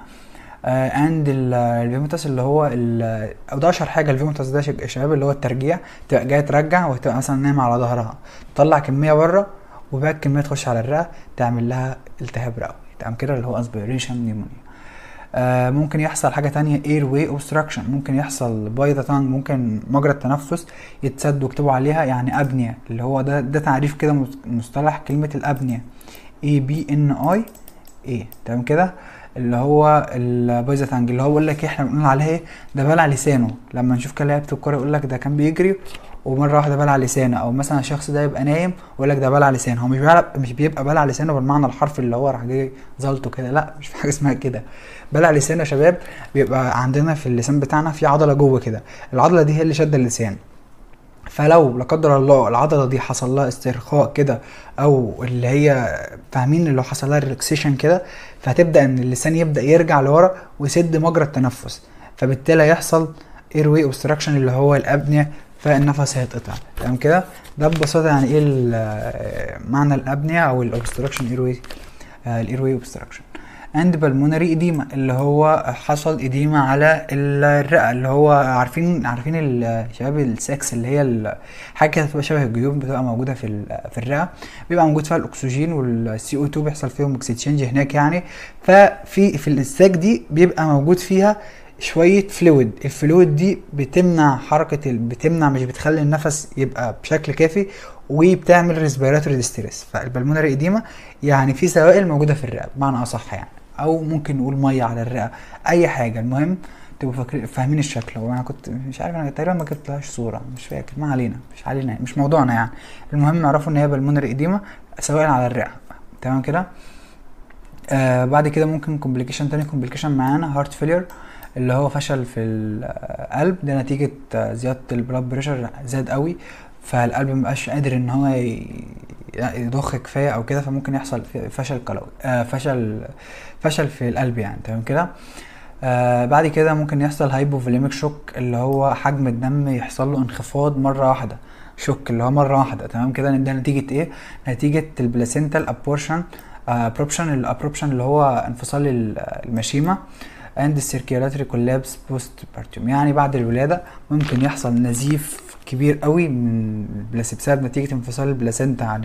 عند الفيموتاس اللي هو او ده اشهر حاجه. الفيموتاس ده يا شباب اللي هو الترجيع، تبقى جايه ترجع وتبقى مثلا نايمه على ظهرها، تطلع كميه بره وبقى الكميه تخش على الرئه تعمل لها التهاب رئوي. تمام كده، اللي هو اسبيريشن نيمونيا. ممكن يحصل حاجه تانية airway obstruction، ممكن يحصل باي ذا تانج، ممكن مجرى التنفس يتسد ويكتبوا عليها يعني ابنيا، اللي هو ده تعريف كده مصطلح كلمه الابنيا ABNIA. تمام كده، اللي هو الباي ذا تانج، اللي هو بيقول لك احنا بنقول عليه ايه؟ ده بلع لسانه. لما نشوف كده لعيبه الكوره يقول لك ده كان بيجري ومره واحده بلع لسانه، او مثلا الشخص ده يبقى نايم ويقول لك ده بلع لسانه. هو مش بيبقى بلع لسانه بالمعنى الحرفي اللي هو راح جاي زلطه كده، لا، مش في حاجه اسمها كده. بلع لسانه يا شباب بيبقى عندنا في اللسان بتاعنا في عضله جوه كده، العضله دي هي اللي شاده اللسان. فلو لا قدر الله العضله دي حصل لها استرخاء كده، او اللي هي فاهمين اللي حصل لها ريلاكسيشن كده، فهتبدا ان اللسان يبدا يرجع لورا ويسد مجرى التنفس، فبالتالي هيحصل ايروي اوبستراكشن اللي هو الابنيه، فالنفس هيتقطع. تمام كده. ده ببساطه يعني ايه معنى الابنيه او الاوبستراكشن ايروي. الايروي اوبستراكشن اند بالمونري ايديما اللي هو حصل ايديما على الرئه، اللي هو عارفين الشباب السكس اللي هي حاجه كده بتبقى شبه الجيوب، بتبقى موجوده في الرئه، بيبقى موجود فيها الاكسجين والسي او 2 بيحصل فيهم اكسشينج هناك يعني. ففي الساك دي بيبقى موجود فيها شويه فلويد، الفلويد دي بتمنع بتمنع مش بتخلي النفس يبقى بشكل كافي، وبتعمل ريسبيراتوري ديستريس. فالبلمونري ايديما يعني في سوائل موجوده في الرئه بمعنى اصح يعني، او ممكن نقول ميه على الرئه، اي حاجه. المهم تبقوا فاهمين الشكل. وانا كنت مش عارف، انا تقريبا ما جبتلهاش صوره، مش فاكر، ما علينا، مش موضوعنا يعني. المهم نعرفوا ان هي بالمونري ايديما سوائل على الرئه. تمام كده. بعد كده ممكن كومبليكيشن تاني، كومبليكيشن معانا هارت فيلير اللي هو فشل في القلب، ده نتيجه زياده البلاد بريشر زاد قوي، فالقلب مبقاش قادر ان هو يضخ كفايه او كده، فممكن يحصل فشل قلبي، فشل في القلب يعني. تمام كده. بعد كده ممكن يحصل هايبوفوليميك شوك اللي هو حجم الدم يحصل له انخفاض مره واحده، شوك اللي هو مره واحده. تمام كده. ده نتيجه ايه؟ نتيجه البلاسينتال ابورشن، الابروبشن اللي هو انفصال المشيمه، and circulatory collapse postpartum يعني بعد الولاده ممكن يحصل نزيف كبير قوي من بسبب نتيجه انفصال البلاسينتا عن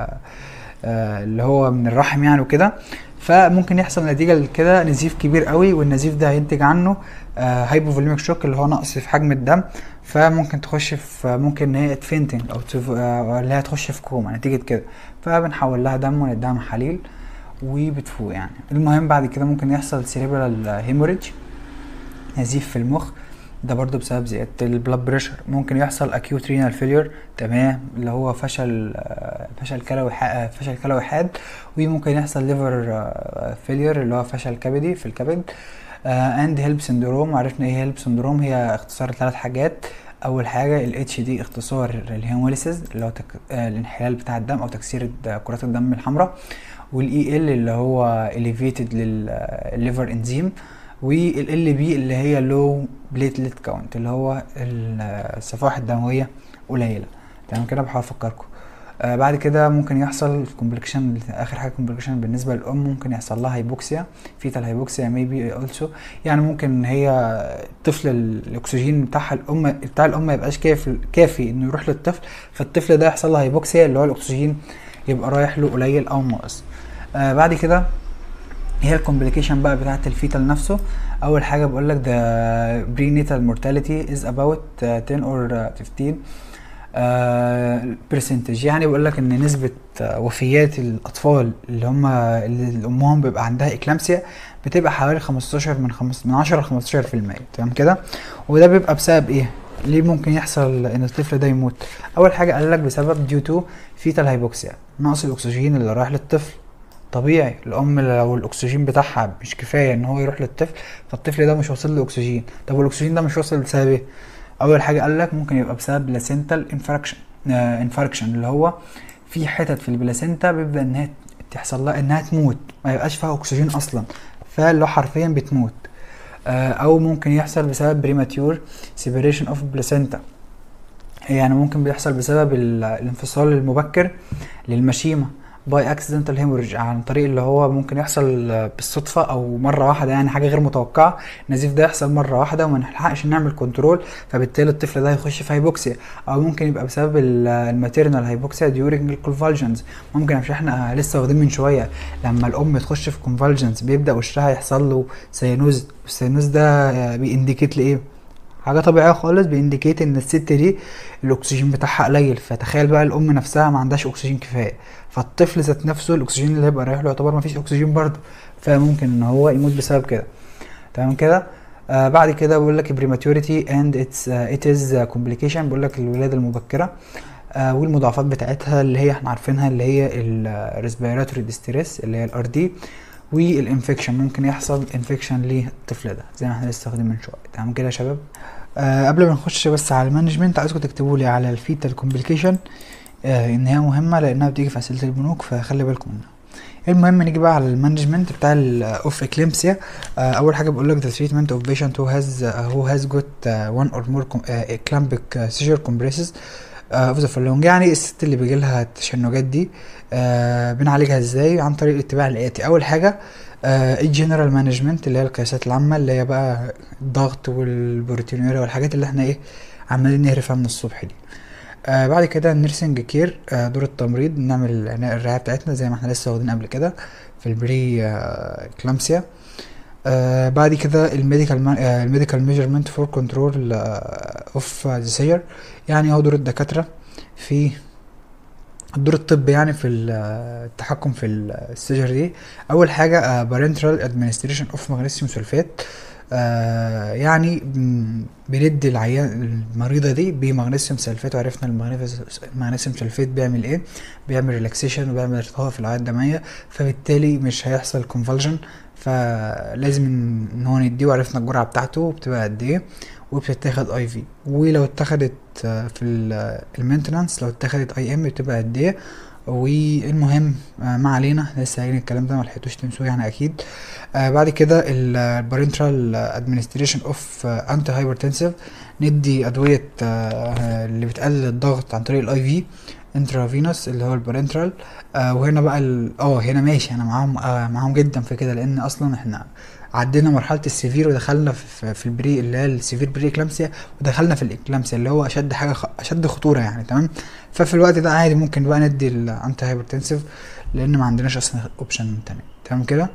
اللي هو من الرحم يعني وكده. فممكن يحصل نتيجه لكده نزيف كبير قوي، والنزيف ده هينتج عنه هايبوفوليميك شوك اللي هو نقص في حجم الدم، فممكن تخش في ممكن ان هي تفينتنج او اللي هي تخش في كوما نتيجه كده، فبنحول لها دم ونديها محاليل وبتفوق يعني. المهم بعد كده ممكن يحصل سيريبرال هيموريدج، نزيف في المخ، ده برضو بسبب زيادة البلاد بريشر. ممكن يحصل acute renal failure، تمام، اللي هو فشل كلوي حاد. وممكن يحصل liver failure اللي هو فشل كبدي في الكبد. and HELLP syndrome، عرفنا ايه HELLP syndrome؟ هي اختصار 3 حاجات. اول حاجة ال H دي اختصار الهيموليسيس اللي هو الانحلال بتاع الدم او تكسير كرات الدم الحمراء، والاي ال اللي هو elevated للليفر انزيم، والال بي اللي هي لو بليتلت كاونت اللي هو الصفائح الدمويه قليله. تمام كده. بحاول افكركم. بعد كده ممكن يحصل كومبليكيشن، اخر حاجه كومبليكيشن بالنسبه للام، ممكن يحصل لها هايبوكسيا، فيتال هايبوكسيا ميبي اولسو، يعني ممكن هي الطفل الاكسجين بتاع الام ما يبقاش كافي انه يروح للطفل، فالطفل ده يحصل له هايبوكسيا اللي هو الاكسجين يبقى رايح له قليل او ناقص. بعد كده هي الكومبليكيشن بقى بتاعت الفيتال نفسه. اول حاجه بقول لك ده برينيتال مورتاليتي از اباوت 10 or 15 برسنتج، يعني بقول لك ان نسبه وفيات الاطفال اللي امهم بيبقى عندها اكلامسيا بتبقى حوالي 15 من 10 ل 15%. تمام كده. وده بيبقى بسبب ايه؟ ليه ممكن يحصل ان الطفل ده يموت؟ اول حاجه قال لك بسبب ديو تو فيتال هايبوكسيا، نقص الاكسجين اللي رايح للطفل. طبيعي الام لو الاكسجين بتاعها مش كفايه ان هو يروح للطفل، فالطفل ده مش واصل له اكسجين. طب والاكسجين ده مش واصل بسبب ايه؟ اول حاجه قال لك ممكن يبقى بسبب بلاسينتال انفاركشن اللي هو في حتت في البلاسينتا بيبدا انها تحصل لها انها تموت، ما يبقاش فيها اكسجين اصلا، فاللي حرفيا بتموت. او ممكن يحصل بسبب بريماتيور سيبريشن اوف بلاسينتا، يعني ممكن بيحصل بسبب الانفصال المبكر للمشيمه باي اكسيدنتال هيموريج، عن طريق اللي هو ممكن يحصل بالصدفه او مره واحده، يعني حاجه غير متوقعه. النزيف ده يحصل مره واحده وما نلحقش نعمل كنترول، فبالتالي الطفل ده هيخش في هايبوكسيا. او ممكن يبقى بسبب الماتيرنال هايبوكسيا ديورنج الكونفالجنز، ممكن مش احنا لسه واخدين من شويه لما الام تخش في كونفالجنز بيبدا وشها يحصل له سيانوز، والسيانوز ده بينديكيت لايه؟ حاجه طبيعيه خالص، بينديكيت ان الست دي الاكسجين بتاعها قليل. فتخيل بقى الام نفسها ما عندهاش اكسجين كفايه، فالطفل ذات نفسه الاكسجين اللي هيبقى رايح له يعتبر ما فيش اكسجين برضه، فممكن ان هو يموت بسبب كده. تمام كده. بعد كده بقول لك بريماتوريتي اند ات از كومبليكيشن، بقول لك الولاده المبكره والمضاعفات بتاعتها اللي هي احنا عارفينها، اللي هي الريسبيراتوري ديستريس اللي هي الار دي، والانفكشن ممكن يحصل انفكشن للطفل ده زي ما احنا لسه واخدين من شويه. تمام كده يا شباب. قبل ما نخش بس على المانجمنت، عايزكم تكتبوا لي على الفيتال كومبليكيشن ان هي مهمه لانها بتيجي في اسئله البنوك، فخلي بالكم منها. المهم نيجي بقى على المانجمنت بتاع الاوف اكليمسيا. اول حاجه بقول لك the treatment of patient who has got one or more eclampic seizure compresses of the following. يعني الست اللي بيجي لها التشنجات دي بنعالجها ازاي؟ عن طريق الاتباع الاتي. اول حاجه الجنرال مانجمنت اللي هي القياسات العامه، اللي هي بقى الضغط والبروتينوريا والحاجات اللي احنا ايه عمالين نهرفها من الصبح دي. بعد كده النيرسينج كير، دور التمريض، نعمل الرعاية بتاعتنا زي ما احنا لسه واخدين قبل كده في البري كلامسيا. بعد كده الميديكال ميجرمنت فور كنترول اوف سيجر، يعني هو دور الدكاترة في الدور الطبي يعني في التحكم في السيجر دي. اول حاجة بارنترال ادمنستريشن اوف مغنيسيوم سلفات، يعني بندي العيان المريضه دي بمغنيسيوم سلفات، وعرفنا المغنيسيوم سلفات بيعمل ايه، بيعمل ريلاكسيشن وبيعمل ارتخاء في الاوعيه الدمويه، فبالتالي مش هيحصل كونفالجن، فلازم ان هو نديه. وعرفنا الجرعه بتاعته بتبقى قد ايه، وبتتاخد اي في، ولو اتاخدت في المينتنانس لو اتاخدت اي ام بتبقى قد ايه. والمهم ما علينا، لسه قايلين الكلام ده ملحقتوش تنسوه يعني اكيد. بعد كده البارنترال ادمنستريشن اوف انتي هايبرتنسيف، ندي ادويه اللي بتقلل الضغط عن طريق الاي في انترافينوس اللي هو البارنترال. وهنا بقى هنا ماشي انا معاهم جدا في كده، لان اصلا احنا عدينا مرحله السيفير ودخلنا في البري اللي هي السيفير بري اكلامسيا، ودخلنا في الاكلامسيا اللي هو اشد حاجه اشد خطوره يعني. تمام، ففي الوقت ده عادي ممكن بقى ندي الانتي هايبرتنسيف، لان ما عندناش اصلا اوبشن تاني. تمام كده.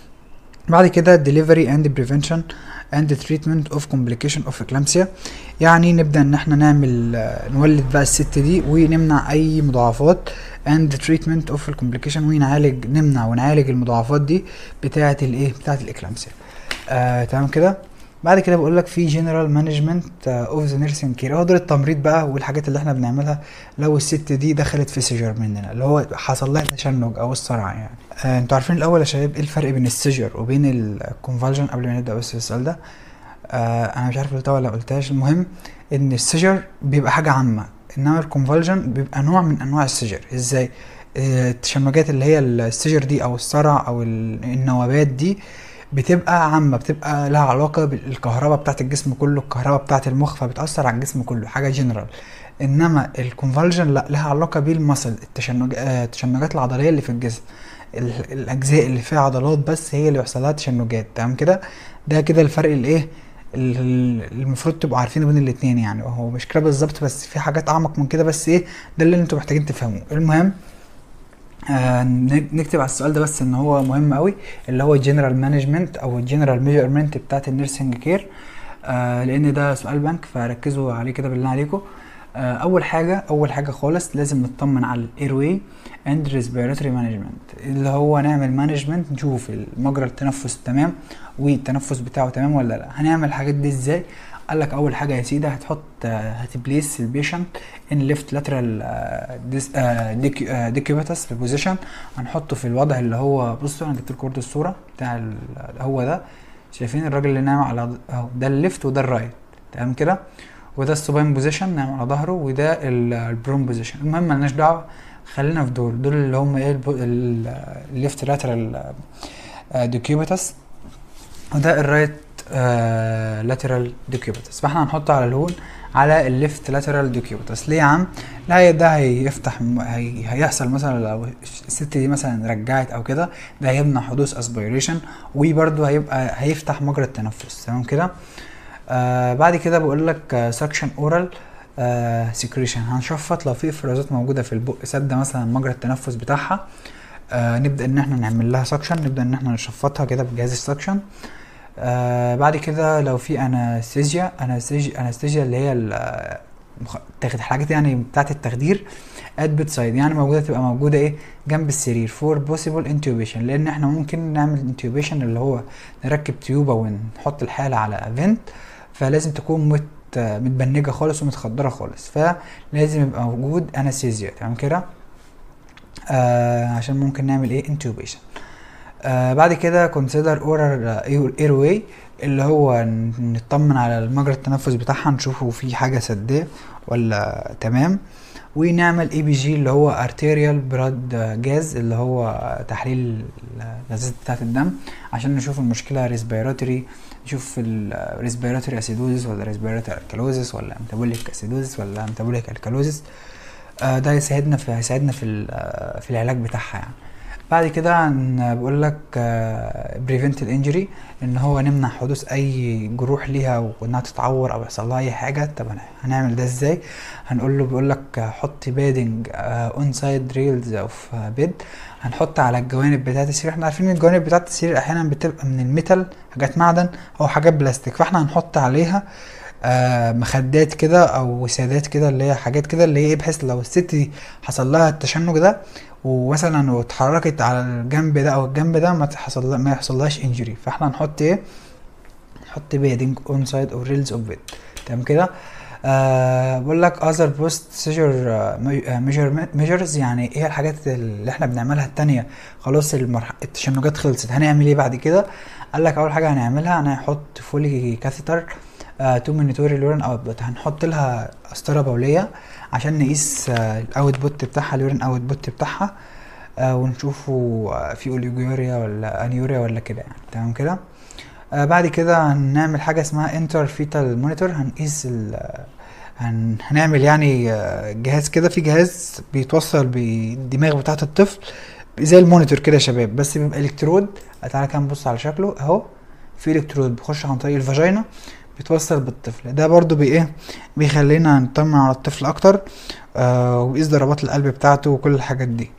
بعد كده delivery and prevention and treatment of complication of eclampsia، يعني نبدأ ان احنا نعمل نولد بقى الست دي ونمنع اي مضاعفات and treatment of complication، نمنع ونعالج المضاعفات دي بتاعة الايه بتاعة الاكلامسيا. تمام كده. بعد كده بقول لك في جنرال مانجمنت اوف ذا نيرسينج كير، هو دور التمريض بقى والحاجات اللي احنا بنعملها لو الست دي دخلت في سيجر مننا، اللي هو حصل لها تشنج او الصرع يعني. انتوا عارفين الاول يا شباب ايه الفرق بين السيجر وبين الكونفالجن؟ قبل ما نبدا بس السؤال ده، انا مش عارف قلتها ولا قلتهاش. المهم ان السيجر بيبقى حاجه عامه، انما الكونفالجن بيبقى نوع من انواع السيجر. ازاي؟ التشنجات اللي هي السيجر دي او الصرع او النوبات دي بتبقى عامه، بتبقى لها علاقه بالكهرباء بتاعه الجسم كله، الكهرباء بتاعه المخ، فبتاثر على الجسم كله، حاجه جنرال. انما الكونفالجن لا، لها علاقه بالمصل، التشنجات العضليه اللي في الجسم، الاجزاء اللي فيها عضلات بس هي اللي بيحصل لها تشنجات. تمام كده. ده كده الفرق الايه المفروض تبقوا عارفينه بين الاثنين يعني. هو مش كده بالظبط، بس في حاجات اعمق من كده، بس ايه ده اللي انتوا محتاجين تفهموه. المهم نكتب على السؤال ده بس ان هو مهم قوي، اللي هو الجنرال مانجمنت او الجنرال ميجرمنت بتاعت النيرسينج كير، لان ده سؤال بنك، فركزوا عليه كده بالله عليكم. اول حاجه خالص لازم نطمن على الايرواي اند ريسبيراتوري مانجمنت، اللي هو نعمل مانجمنت، نشوف المجرى التنفس تمام والتنفس بتاعه تمام ولا لا. هنعمل الحاجات دي ازاي؟ قال لك اول حاجه يا سيدي هتبليس البيشنت ان ليفت لاترال ديكيوبيتس في البوزيشن، هنحطه في الوضع اللي هو، بصوا انا جبت لكم برضه الصوره بتاع هو ده، شايفين الراجل اللي نايم على اهو، ده الليفت وده الرايت. تمام كده. وده السوباين بوزيشن نايم على ظهره، وده البرون بوزيشن. المهم مالناش دعوه، خلينا في دول اللي هم ايه الليفت لاترال ديكيوبيتس، وده الرايت لاترال ديكيوبيتس. فاحنا هنحطه على الهون على الليفت لاترال ديكيوبيتس. ليه يا عم؟ لا ده هيفتح هيحصل مثلا لو الست دي مثلا رجعت او كده، ده هيمنع حدوث اسبيريشن، وبرده هيفتح مجرى التنفس. تمام كده. بعد كده بقول لك سكشن اورال سكريشن، هنشفط لو في افرازات موجوده في البق سد مثلا مجرى التنفس بتاعها، نبدا ان احنا نعمل لها سكشن، نبدا ان احنا نشفطها كده بجهاز السكشن. بعد كده لو في انستيزيا اللي هي تاخد حاجات يعني بتاعت التخدير اد بيت سايد، يعني تبقى موجوده ايه جنب السرير فور بوسيبل انتيوبيشن، لان احنا ممكن نعمل انتيوبيشن اللي هو نركب تيوبه ونحط الحاله على فينت، فلازم تكون متبنجه خالص ومتخدره خالص، فلازم يبقى موجود انستيزيا. تمام كده. عشان ممكن نعمل ايه انتيوبيشن. بعد كده كونسيدر اورال ايرواي، اللي هو نطمن على المجرى التنفس بتاعها، نشوفه في حاجه سداه ولا تمام. ونعمل اي بي جي اللي هو ارتيريال براد جاز، اللي هو تحليل الغازات بتاعه الدم عشان نشوف المشكله ريسبيراتوري، نشوف الريسبيراتوري اسيدوزس ولا ريسبيراتوري الكالوزس ولا ميتابوليك اسيدوزس ولا ميتابوليك الكالوزس. ده هيساعدنا في العلاج بتاعها يعني. بعد كده بقول لك بريفنت الانجري، ان هو نمنع حدوث اي جروح ليها وانها تتعور او يحصل لها اي حاجه. طب هنعمل ده ازاي؟ هنقول له بيقول لك حط بيدنج اون سايد ريلز اوف بيد، هنحط على الجوانب بتاعه السرير. احنا عارفين الجوانب بتاعه السرير احيانا بتبقى من الميتال، حاجات معدن او حاجات بلاستيك، فاحنا هنحط عليها مخدات كده او وسادات كده، اللي هي حاجات كده اللي هي ايه، بحيث لو الست دي حصل لها التشنج ده ومثلا واتحركت على الجنب ده او الجنب ده ما يحصلهاش انجري. فاحنا هنحط ايه؟ نحط بيدنج اون سايد او ريلز اوف بيد. تمام كده. بقول لك other post seizure measures، يعني ايه الحاجات اللي احنا بنعملها التانية خلاص التشنجات خلصت، هنعمل ايه بعد كده؟ قال لك اول حاجه هنعملها هنحط فولي كاثيتر تو مونيتور اليورين اوتبوت، هنحط لها قسطره بوليه عشان نقيس الاوت بوت بتاعها، اليورين اوت بوت بتاعها، ونشوفه في اوليجوريا ولا انيوريا ولا كده يعني. تمام كده. بعد كده هنعمل حاجه اسمها انتر فيتال مونيتور، هنقيس هنعمل يعني جهاز كده، في جهاز بيتوصل بالدماغ بتاعه الطفل زي المونيتور كده يا شباب، بس بيبقى الكترود. تعالى كده نبص على شكله اهو، في الكترود بيخش عن طريق الفاجينا بيتوصل بالطفل ده، برضو بيخلينا نطمن على الطفل اكتر، وبيقيس ضربات القلب بتاعته وكل الحاجات دي.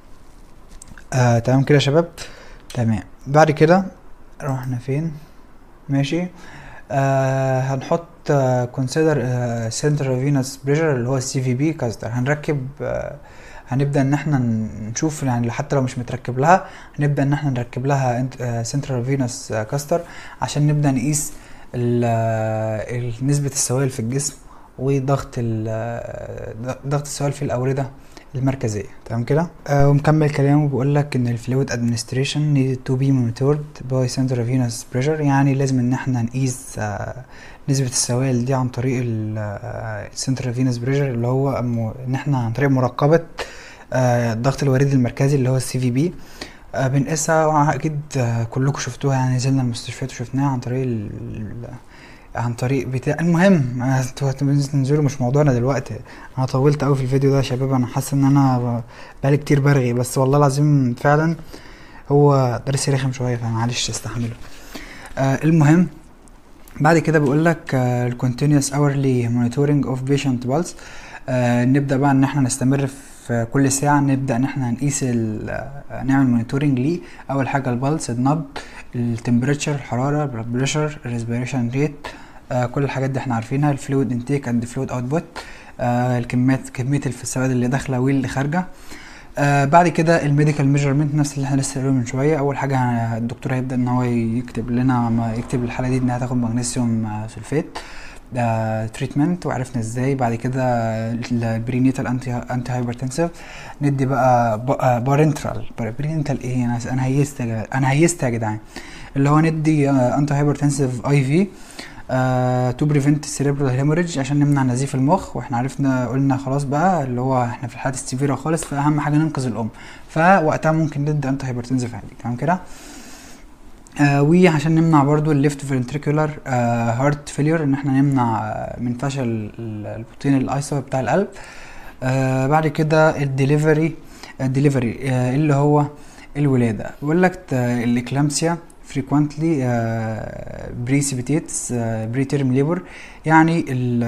تمام كده يا شباب. تمام. بعد كده رحنا فين؟ ماشي. هنحط consider central venous pressure اللي هو السي في بي كاستر، هنركب هنبدا ان احنا نشوف يعني حتى لو مش متركب لها، هنبدا ان احنا نركب لها central venous كاستر عشان نبدا نقيس نسبة السوائل في الجسم وضغط ضغط السوائل في الأوردة المركزية. تمام كده. ومكمل كلامه بيقول لك ان الفلويد ادمنستريشن needed to be monitored by central venous pressure، يعني لازم ان احنا نقيس نسبة السوائل دي عن طريق السنترال فينوس بريشر، اللي هو ان احنا عن طريق مراقبة الضغط الوريدي المركزي اللي هو السي في بي. بنقيسها اكيد كلكم شفتوها، يعني نزلنا المستشفيات وشفناها عن طريق بتاع. المهم انتوا تنزلوا، مش موضوعنا دلوقتي، انا طولت قوي في الفيديو ده يا شباب، انا حاسس ان انا بقالي كتير برغي، بس والله العظيم فعلا هو درس رخم شويه، فمعلش استحمله. المهم بعد كده بيقول لك الكونتينيوس اورلي مونيتورنج اوف بيشنت بالز، نبدا بقى ان احنا نستمر في كل ساعه نبدا ان احنا نقيس نعمل مونيتورنج ليه. اول حاجه البلس، النبض، التمبريتشر، الحراره، البلاد بريشر، الريسبيريشن ريت، كل الحاجات دي احنا عارفينها. الفلويد انتيك اند فلويد اوتبوت، كميه السوائل اللي داخله واللي خارجه. بعد كده الميديكال ميجرمنت، نفس اللي احنا لسه قايلينه من شويه. اول حاجه الدكتور هيبدا ان هو يكتب لنا يكتب الحاله دي انها تاخد مغنيسيوم سلفيت تريتمنت، وعرفنا ازاي. بعد كده البرينيتال انتي هايبرتنسيف، ندي بقى برينيتال ايه، انا هيست يا جدعان، اللي هو ندي انتي هايبرتنسيف اي في تو بريفنت سيريبرال هيموريدج عشان نمنع نزيف المخ. واحنا عرفنا قلنا خلاص بقى اللي هو احنا في الحالات السيفيره خالص، فاهم حاجه ننقذ الام، فوقتها ممكن ندي انتي هايبرتنسيف عادي. تمام كده. وعشان نمنع برضو الليفت فنتريكولار هارت فيلير، ان احنا نمنع من فشل البطين الايسر بتاع القلب. بعد كده الدليفري اللي هو الولاده. بيقول لك الاكلامسيا frequently precipitates preterm labor، يعني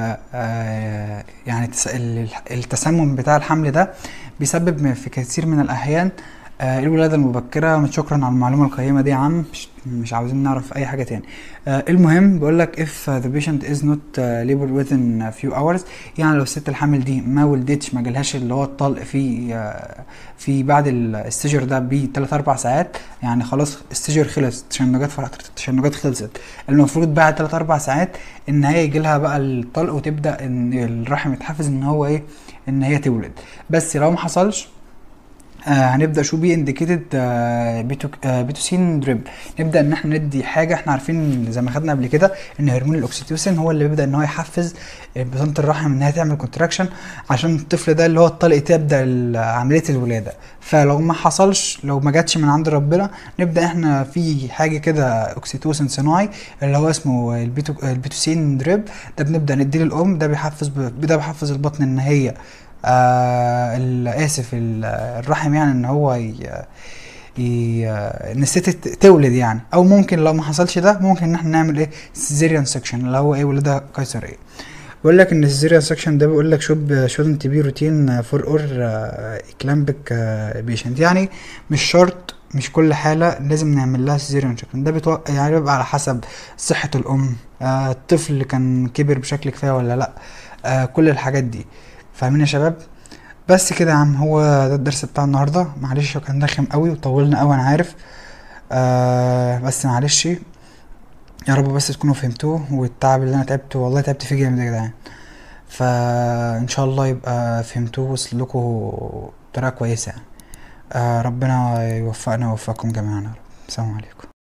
يعني التسمم بتاع الحمل ده بيسبب في كثير من الاحيان الولادة المبكرة. شكرا على المعلومة القيمة دي يا عم، مش عاوزين نعرف اي حاجة تاني. المهم بيقولك if the patient is not labor within a few hours، يعني لو الست الحامل دي ما ولدتش، ما جالهاش اللي هو الطلق في بعد السجر ده ب3-4 ساعات، يعني خلاص السجر خلص، التشنجات خلصت، المفروض بعد 3-4 ساعات ان هي يجيلها بقى الطلق وتبدأ ان الرحم يتحفز ان هو ايه، ان هي تولد. بس لو ما حصلش هنبدا شو بي انديكيتد بيتوسين دريب. نبدا ان احنا ندي حاجه احنا عارفين زي ما خدنا قبل كده ان هرمون الاكسيتوسين هو اللي بيبدا ان هو يحفز بطانه الرحم ان هي تعمل كونتراكشن عشان الطفل ده اللي هو الطلق تبدا عمليه الولاده. فلو ما حصلش، لو ما جاتش من عند ربنا، نبدا احنا في حاجه كده اوكسيتوسين صناعي اللي هو اسمه البيتوسين دريب. ده بنبدا نديه للام، ده بيحفز البطن ان هي اسف الرحم يعني ان هو ان الست تولد يعني. او ممكن لو ما حصلش ده ممكن ان احنا نعمل ايه سيزيريان سكشن اللي هو ايه ولاده قيصريه. بيقول لك ان السيزيريان سكشن ده بيقول لك شودنت بي روتين فور اور اكلامبك بيشنت، يعني مش شرط، مش كل حاله لازم نعمل لها سيزيريان سكشن. ده يعني بيبقى على حسب صحه الام، الطفل كان كبر بشكل كفايه ولا لا، كل الحاجات دي. فاهمين يا شباب؟ بس كده يا عم، هو ده الدرس بتاع النهارده. معلش هو كان رخم قوي وطولنا قوي انا عارف، بس معلش. يا رب بس تكونوا فهمتوه، والتعب اللي انا تعبته والله تعبت فيه جامد يا جدعان. فان شاء الله يبقى فهمتوه وصل لكم بطريقه كويسه يعني. ربنا يوفقنا ويوفقكم جميعا يا رب. السلام عليكم.